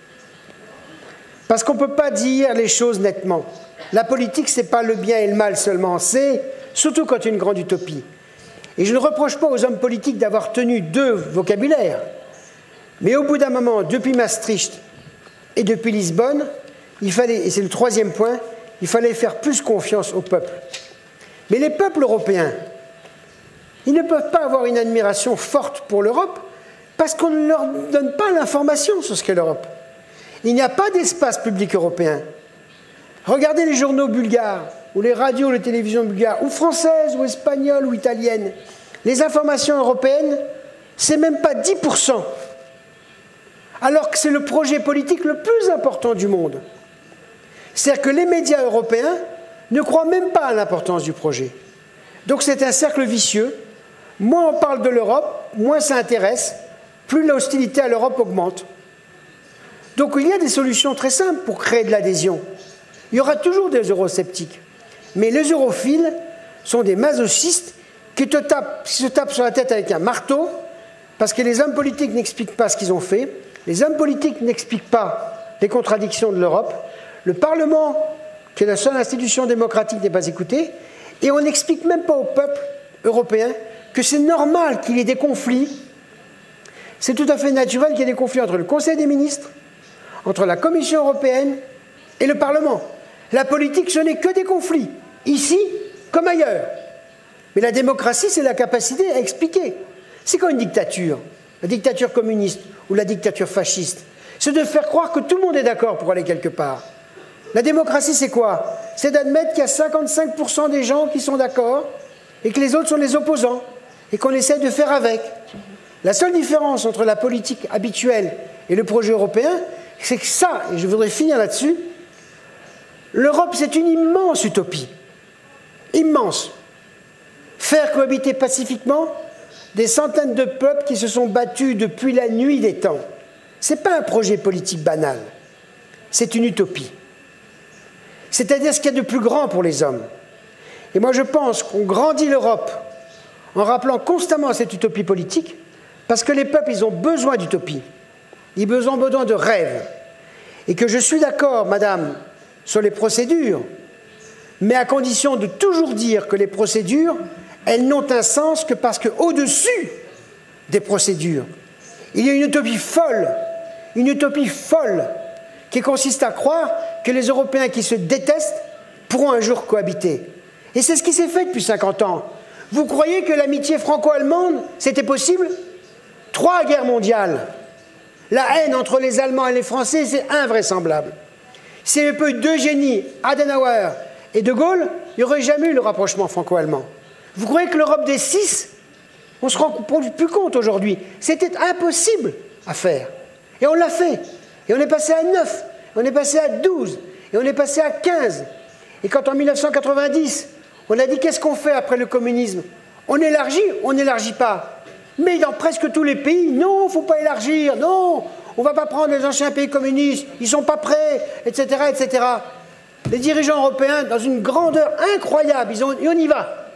Parce qu'on ne peut pas dire les choses nettement. La politique, ce n'est pas le bien et le mal seulement, c'est surtout quand il y a une grande utopie. Et je ne reproche pas aux hommes politiques d'avoir tenu deux vocabulaires. Mais au bout d'un moment, depuis Maastricht et depuis Lisbonne, il fallait, et c'est le troisième point, il fallait faire plus confiance au peuple. Mais les peuples européens, ils ne peuvent pas avoir une admiration forte pour l'Europe parce qu'on ne leur donne pas l'information sur ce qu'est l'Europe. Il n'y a pas d'espace public européen. Regardez les journaux bulgares, ou les radios, les télévisions bulgares, ou françaises, ou espagnoles, ou italiennes. Les informations européennes, c'est même pas dix pour cent. Alors que c'est le projet politique le plus important du monde. C'est-à-dire que les médias européens ne croient même pas à l'importance du projet. Donc c'est un cercle vicieux. Moins on parle de l'Europe, moins ça intéresse, plus l'hostilité à l'Europe augmente. Donc il y a des solutions très simples pour créer de l'adhésion. Il y aura toujours des eurosceptiques. Mais les europhiles sont des masochistes qui, te tapent, qui se tapent sur la tête avec un marteau parce que les hommes politiques n'expliquent pas ce qu'ils ont fait, les hommes politiques n'expliquent pas les contradictions de l'Europe, le Parlement, qui est la seule institution démocratique, n'est pas écouté, et on n'explique même pas au peuple européen que c'est normal qu'il y ait des conflits. C'est tout à fait naturel qu'il y ait des conflits entre le Conseil des ministres, entre la Commission européenne et le Parlement. La politique, ce n'est que des conflits, ici comme ailleurs. Mais la démocratie, c'est la capacité à expliquer. C'est quoi une dictature? La dictature communiste ou la dictature fasciste? C'est de faire croire que tout le monde est d'accord pour aller quelque part. La démocratie, c'est quoi? C'est d'admettre qu'il y a cinquante-cinq pour cent des gens qui sont d'accord et que les autres sont les opposants et qu'on essaie de faire avec. La seule différence entre la politique habituelle et le projet européen, c'est que ça, et je voudrais finir là-dessus, l'Europe, c'est une immense utopie. Immense. Faire cohabiter pacifiquement des centaines de peuples qui se sont battus depuis la nuit des temps. Ce n'est pas un projet politique banal. C'est une utopie. C'est-à-dire ce qu'il y a de plus grand pour les hommes. Et moi, je pense qu'on grandit l'Europe en rappelant constamment cette utopie politique parce que les peuples, ils ont besoin d'utopie. Ils ont besoin de rêves. Et que je suis d'accord, madame, sur les procédures, mais à condition de toujours dire que les procédures, elles n'ont un sens que parce qu'au-dessus des procédures, il y a une utopie folle, une utopie folle, qui consiste à croire que les Européens qui se détestent pourront un jour cohabiter. Et c'est ce qui s'est fait depuis cinquante ans. Vous croyez que l'amitié franco-allemande, c'était possible? Trois guerres mondiales. La haine entre les Allemands et les Français, c'est invraisemblable. S'il n'y avait pas eu d'Eugénie, Adenauer et De Gaulle, il n'y aurait jamais eu le rapprochement franco-allemand. Vous croyez que l'Europe des six, on ne se rend plus compte aujourd'hui, c'était impossible à faire. Et on l'a fait. Et on est passé à neuf, on est passé à douze, et on est passé à quinze. Et quand en mille neuf cent quatre-vingt-dix, on a dit qu'est-ce qu'on fait après le communisme? On élargit, on n'élargit pas. Mais dans presque tous les pays, non, il ne faut pas élargir, non, on ne va pas prendre les anciens pays communistes, ils ne sont pas prêts, et cetera, et cetera. Les dirigeants européens, dans une grandeur incroyable, ils ont, et on y va.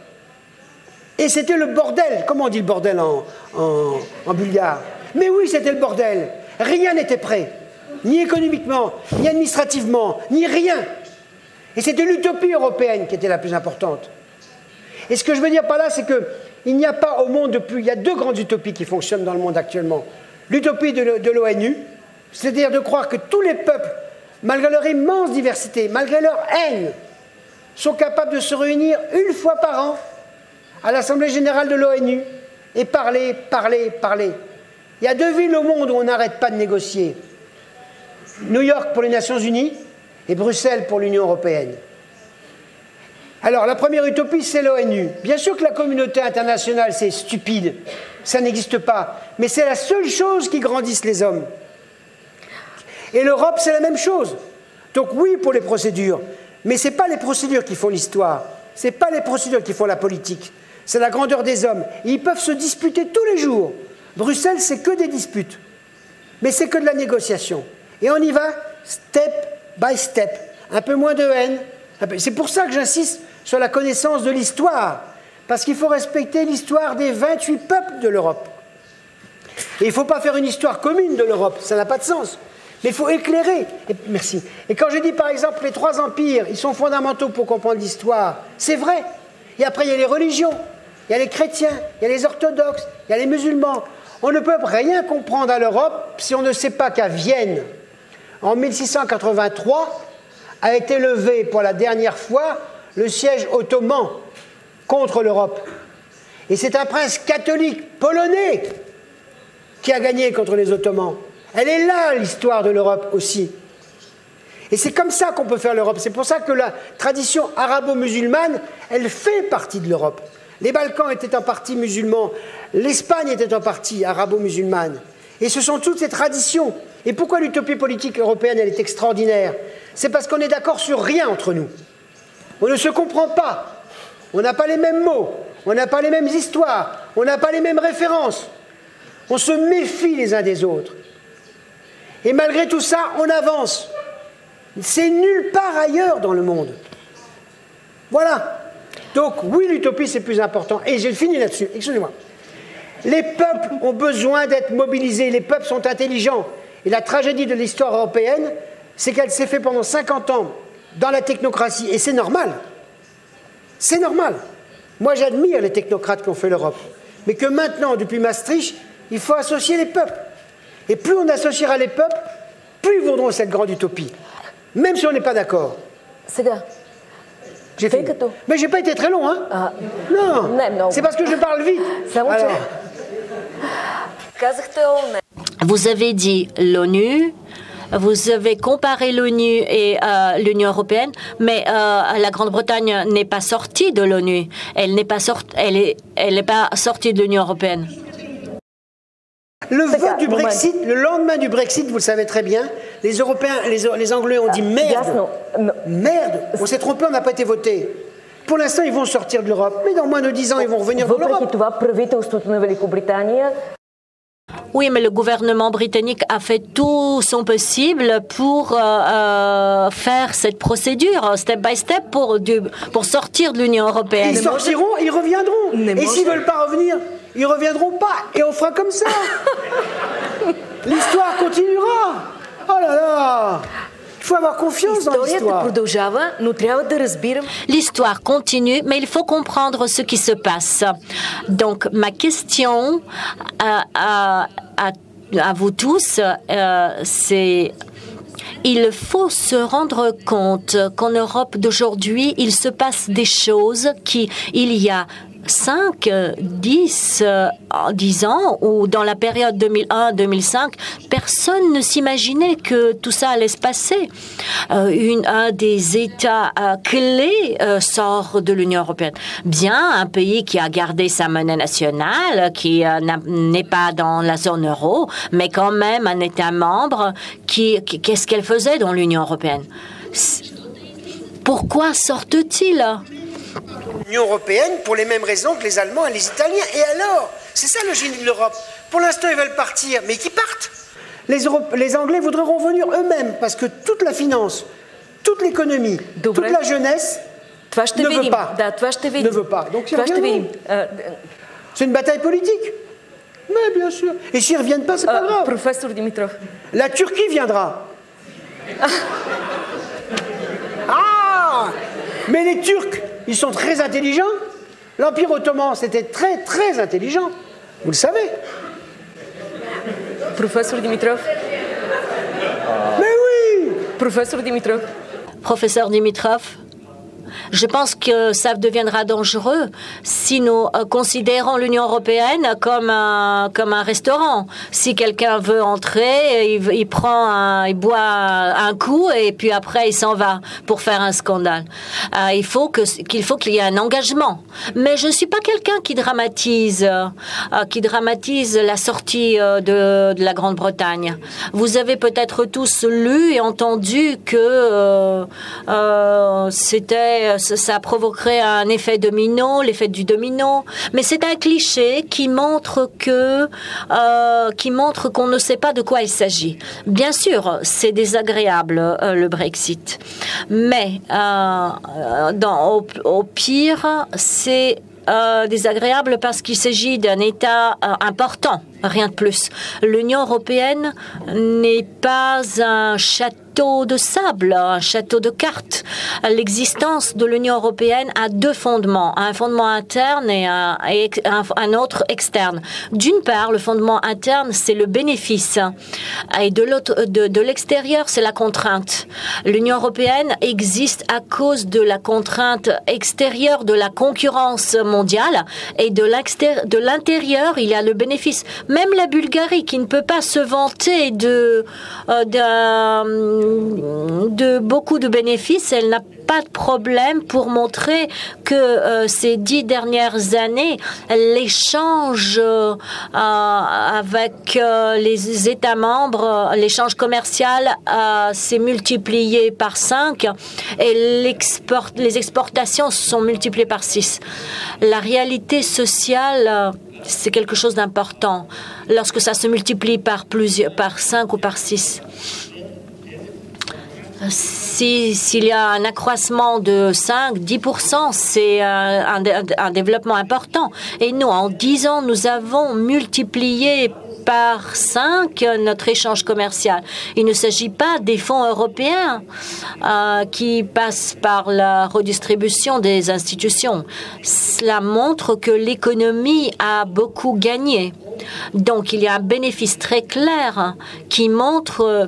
Et c'était le bordel. Comment on dit le bordel en, en, en bulgare? Mais oui, c'était le bordel. Rien n'était prêt. Ni économiquement, ni administrativement, ni rien. Et c'était l'utopie européenne qui était la plus importante. Et ce que je veux dire par là, c'est qu'il n'y a pas au monde depuis... Il y a deux grandes utopies qui fonctionnent dans le monde actuellement. L'utopie de l'ONU, c'est-à-dire de croire que tous les peuples, malgré leur immense diversité, malgré leur haine, sont capables de se réunir une fois par an à l'Assemblée générale de l'ONU et parler, parler, parler. Il y a deux villes au monde où on n'arrête pas de négocier. New York pour les Nations Unies et Bruxelles pour l'Union européenne. Alors, la première utopie, c'est l'ONU. Bien sûr que la communauté internationale, c'est stupide, ça n'existe pas, mais c'est la seule chose qui grandisse les hommes. Et l'Europe, c'est la même chose. Donc oui pour les procédures, mais ce n'est pas les procédures qui font l'histoire, ce n'est pas les procédures qui font la politique, c'est la grandeur des hommes. Et ils peuvent se disputer tous les jours. Bruxelles, c'est que des disputes, mais c'est que de la négociation. Et on y va step by step, un peu moins de haine. C'est pour ça que j'insiste sur la connaissance de l'histoire, parce qu'il faut respecter l'histoire des vingt-huit peuples de l'Europe. Et il ne faut pas faire une histoire commune de l'Europe, ça n'a pas de sens. Mais il faut éclairer. Et, merci. Et quand je dis par exemple les trois empires, ils sont fondamentaux pour comprendre l'histoire, c'est vrai. Et après, il y a les religions, il y a les chrétiens, il y a les orthodoxes, il y a les musulmans. On ne peut rien comprendre à l'Europe si on ne sait pas qu'à Vienne, en mille six cent quatre-vingt-trois, a été levé pour la dernière fois le siège ottoman contre l'Europe. Et c'est un prince catholique polonais qui a gagné contre les Ottomans. Elle est là, l'histoire de l'Europe aussi. Et c'est comme ça qu'on peut faire l'Europe. C'est pour ça que la tradition arabo-musulmane, elle fait partie de l'Europe. Les Balkans étaient en partie musulmans, l'Espagne était en partie arabo-musulmane. Et ce sont toutes ces traditions. Et pourquoi l'utopie politique européenne, elle est extraordinaire? C'est parce qu'on n'est d'accord sur rien entre nous. On ne se comprend pas. On n'a pas les mêmes mots. On n'a pas les mêmes histoires. On n'a pas les mêmes références. On se méfie les uns des autres. Et malgré tout ça, on avance. C'est nulle part ailleurs dans le monde. Voilà. Donc, oui, l'utopie, c'est plus important. Et j'ai fini là-dessus. Excusez-moi. Les peuples ont besoin d'être mobilisés. Les peuples sont intelligents. Et la tragédie de l'histoire européenne, c'est qu'elle s'est faite pendant cinquante ans dans la technocratie. Et c'est normal. C'est normal. Moi, j'admire les technocrates qui ont fait l'Europe. Mais que maintenant, depuis Maastricht, il faut associer les peuples. Et plus on associera les peuples, plus ils voudront cette grande utopie. Même si on n'est pas d'accord. Сега. J'ai fini. Mais j'ai pas été très long, hein А, Non. Не, много. C'est parce que je parle vite. Само, че... Alors, Казахте ООН. Vous avez dit l'ONU, vous avez comparé l'ONU et euh, l'Union européenne, mais euh, la Grande-Bretagne n'est pas sortie de l'ONU. Elle n'est pas sortie, elle est, elle n'est pas sortie de l'Union européenne. le vote du Brexit, le lendemain du Brexit, vous le savez très bien, les Européens, les, les Anglais ont dit merde. Merde, on s'est trompé, on n'a pas été voté. Pour l'instant, ils vont sortir de l'Europe, mais dans moins de dix ans, ils vont revenir dans l'Europe. Oui, mais le gouvernement britannique a fait tout son possible pour euh, euh, faire cette procédure, step by step, pour, du, pour sortir de l'Union européenne. Ils sortiront, ils reviendront. Et s'ils ne veulent pas revenir, ils ne reviendront pas. Et on fera comme ça. L'histoire continuera. Oh là là. Il faut avoir confiance dans l'histoire. L'histoire continue, mais il faut comprendre ce qui se passe. Donc, ma question à, à, à, à vous tous, euh, c'est... Il faut se rendre compte qu'en Europe d'aujourd'hui, il se passe des choses qui, il y a cinq, dix, dix ans, ou dans la période deux mille un deux mille cinq, personne ne s'imaginait que tout ça allait se passer. Euh, une, un des États euh, clés euh, sort de l'Union européenne. Bien, un pays qui a gardé sa monnaie nationale, qui euh, n'est pas dans la zone euro, mais quand même un État membre qui, qui qu'est-ce qu'elle faisait dans l'Union européenne? Pourquoi sortent-ils? L'Union européenne pour les mêmes raisons que les Allemands et les Italiens. Et alors? C'est ça le génie de l'Europe. Pour l'instant, ils veulent partir, mais qu'ils partent. Les, Europe... les Anglais voudraient revenir eux-mêmes, parce que toute la finance, toute l'économie, toute la jeunesse ne veut pas. Ne veut pas. Donc, c'est une bataille politique. Mais bien sûr. Et s'ils ne reviennent pas, c'est pas grave. Professeur Dimitrov. La Turquie viendra. Ah! Mais les Turcs, ils sont très intelligents. L'Empire ottoman, c'était très, très intelligent. Vous le savez. Professeur Dimitrov. Mais oui! Professeur Dimitrov. Professeur Dimitrov. Je pense que ça deviendra dangereux si nous euh, considérons l'Union européenne comme un, comme un restaurant. Si quelqu'un veut entrer, il, il prend un, il boit un coup et puis après il s'en va pour faire un scandale. Euh, il faut que, qu'il faut qu'il y ait un engagement. Mais je ne suis pas quelqu'un qui dramatise, euh, qui dramatise la sortie euh, de, de la Grande-Bretagne. Vous avez peut-être tous lu et entendu que euh, euh, c'était, ça provoquerait un effet domino, l'effet du domino. Mais c'est un cliché qui montre que, euh, qui montre qu'on ne sait pas de quoi il s'agit. Bien sûr, c'est désagréable euh, le Brexit, mais euh, dans, au, au pire, c'est Euh, désagréable parce qu'il s'agit d'un État euh, important, rien de plus. L'Union européenne n'est pas un château de sable, un château de cartes. L'existence de l'Union européenne a deux fondements, un fondement interne et un, et un, un autre externe. D'une part, le fondement interne, c'est le bénéfice, et de l'autre, de, de l'extérieur, c'est la contrainte. L'Union européenne existe à cause de la contrainte extérieure, de la concurrence mondiale, et de l'intérieur, il y a le bénéfice. Même la Bulgarie, qui ne peut pas se vanter de, euh, de, de beaucoup de bénéfices, elle n'a pas de problème pour montrer que euh, ces dix dernières années, l'échange euh, avec euh, les États membres, l'échange commercial euh, s'est multiplié par cinq et l'export, les exportations se sont multipliées par six. La réalité sociale, euh, c'est quelque chose d'important lorsque ça se multiplie par plusieurs, par cinq ou par six. Si, s'il y a un accroissement de cinq à dix pour cent, c'est un, un, un développement important. Et nous, en dix ans, nous avons multiplié par cinq notre échange commercial. Il ne s'agit pas des fonds européens euh, qui passent par la redistribution des institutions. Cela montre que l'économie a beaucoup gagné. Donc, il y a un bénéfice très clair qui montre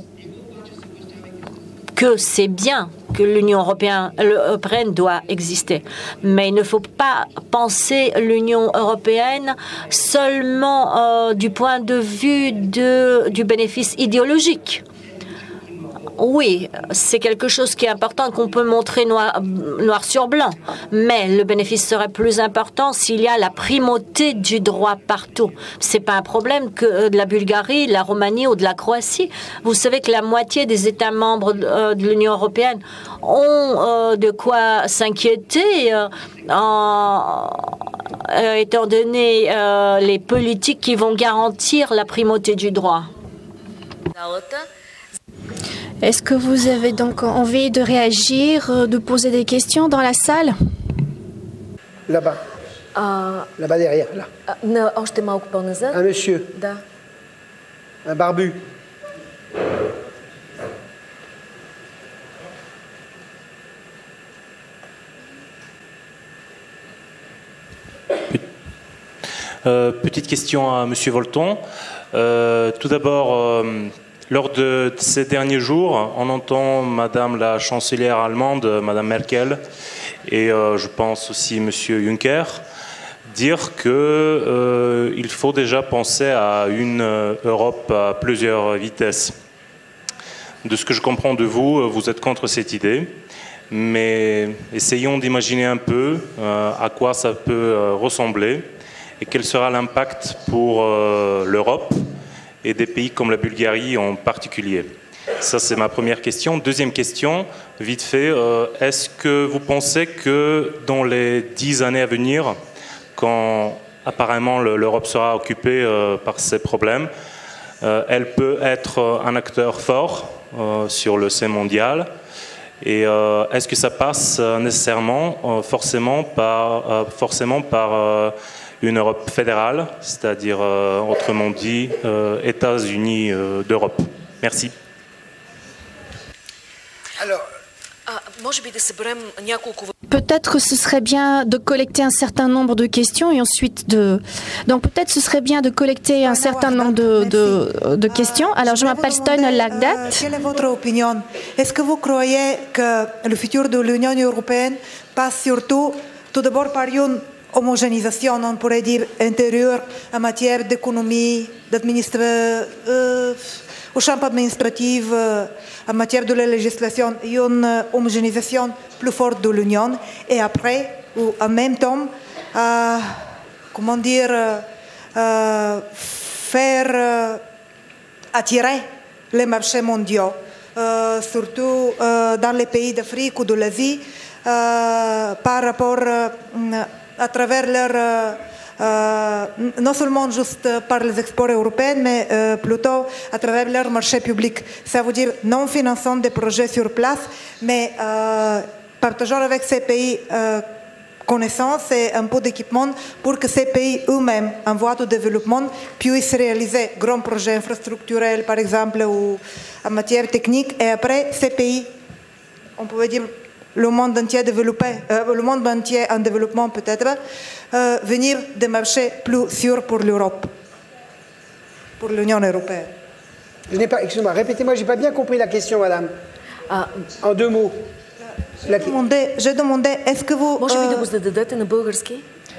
que c'est bien que l'Union européenne doit exister. Mais il ne faut pas penser l'Union européenne seulement euh, du point de vue de, du bénéfice idéologique. Oui, c'est quelque chose qui est important qu'on peut montrer noir, noir sur blanc. Mais le bénéfice serait plus important s'il y a la primauté du droit partout. Ce n'est pas un problème que de la Bulgarie, de la Roumanie ou de la Croatie. Vous savez que la moitié des États membres de, de l'Union européenne ont euh, de quoi s'inquiéter euh, en, euh, étant donné euh, les politiques qui vont garantir la primauté du droit. Est-ce que vous avez donc envie de réagir, de poser des questions dans la salle? Là-bas. Uh, Là-bas derrière, là. На още малко по-назад. Un monsieur. Да. Un barbu. Euh, petite question à M. Volton. Euh, tout d'abord, euh, lors de ces derniers jours, on entend Madame la chancelière allemande, Madame Merkel, et euh, je pense aussi M. Juncker, dire qu'il euh, faut déjà penser à une Europe à plusieurs vitesses. De ce que je comprends de vous, vous êtes contre cette idée, mais essayons d'imaginer un peu euh, à quoi ça peut euh, ressembler et quel sera l'impact pour euh, l'Europe et des pays comme la Bulgarie en particulier. Ça, c'est ma première question. Deuxième question, vite fait, euh, est-ce que vous pensez que dans les dix années à venir, quand apparemment l'Europe sera occupée euh, par ces problèmes, euh, elle peut être un acteur fort euh, sur le scène mondial? Et euh, est-ce que ça passe euh, nécessairement, euh, forcément par, euh, forcément par euh, une Europe fédérale, c'est-à-dire, euh, autrement dit, euh, États-Unis euh, d'Europe? Merci. Alors, Uh, Peut-être ce serait bien de collecter un certain nombre de questions et ensuite de... Donc peut-être ce serait bien de collecter un certain nombre de, de, de questions. Alors je m'appelle Steiner Lagdat. Quelle est votre opinion? Est-ce que vous croyez que le futur de l'Union européenne passe surtout, tout d'abord par une homogénéisation, on pourrait dire, intérieure en matière d'économie, d'administration, euh, au champ administratif, euh, en matière de la législation, une homogénéisation plus forte de l'Union, et après, ou en même temps, euh, comment dire, euh, faire euh, attirer les marchés mondiaux, euh, surtout euh, dans les pays d'Afrique ou de l'Asie, euh, par rapport euh, à travers leur... Euh, Euh, non seulement juste par les exports européens, mais euh, plutôt à travers leur marché public. Ça veut dire non finançant des projets sur place, mais euh, partageant avec ces pays euh, connaissances et un peu d'équipement pour que ces pays eux-mêmes, en voie de développement, puissent réaliser grands projets infrastructurels, par exemple, ou en matière technique. Et après, ces pays, on pourrait dire le monde entier développé, euh, le monde entier en développement peut-être, euh, venir des marchés plus sûrs pour l'Europe, pour l'Union européenne. Je n'ai pas, excusez-moi, répétez-moi, je n'ai pas bien compris la question, madame. А, En deux mots. La... J'ai demandé, est-ce que vous... Може би да euh, го зададете на български?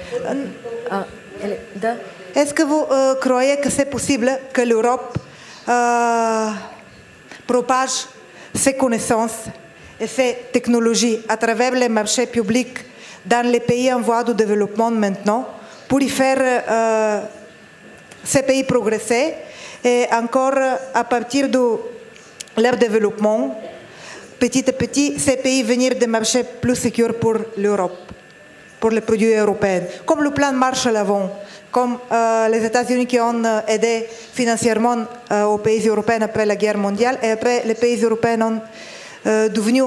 А, еле, да. Est-ce que vous euh, croyez que c'est possible que l'Europe euh, propage ses connaissances et ces technologies à travers les marchés publics dans les pays en voie de développement maintenant pour y faire euh, ces pays progresser et encore à partir de leur développement, petit à petit, ces pays venir des marchés plus sûrs pour l'Europe, pour les produits européens, comme le plan Marshall avant, comme euh, les États-Unis qui ont euh, aidé financièrement euh, aux pays européens après la guerre mondiale et après les pays européens ont Euh, devenu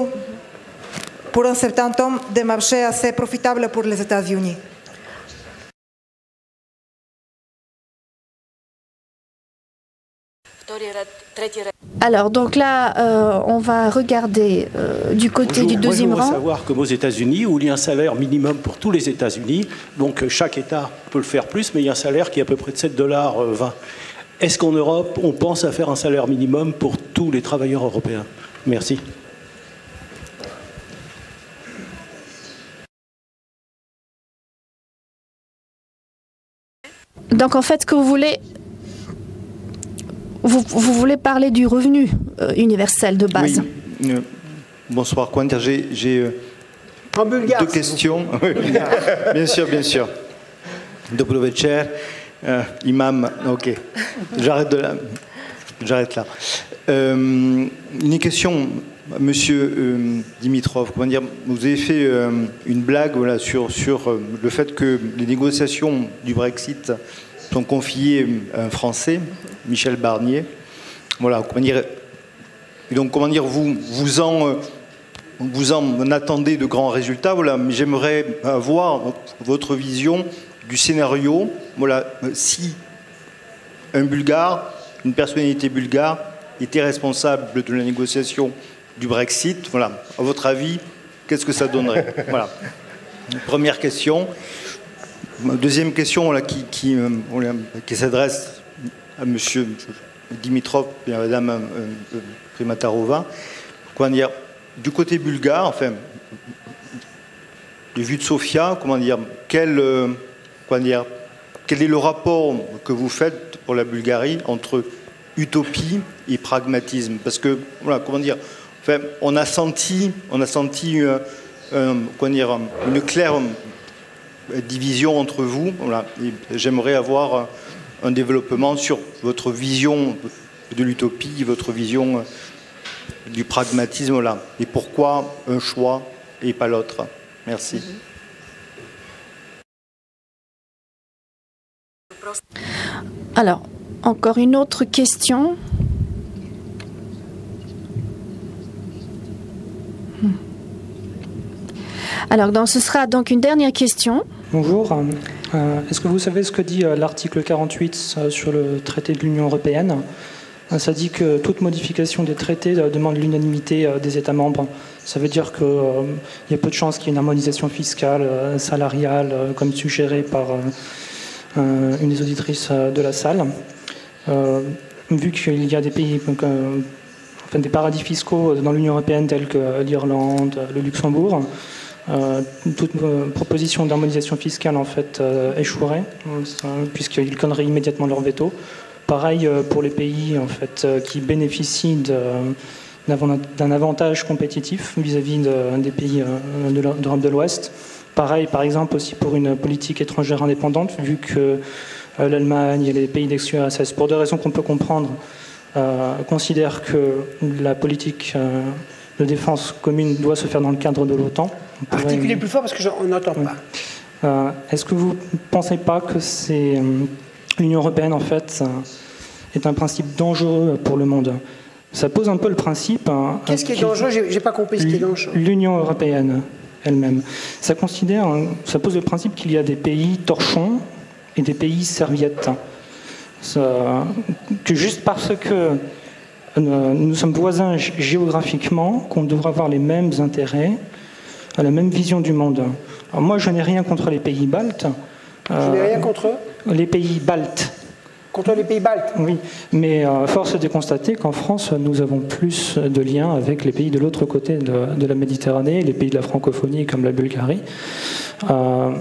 pour un certain temps des marchés assez profitables pour les États-Unis. Alors, donc là, euh, on va regarder euh, du côté Bonjour, du deuxième moi, je rang. voudrais savoir comme aux États-Unis, où il y a un salaire minimum pour tous les États-Unis, donc euh, chaque État peut le faire plus, mais il y a un salaire qui est à peu près de sept dollars vingt. Est-ce qu'en Europe, on pense à faire un salaire minimum pour tous les travailleurs européens? Merci. Donc en fait, ce que vous voulez, vous, vous voulez parler du revenu euh, universel de base. Oui. Euh, bonsoir, Quentin. J'ai, j'ai euh, en bulgare, deux questions. Bien sûr, bien sûr. Dobro večer, euh, imam. Ok, j'arrête de là. J'arrête là. Euh, une question, Monsieur euh, Dimitrov. Comment dire, vous avez fait euh, une blague voilà, sur, sur euh, le fait que les négociations du Brexit sont confiées à un Français, Michel Barnier. Voilà. Comment dire, et donc, comment dire, vous vous en euh, vous en attendez de grands résultats. Voilà. Mais j'aimerais avoir votre vision du scénario. Voilà, si un Bulgare, une personnalité bulgare, était responsable de la négociation du Brexit, voilà. À votre avis, qu'est-ce que ça donnerait? Voilà. Première question. Deuxième question voilà, qui, qui, voilà, qui s'adresse à M. Dimitrov et à Mme euh, Primatarova. Comment dire, du côté bulgare, enfin, de vue de Sofia, comment dire, quel, euh, comment dire, quel est le rapport que vous faites pour la Bulgarie entre utopie et pragmatisme? Parce que, voilà, comment dire, enfin, on a senti, on a senti euh, euh, comment dire, une claire division entre vous. Voilà, et j'aimerais avoir un développement sur votre vision de l'utopie, votre vision du pragmatisme, là, et pourquoi un choix et pas l'autre. Merci. Alors, encore une autre question. Alors, donc, ce sera donc une dernière question. Bonjour. Euh, est-ce que vous savez ce que dit euh, l'article quarante-huit euh, sur le traité de l'Union européenne? Ça dit que toute modification des traités demande l'unanimité des États membres. Ça veut dire qu'il euh, y a peu de chances qu'il y ait une harmonisation fiscale, euh, salariale, euh, comme suggéré par euh, une des auditrices de la salle. Euh, vu qu'il y a des pays, euh, enfin, des paradis fiscaux dans l'Union européenne tels que l'Irlande, le Luxembourg, euh, toute euh, proposition d'harmonisation fiscale en fait euh, échouerait, euh, puisqu'ils connaîtraient immédiatement leur veto. Pareil euh, pour les pays en fait euh, qui bénéficient de, d'un avantage compétitif vis-à-vis de, des pays euh, de l'Europe de l'Ouest. Pareil, par exemple, aussi pour une politique étrangère indépendante, vu que euh, l'Allemagne et les pays d'ex-U R S S, pour des raisons qu'on peut comprendre, euh, considèrent que la politique euh, de défense commune doit se faire dans le cadre de l'OTAN. Articulez plus fort parce qu'on n'entend pas. Euh, Est-ce que vous ne pensez pas que c'est, euh, l'Union européenne, en fait, euh, est un principe dangereux pour le monde? Ça pose un peu le principe... Hein, Qu'est-ce qui est dangereux? J'ai, j'ai pas compris ce qui est dangereux. L'Union européenne elle-même. Ça considère, ça pose le principe qu'il y a des pays torchons et des pays serviettes. Ça, que juste parce que nous sommes voisins géographiquement, qu'on devrait avoir les mêmes intérêts, la même vision du monde. Alors moi, je n'ai rien contre les pays baltes. Vous n'avez rien contre eux? Les pays baltes. Contre les pays baltes? Oui, mais euh, force est de constater qu'en France, nous avons plus de liens avec les pays de l'autre côté de, de la Méditerranée, les pays de la francophonie comme la Bulgarie. Euh,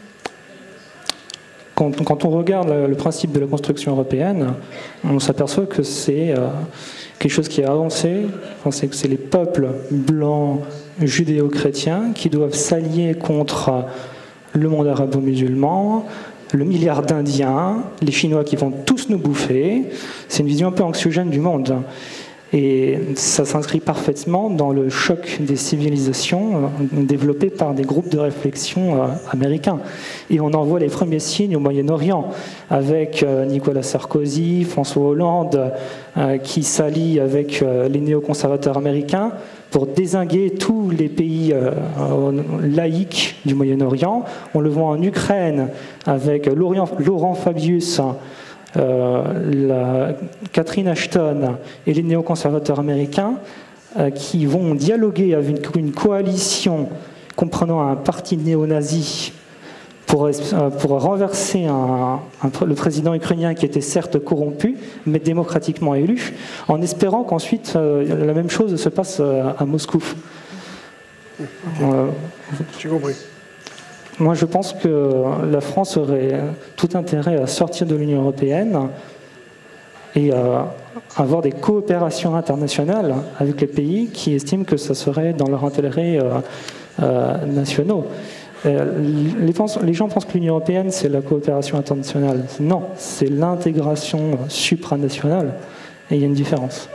quand, quand on regarde le, le principe de la construction européenne, on s'aperçoit que c'est euh, quelque chose qui a avancé. Enfin, c'est que c'est les peuples blancs judéo-chrétiens qui doivent s'allier contre le monde arabo-musulman, le milliard d'Indiens, les Chinois qui vont tous nous bouffer. C'est une vision un peu anxiogène du monde. Et ça s'inscrit parfaitement dans le choc des civilisations euh, développées par des groupes de réflexion euh, américains. Et on en voit les premiers signes au Moyen-Orient, avec euh, Nicolas Sarkozy, François Hollande, euh, qui s'allient avec euh, les néoconservateurs américains pour dézinguer tous les pays euh, laïcs du Moyen-Orient. On le voit en Ukraine avec Laurent, Laurent Fabius, euh, la, Catherine Ashton et les néoconservateurs américains euh, qui vont dialoguer avec une, une coalition comprenant un parti néo-nazi pour, pour renverser un, un, le président ukrainien qui était certes corrompu, mais démocratiquement élu, en espérant qu'ensuite euh, la même chose se passe euh, à Moscou. Okay. Euh, J'ai compris. Moi, je pense que la France aurait tout intérêt à sortir de l'Union européenne et à avoir des coopérations internationales avec les pays qui estiment que ça serait dans leur intérêt euh, euh, nationaux. Les gens pensent que l'Union européenne, c'est la coopération internationale. Non, c'est l'intégration supranationale. Et il y a une différence.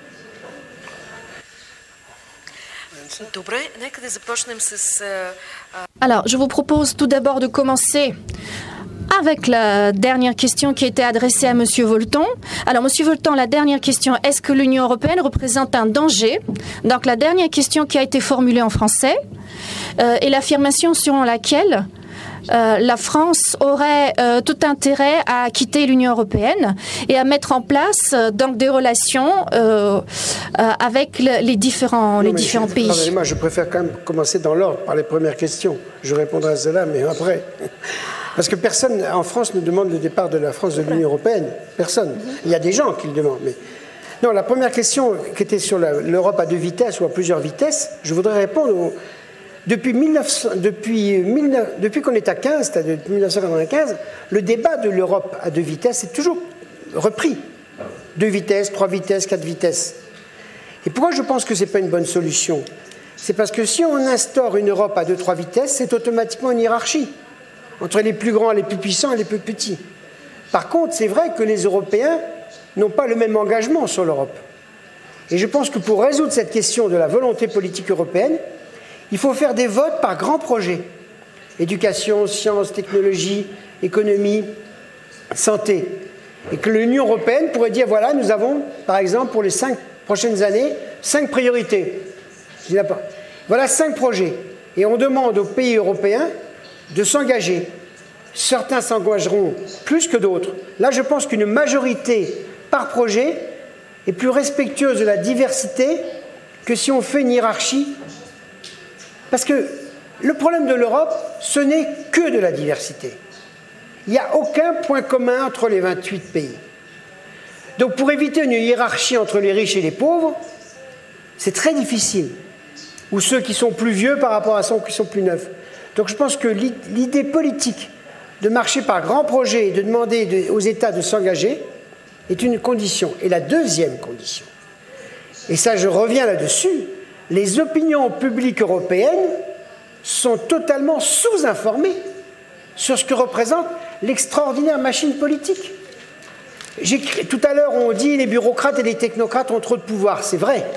Alors, je vous propose tout d'abord de commencer avec la dernière question qui était adressée à M. Volton. Alors, M. Volton, la dernière question, est-ce que l'Union européenne représente un danger? Donc, la dernière question qui a été formulée en français euh, est l'affirmation selon laquelle euh, la France aurait euh, tout intérêt à quitter l'Union européenne et à mettre en place euh, donc des relations euh, euh, avec le, les différents, non, les différents je, pays. Moi, je préfère quand même commencer dans l'ordre par les premières questions. Je répondrai à cela, mais après... Parce que personne en France ne demande le départ de la France de l'Union européenne. Personne. Il y a des gens qui le demandent. Mais... Non, la première question qui était sur la, l'Europe à deux vitesses ou à plusieurs vitesses, je voudrais répondre au... Depuis, mille neuf cents, depuis, mille neuf cents, depuis qu'on est à quinze, c'est-à-dire depuis mille neuf cent quatre-vingt-quinze, le débat de l'Europe à deux vitesses est toujours repris. Deux vitesses, trois vitesses, quatre vitesses. Et pourquoi je pense que ce n'est pas une bonne solution? C'est parce que si on instaure une Europe à deux, trois vitesses, c'est automatiquement une hiérarchie entre les plus grands, les plus puissants et les plus petits. Par contre, c'est vrai que les Européens n'ont pas le même engagement sur l'Europe. Et je pense que pour résoudre cette question de la volonté politique européenne, il faut faire des votes par grands projets. Éducation, sciences, technologie, économie, santé. Et que l'Union européenne pourrait dire, voilà, nous avons, par exemple, pour les cinq prochaines années, cinq priorités. Je dis pas. Voilà cinq projets. Et on demande aux pays européens de s'engager. Certains s'engageront plus que d'autres. Là, je pense qu'une majorité par projet est plus respectueuse de la diversité que si on fait une hiérarchie. Parce que le problème de l'Europe, ce n'est que de la diversité. Il n'y a aucun point commun entre les vingt-huit pays. Donc pour éviter une hiérarchie entre les riches et les pauvres, c'est très difficile. Ou ceux qui sont plus vieux par rapport à ceux qui sont plus neufs. Donc je pense que l'idée politique de marcher par grands projets et de demander aux États de s'engager est une condition. Et la deuxième condition, et ça je reviens là-dessus, les opinions publiques européennes sont totalement sous-informées sur ce que représente l'extraordinaire machine politique. Tout à l'heure, on dit les bureaucrates et les technocrates ont trop de pouvoir. C'est vrai.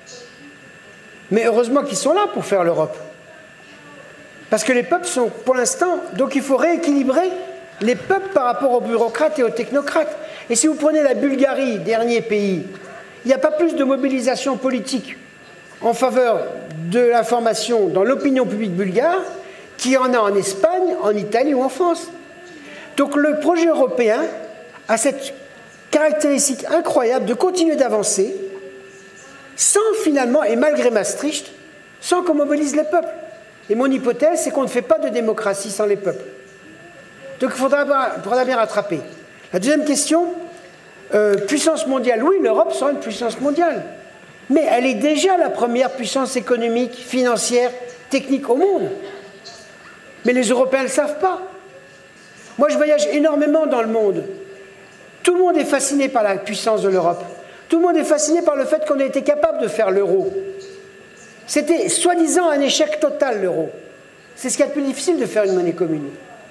Mais heureusement qu'ils sont là pour faire l'Europe. Parce que les peuples sont, pour l'instant, donc il faut rééquilibrer les peuples par rapport aux bureaucrates et aux technocrates. Et si vous prenez la Bulgarie, dernier pays, il n'y a pas plus de mobilisation politique en faveur de l'information dans l'opinion publique bulgare qu'il y en a en Espagne, en Italie ou en France. Donc le projet européen a cette caractéristique incroyable de continuer d'avancer sans finalement, et malgré Maastricht, sans qu'on mobilise les peuples. Et mon hypothèse, c'est qu'on ne fait pas de démocratie sans les peuples. Donc il faudra, faudra bien rattraper. La deuxième question, euh, puissance mondiale. Oui, l'Europe sera une puissance mondiale. Mais elle est déjà la première puissance économique, financière, technique au monde. Mais les Européens ne le savent pas. Moi, je voyage énormément dans le monde. Tout le monde est fasciné par la puissance de l'Europe. Tout le monde est fasciné par le fait qu'on ait été capable de faire l'euro. C'était soi-disant un échec total, l'euro. C'est ce qu'il y a de plus difficile de faire une monnaie commune.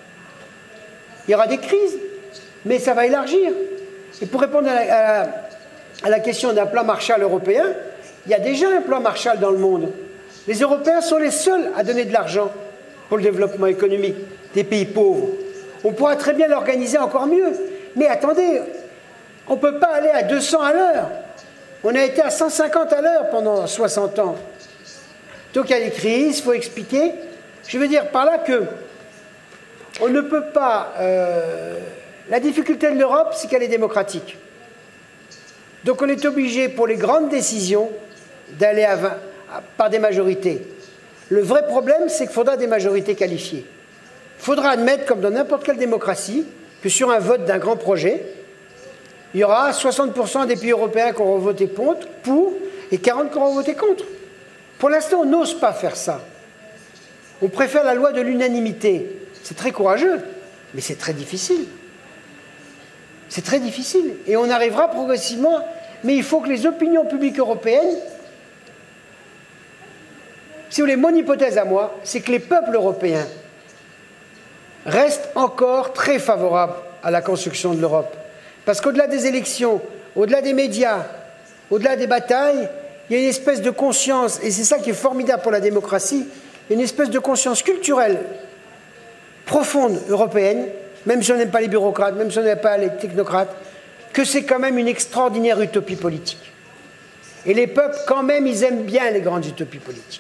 Il y aura des crises, mais ça va élargir. Et pour répondre à la, à la, à la question d'un plan Marshall européen, il y a déjà un plan Marshall dans le monde. Les Européens sont les seuls à donner de l'argent pour le développement économique des pays pauvres. On pourra très bien l'organiser encore mieux. Mais attendez, on ne peut pas aller à deux cents à l'heure. On a été à cent cinquante à l'heure pendant soixante ans. Donc il y a des crises, il faut expliquer. Je veux dire par là que on ne peut pas... Euh, la difficulté de l'Europe, c'est qu'elle est démocratique. Donc on est obligé, pour les grandes décisions, d'aller à vingt, par des majorités. Le vrai problème, c'est qu'il faudra des majorités qualifiées. Il faudra admettre, comme dans n'importe quelle démocratie, que sur un vote d'un grand projet, il y aura soixante pour cent des pays européens qui auront voté pour et quarante qui auront voté contre. Pour l'instant, on n'ose pas faire ça. On préfère la loi de l'unanimité. C'est très courageux, mais c'est très difficile. C'est très difficile. Et on arrivera progressivement, mais il faut que les opinions publiques européennes... Si vous voulez, mon hypothèse à moi, c'est que les peuples européens restent encore très favorables à la construction de l'Europe. Parce qu'au-delà des élections, au-delà des médias, au-delà des batailles, il y a une espèce de conscience, et c'est ça qui est formidable pour la démocratie, une espèce de conscience culturelle profonde européenne, même si on n'aime pas les bureaucrates, même si on n'aime pas les technocrates, que c'est quand même une extraordinaire utopie politique. Et les peuples, quand même, ils aiment bien les grandes utopies politiques.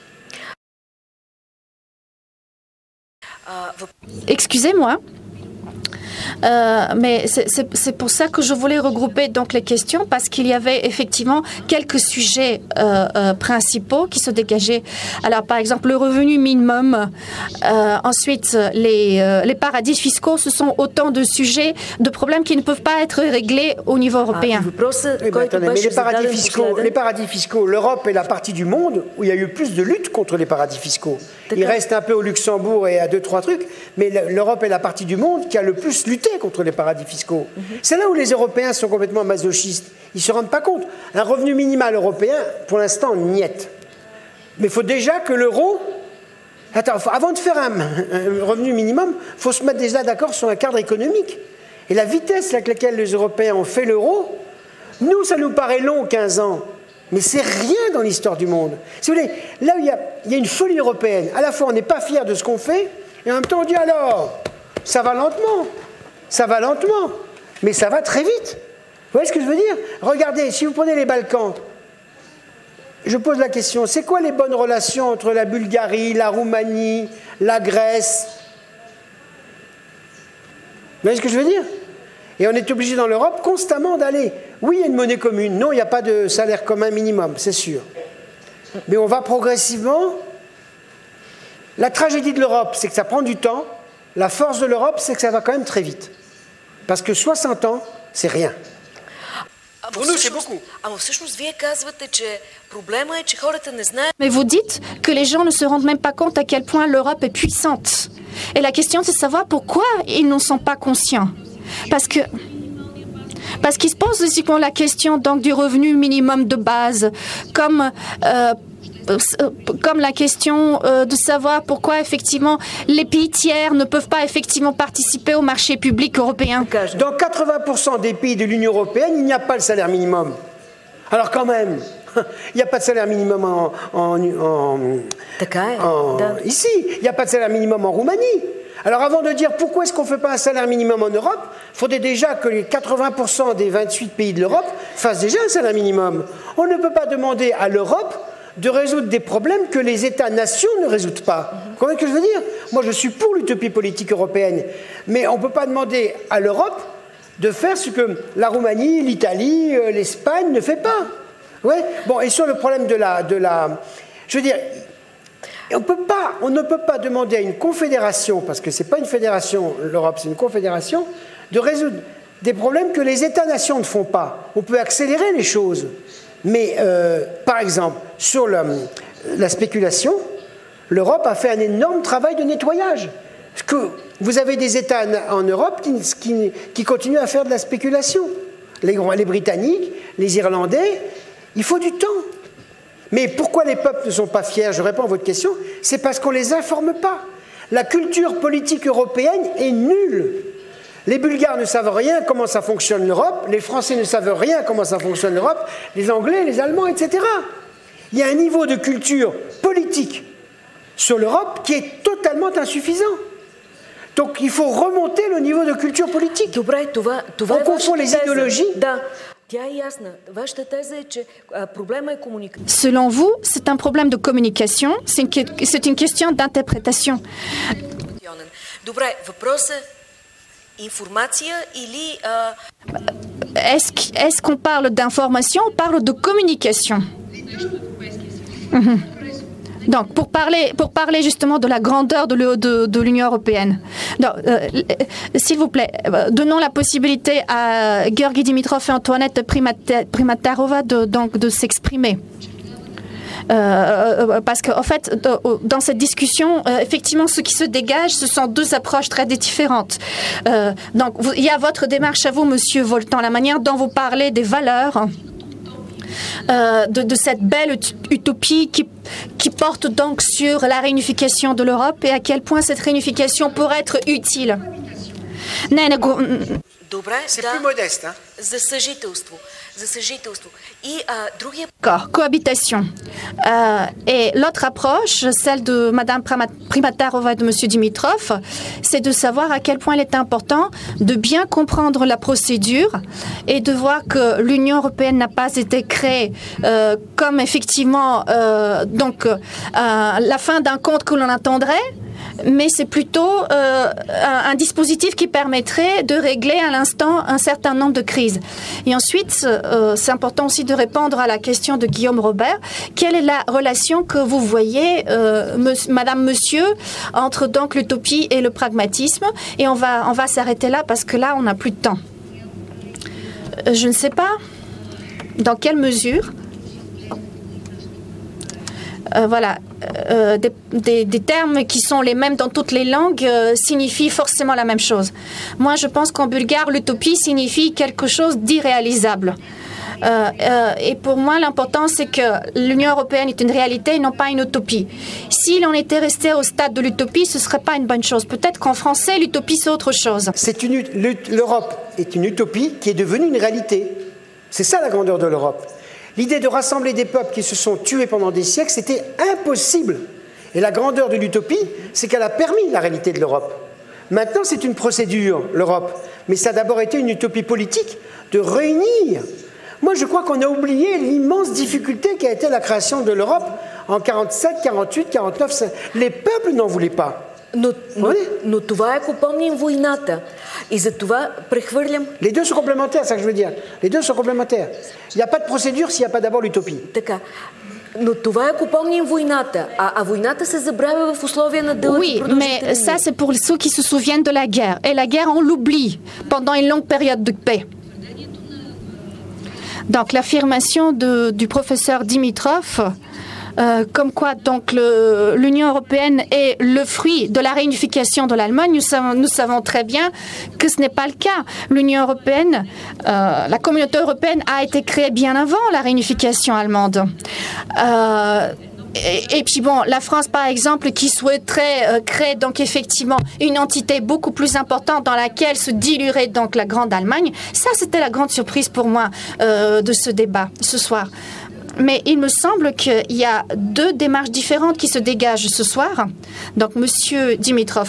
Excusez-moi. Euh, mais c'est pour ça que je voulais regrouper donc les questions, parce qu'il y avait effectivement quelques sujets euh, euh, principaux qui se dégageaient. Alors par exemple le revenu minimum, euh, ensuite les, euh, les paradis fiscaux, ce sont autant de sujets, de problèmes qui ne peuvent pas être réglés au niveau européen. Ah, eh ben, attendez, mais les paradis fiscaux, les paradis fiscaux, l'Europe est la partie du monde où il y a eu plus de lutte contre les paradis fiscaux. Il reste un peu au Luxembourg et à deux, trois trucs, mais l'Europe est la partie du monde qui a le plus lutté contre les paradis fiscaux. Mm-hmm. C'est là où les Européens sont complètement masochistes. Ils ne se rendent pas compte. Un revenu minimal européen, pour l'instant, niette. Mais il faut déjà que l'euro... Attends, faut, avant de faire un, un revenu minimum, il faut se mettre déjà d'accord sur un cadre économique. Et la vitesse avec laquelle les Européens ont fait l'euro, nous, ça nous paraît long, quinze ans. Mais c'est rien dans l'histoire du monde. Si vous voulez, là où il y a, il y a une folie européenne, à la fois on n'est pas fier de ce qu'on fait, et en même temps on dit alors, ça va lentement. Ça va lentement, mais ça va très vite. Vous voyez ce que je veux dire? Regardez, si vous prenez les Balkans, je pose la question, c'est quoi les bonnes relations entre la Bulgarie, la Roumanie, la Grèce? Vous voyez ce que je veux dire? Et on est obligé dans l'Europe constamment d'aller. Oui, il y a une monnaie commune. Non, il n'y a pas de salaire commun minimum, c'est sûr. Mais on va progressivement. La tragédie de l'Europe, c'est que ça prend du temps. La force de l'Europe, c'est que ça va quand même très vite. Parce que soixante ans, c'est rien. Pour nous, c'est beaucoup. Mais vous dites que les gens ne se rendent même pas compte à quel point l'Europe est puissante. Et la question, c'est de savoir pourquoi ils n'en sont pas conscients. Parce que... Parce qu'ils se posent aussi la question donc, du revenu minimum de base, comme... Euh, comme la question euh, de savoir pourquoi effectivement les pays tiers ne peuvent pas effectivement participer au marché public européen. Dans quatre-vingts pour cent des pays de l'Union européenne, il n'y a pas le salaire minimum. Alors quand même, il n'y a pas de salaire minimum en, en, en, en ici, il n'y a pas de salaire minimum en Roumanie. Alors avant de dire pourquoi est-ce qu'on ne fait pas un salaire minimum en Europe, il faudrait déjà que les quatre-vingts pour cent des vingt-huit pays de l'Europe fassent déjà un salaire minimum. On ne peut pas demander à l'Europe de résoudre des problèmes que les États-nations ne résoudent pas. Vous comprenez ce que je veux dire? Moi, je suis pour l'utopie politique européenne, mais on ne peut pas demander à l'Europe de faire ce que la Roumanie, l'Italie, l'Espagne ne fait pas. Ouais. Bon, et sur le problème de la... De la je veux dire, on, peut pas, on ne peut pas demander à une confédération, parce que ce n'est pas une fédération, l'Europe, c'est une confédération, de résoudre des problèmes que les États-nations ne font pas. On peut accélérer les choses. Mais, euh, par exemple, sur la, la spéculation, l'Europe a fait un énorme travail de nettoyage. Parce que vous avez des États en Europe qui, qui, qui continuent à faire de la spéculation. Les, les Britanniques, les Irlandais, il faut du temps. Mais pourquoi les peuples ne sont pas fiers? Je réponds à votre question. C'est parce qu'on ne les informe pas. La culture politique européenne est nulle. Les Bulgares ne savent rien comment ça fonctionne l'Europe, les Français ne savent rien comment ça fonctionne l'Europe, les Anglais, les Allemands, et cetera. Il y a un niveau de culture politique sur l'Europe qui est totalement insuffisant. Donc il faut remonter le niveau de culture politique. On confond les idéologies. Selon vous, c'est un problème de communication, c'est une, c'est une question d'interprétation. Est-ce, est-ce qu'on parle d'information ou on parle de communication? mm-hmm. Donc, pour parler, pour parler justement de la grandeur de, le, de, de l'Union européenne, donc, euh, s'il vous plaît, donnons la possibilité à Georgi Dimitrov et Antoinette Primatarova de, donc, de s'exprimer. Euh, parce qu'en fait, dans cette discussion, euh, effectivement, ce qui se dégage, ce sont deux approches très différentes. Euh, donc, vous, il y a votre démarche à vous, Monsieur Voltant, la manière dont vous parlez des valeurs, euh, de, de cette belle utopie qui, qui porte donc sur la réunification de l'Europe et à quel point cette réunification pourrait être utile. C'est plus modeste, hein? D'accord, cohabitation. Euh, et l'autre approche, celle de Mme Primatarova et de M. Dimitrov, c'est de savoir à quel point il est important de bien comprendre la procédure et de voir que l'Union européenne n'a pas été créée euh, comme effectivement euh, donc, euh, la fin d'un conte que l'on attendrait, mais c'est plutôt euh, un, un dispositif qui permettrait de régler à l'instant un certain nombre de crises. Et ensuite, euh, c'est important aussi de répondre à la question de Guillaume Robert. Quelle est la relation que vous voyez, euh, monsieur, Madame, Monsieur, entre donc l'utopie et le pragmatisme? Et on va, on va s'arrêter là parce que là, on n'a plus de temps. Euh, je ne sais pas dans quelle mesure... Euh, voilà, euh, des, des, des termes qui sont les mêmes dans toutes les langues euh, signifient forcément la même chose. Moi, je pense qu'en bulgare, l'utopie signifie quelque chose d'irréalisable. Euh, euh, et pour moi, l'important, c'est que l'Union européenne est une réalité et non pas une utopie. Si l'on était resté au stade de l'utopie, ce ne serait pas une bonne chose. Peut-être qu'en français, l'utopie, c'est autre chose. C'est une, l'Europe est une utopie qui est devenue une réalité. C'est ça la grandeur de l'Europe. L'idée de rassembler des peuples qui se sont tués pendant des siècles, c'était impossible. Et la grandeur de l'utopie, c'est qu'elle a permis la réalité de l'Europe. Maintenant, c'est une procédure, l'Europe. Mais ça a d'abord été une utopie politique de réunir. Moi, je crois qu'on a oublié l'immense difficulté qu'a été la création de l'Europe en quarante-sept, quarante-huit, quarante-neuf. Les peuples n'en voulaient pas. Но, но, но това е, ако помним войната. И за това прехвърлям... Les deux sont complémentaires, c'est ça que je veux dire. Les deux sont complémentaires. Il n'y a pas de procédure s'il n'y a pas d'abord l'utopie. Така. Но това е, ако помним войната. А, а войната се забравя в условия на дълъг Oui, mais ça c'est pour ceux qui se souviennent de la guerre. Et la guerre, on l'oublie pendant une longue période de paix. Donc l'affirmation du professeur Dimitrov, Euh, comme quoi donc l'Union européenne est le fruit de la réunification de l'Allemagne, nous savons, nous savons très bien que ce n'est pas le cas. L'Union européenne, euh, la communauté européenne a été créée bien avant la réunification allemande. Euh, et, et puis bon, la France par exemple qui souhaiterait euh, créer donc effectivement une entité beaucoup plus importante dans laquelle se diluerait donc la Grande Allemagne, ça c'était la grande surprise pour moi euh, de ce débat ce soir. Mais il me semble qu'il y a deux démarches différentes qui se dégagent ce soir. Donc, Monsieur Dimitrov,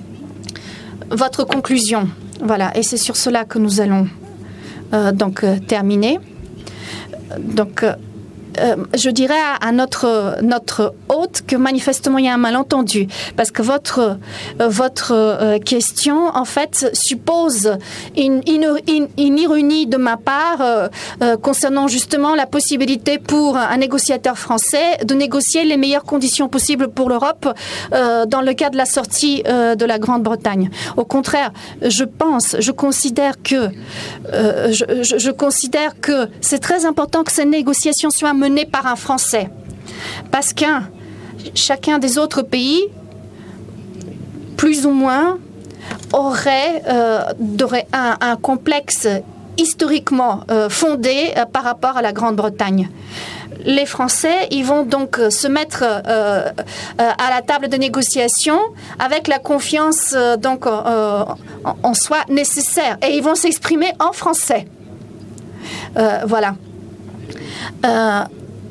votre conclusion, voilà, et c'est sur cela que nous allons euh, donc euh, terminer. Donc, euh, euh, je dirais à, à notre, notre hôte que manifestement il y a un malentendu, parce que votre, euh, votre euh, question, en fait, suppose une, une, une, une ironie de ma part euh, euh, concernant justement la possibilité pour un négociateur français de négocier les meilleures conditions possibles pour l'Europe euh, dans le cas de la sortie euh, de la Grande-Bretagne. Au contraire, je pense, je considère que, euh, je, je, je considère que c'est très important que ces négociations soient menées par un Français. Parce qu'un, chacun des autres pays, plus ou moins, aurait, euh, aurait un, un complexe historiquement euh, fondé euh, par rapport à la Grande-Bretagne. Les Français, ils vont donc se mettre euh, euh, à la table de négociation avec la confiance euh, donc, euh, en, en soi nécessaire. Et ils vont s'exprimer en français. Euh, voilà. Euh,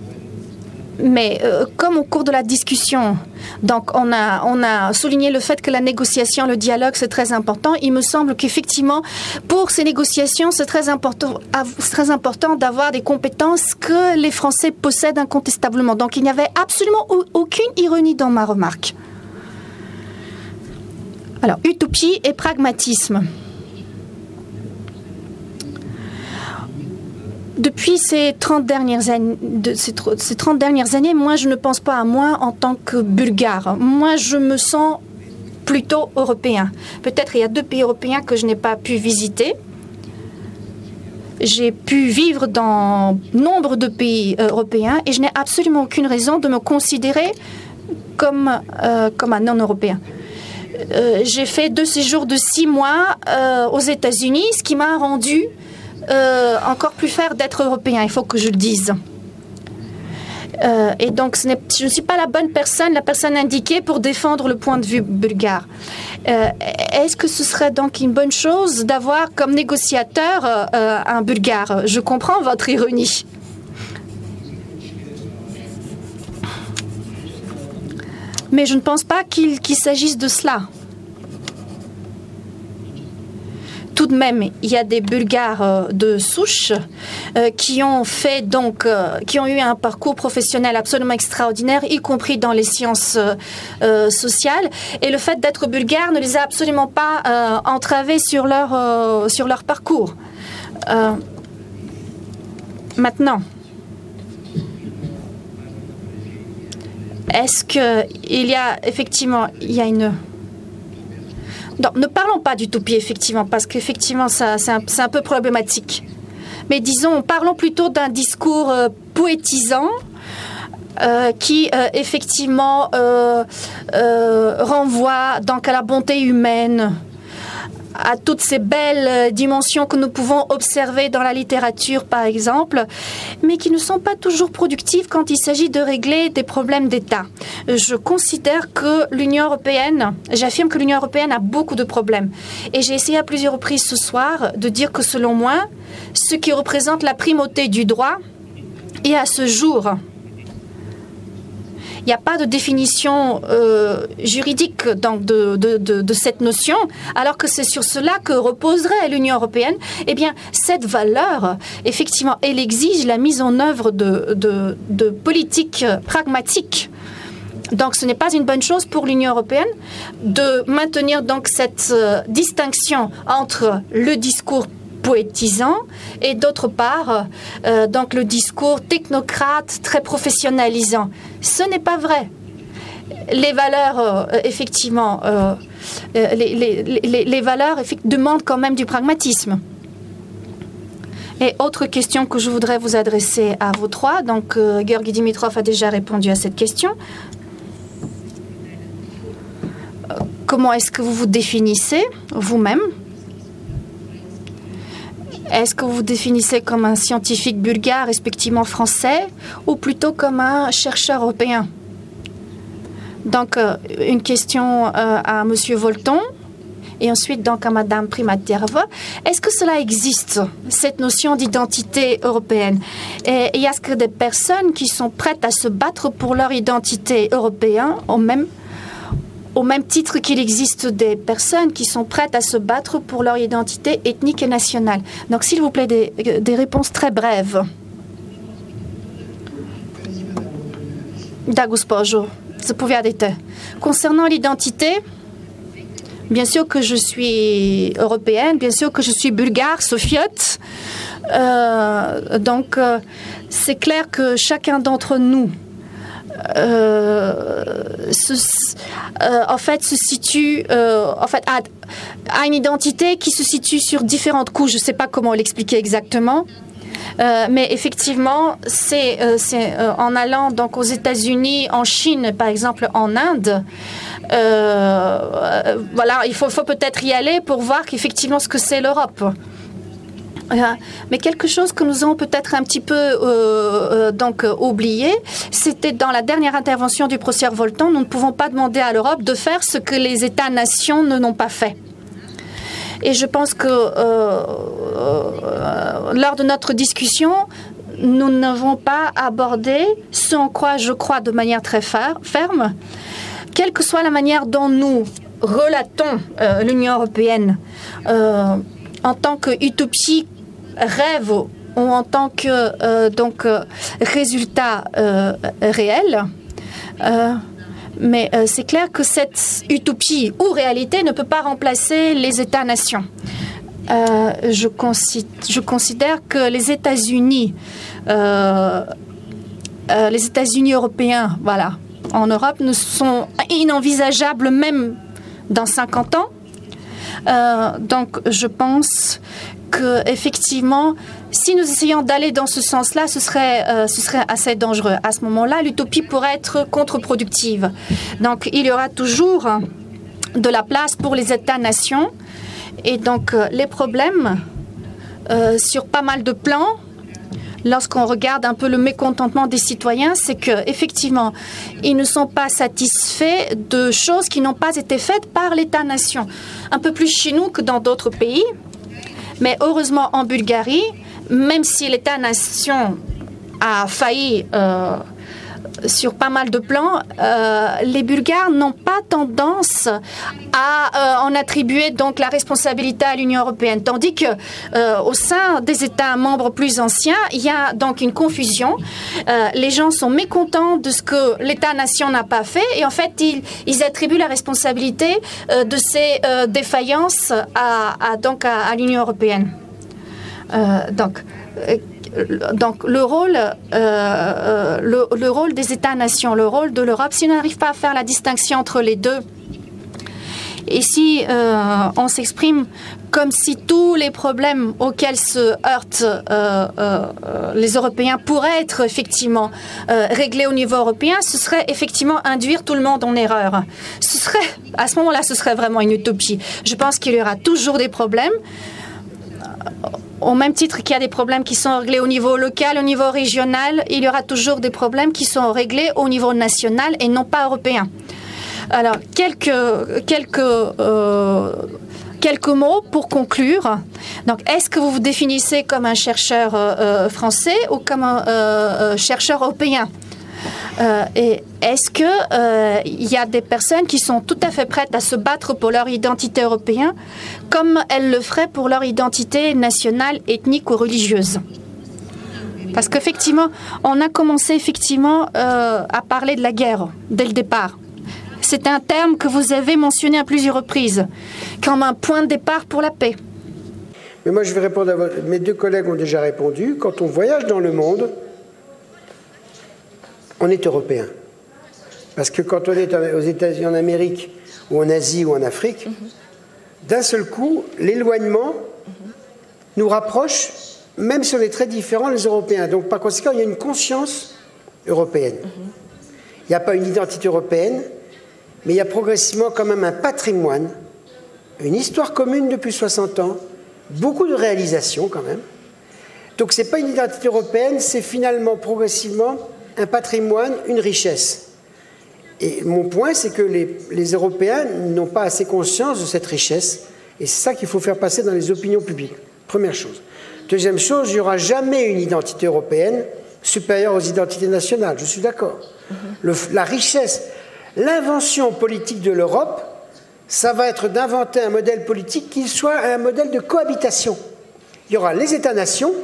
Mais euh, comme au cours de la discussion, donc on a, on a souligné le fait que la négociation, le dialogue, c'est très important. Il me semble qu'effectivement, pour ces négociations, c'est très important, c'est très important d'avoir des compétences que les Français possèdent incontestablement. Donc il n'y avait absolument aucune ironie dans ma remarque. Alors, utopie et pragmatisme. Depuis ces trente dernières années, de ces, ces trente dernières années, moi, je ne pense pas à moi en tant que Bulgare. Moi, je me sens plutôt européen. Peut-être il y a deux pays européens que je n'ai pas pu visiter. J'ai pu vivre dans nombre de pays européens et je n'ai absolument aucune raison de me considérer comme, euh, comme un non-européen. Euh, j'ai fait deux séjours de six mois euh, aux États-Unis, ce qui m'a rendu Euh, encore plus fier d'être européen, il faut que je le dise. Euh, et donc, ce je ne suis pas la bonne personne, la personne indiquée pour défendre le point de vue bulgare. Euh, Est-ce que ce serait donc une bonne chose d'avoir comme négociateur euh, un Bulgare? Je comprends votre ironie. Mais je ne pense pas qu'il qu'il s'agisse de cela. Tout de même, il y a des Bulgares de souche euh, qui ont fait donc, euh, qui ont eu un parcours professionnel absolument extraordinaire, y compris dans les sciences euh, sociales. Et le fait d'être bulgare ne les a absolument pas euh, entravés sur leur euh, sur leur parcours. Euh, maintenant, est-ce que il y a effectivement il y a une Non, ne parlons pas d'utopie, effectivement, parce qu'effectivement, c'est un, un peu problématique. Mais disons, parlons plutôt d'un discours euh, poétisant euh, qui, euh, effectivement, euh, euh, renvoie donc à la bonté humaine, à toutes ces belles dimensions que nous pouvons observer dans la littérature, par exemple, mais qui ne sont pas toujours productives quand il s'agit de régler des problèmes d'État. Je considère que l'Union européenne, j'affirme que l'Union européenne a beaucoup de problèmes. Et j'ai essayé à plusieurs reprises ce soir de dire que, selon moi, ce qui représente la primauté du droit, et à ce jour, il n'y a pas de définition euh, juridique donc, de, de, de, de cette notion, alors que c'est sur cela que reposerait l'Union européenne. Eh bien, cette valeur, effectivement, elle exige la mise en œuvre de, de, de politiques pragmatiques Donc ce n'est pas une bonne chose pour l'Union européenne de maintenir donc cette euh, distinction entre le discours poétisant et d'autre part euh, donc le discours technocrate très professionnalisant. Ce n'est pas vrai. Les valeurs, euh, effectivement, euh, les, les, les, les valeurs demandent quand même du pragmatisme. Et autre question que je voudrais vous adresser à vous trois, donc euh, Georgi Dimitrov a déjà répondu à cette question. Euh, comment est-ce que vous vous définissez vous-même? Est-ce que vous vous définissez comme un scientifique bulgare, respectivement français, ou plutôt comme un chercheur européen? Donc, euh, une question euh, à M. Volton. Et ensuite, donc, à Mme Primaterva. Est-ce que cela existe, cette notion d'identité européenne? Et, et est-ce que des personnes qui sont prêtes à se battre pour leur identité européenne, au même, au même titre qu'il existe des personnes qui sont prêtes à se battre pour leur identité ethnique et nationale? Donc, s'il vous plaît, des, des réponses très brèves. Da, госпожо, заповядайте. Concernant l'identité, bien sûr que je suis européenne, bien sûr que je suis bulgare, sofiote. Euh, donc, euh, c'est clair que chacun d'entre nous, euh, se, euh, en fait, se situe, euh, en fait, a, a une identité qui se situe sur différentes couches. Je ne sais pas comment l'expliquer exactement. Euh, mais effectivement, c'est euh, euh, en allant donc aux États-Unis, en Chine, par exemple, en Inde. Euh, voilà, il faut, faut peut-être y aller pour voir qu'effectivement ce que c'est l'Europe. Euh, mais quelque chose que nous avons peut-être un petit peu euh, euh, donc euh, oublié, c'était dans la dernière intervention du professeur Volton, nous ne pouvons pas demander à l'Europe de faire ce que les États-nations ne l'ont pas fait. Et je pense que euh, euh, lors de notre discussion, nous n'avons pas abordé ce en quoi je crois de manière très ferme, quelle que soit la manière dont nous relatons euh, l'Union européenne euh, en tant qu'utopie, rêve ou en tant que euh, donc, euh, résultat euh, réel. Euh, Mais euh, c'est clair que cette utopie ou réalité ne peut pas remplacer les États-nations. Euh, je, consi je considère que les États-Unis, euh, euh, les États-Unis européens, voilà, en Europe, ne sont inenvisageables même dans cinquante ans. Euh, donc, je pense que effectivement, si nous essayons d'aller dans ce sens-là, ce serait, euh, ce serait assez dangereux. À ce moment-là, l'utopie pourrait être contre-productive. Donc, il y aura toujours de la place pour les États-nations. Et donc, euh, les problèmes euh, sur pas mal de plans, lorsqu'on regarde un peu le mécontentement des citoyens, c'est qu'effectivement, ils ne sont pas satisfaits de choses qui n'ont pas été faites par l'État-nation. Un peu plus chez nous que dans d'autres pays. Mais heureusement, en Bulgarie, même si l'État-nation a failli euh, sur pas mal de plans, euh, les Bulgares n'ont pas tendance à euh, en attribuer donc la responsabilité à l'Union européenne. Tandis que euh, au sein des États membres plus anciens, il y a donc une confusion. Euh, les gens sont mécontents de ce que l'État-nation n'a pas fait et en fait, ils, ils attribuent la responsabilité euh, de ces euh, défaillances à, à, donc à, à l'Union européenne. Euh, donc, euh, Donc, le rôle, euh, le, le rôle des États-nations, le rôle de l'Europe, si on n'arrive pas à faire la distinction entre les deux, et si euh, on s'exprime comme si tous les problèmes auxquels se heurtent euh, euh, les Européens pourraient être effectivement euh, réglés au niveau européen, ce serait effectivement induire tout le monde en erreur. Ce serait, à ce moment-là, ce serait vraiment une utopie. Je pense qu'il y aura toujours des problèmes. Au même titre qu'il y a des problèmes qui sont réglés au niveau local, au niveau régional, il y aura toujours des problèmes qui sont réglés au niveau national et non pas européen. Alors, quelques, quelques, euh, quelques mots pour conclure. Donc, est-ce que vous vous définissez comme un chercheur euh, français ou comme un euh, chercheur européen ? Euh, et est-ce qu'il euh, y a des personnes qui sont tout à fait prêtes à se battre pour leur identité européenne comme elles le feraient pour leur identité nationale, ethnique ou religieuse? Parce qu'effectivement, on a commencé effectivement euh, à parler de la guerre dès le départ. C'est un terme que vous avez mentionné à plusieurs reprises, comme un point de départ pour la paix. Mais moi, je vais répondre à votre... Mes deux collègues ont déjà répondu. Quand on voyage dans le monde, on est européen. Parce que quand on est aux États-Unis, en Amérique, ou en Asie, ou en Afrique, mm-hmm. d'un seul coup, l'éloignement mm-hmm. nous rapproche, même si on est très différents, les Européens. Donc, par conséquent, il y a une conscience européenne. Mm-hmm. Il n'y a pas une identité européenne, mais il y a progressivement quand même un patrimoine, une histoire commune depuis soixante ans, beaucoup de réalisations quand même. Donc, ce n'est pas une identité européenne, c'est finalement, progressivement, un patrimoine, une richesse. Et mon point, c'est que les, les Européens n'ont pas assez conscience de cette richesse, et c'est ça qu'il faut faire passer dans les opinions publiques. Première chose. Deuxième chose, il n'y aura jamais une identité européenne supérieure aux identités nationales, je suis d'accord. Mm-hmm. La richesse, l'invention politique de l'Europe, ça va être d'inventer un modèle politique qui soit un modèle de cohabitation. Il y aura les États-nations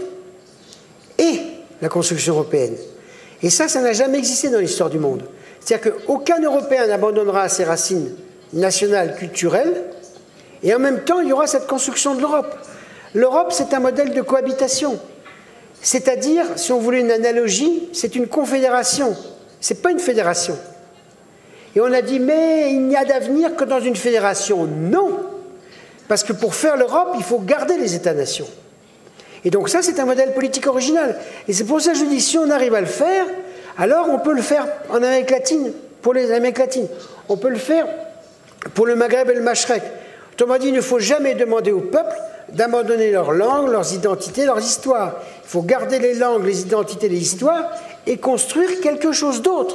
et la construction européenne. Et ça, ça n'a jamais existé dans l'histoire du monde. C'est-à-dire qu'aucun Européen n'abandonnera ses racines nationales, culturelles, et en même temps, il y aura cette construction de l'Europe. L'Europe, c'est un modèle de cohabitation. C'est-à-dire, si on voulait une analogie, c'est une confédération. Ce n'est pas une fédération. Et on a dit, mais il n'y a d'avenir que dans une fédération. Non, parce que pour faire l'Europe, il faut garder les États-nations. Et donc ça, c'est un modèle politique original. Et c'est pour ça que je dis, si on arrive à le faire, alors on peut le faire en Amérique latine, pour les Amériques latines. On peut le faire pour le Maghreb et le Machrek. Autrement dit, il ne faut jamais demander au peuple d'abandonner leur langue, leurs identités, leurs histoires. Il faut garder les langues, les identités, les histoires et construire quelque chose d'autre.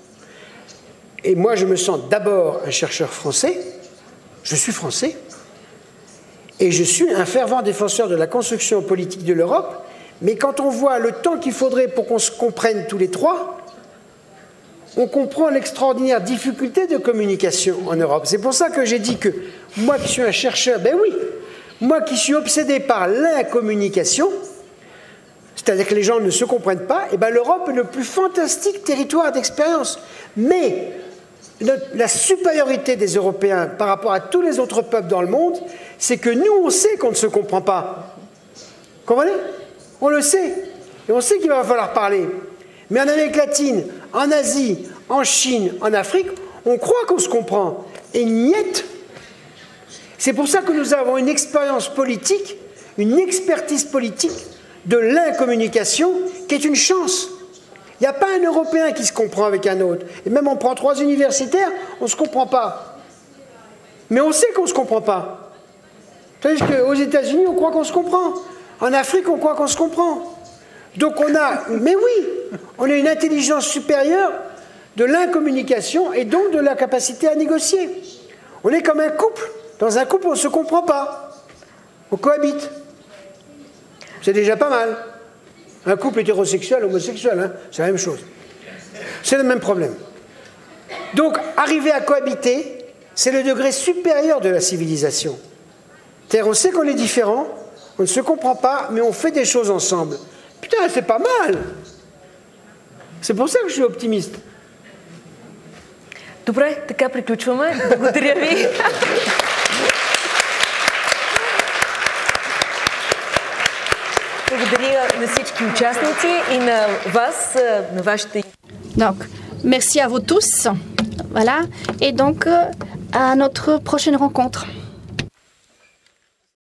Et moi, je me sens d'abord un chercheur français. Je suis français. Et je suis un fervent défenseur de la construction politique de l'Europe. Mais quand on voit le temps qu'il faudrait pour qu'on se comprenne tous les trois, on comprend l'extraordinaire difficulté de communication en Europe. C'est pour ça que j'ai dit que moi qui suis un chercheur, ben oui, moi qui suis obsédé par l'incommunication, c'est-à-dire que les gens ne se comprennent pas, et ben l'Europe est le plus fantastique territoire d'expérience. Mais la supériorité des Européens par rapport à tous les autres peuples dans le monde, c'est que nous, on sait qu'on ne se comprend pas. Comprenez ? On le sait. Et on sait qu'il va falloir parler. Mais en Amérique latine, en Asie, en Chine, en Afrique, on croit qu'on se comprend. Et niet. C'est pour ça que nous avons une expérience politique, une expertise politique de l'incommunication qui est une chance. Il n'y a pas un Européen qui se comprend avec un autre. Et même on prend trois universitaires, on ne se comprend pas. Mais on sait qu'on ne se comprend pas. C'est-à-dire qu'aux États-Unis, on croit qu'on se comprend. En Afrique, on croit qu'on se comprend. Donc on a, mais oui, on a une intelligence supérieure de l'incommunication et donc de la capacité à négocier. On est comme un couple. Dans un couple, on ne se comprend pas. On cohabite. C'est déjà pas mal. Un couple hétérosexuel, homosexuel, hein, c'est la même chose. C'est le même problème. Donc, arriver à cohabiter, c'est le degré supérieur de la civilisation. C'est-à-dire, on sait qu'on est différents, on ne se comprend pas, mais on fait des choses ensemble. Putain, c'est pas mal. C'est pour ça que je suis optimiste. Добре, така приключваме. Благодаря ви. Благодаря на всички участници и на вас, на вашите... Donc, merci à vous tous. Voilà. Et donc, à notre prochaine rencontre.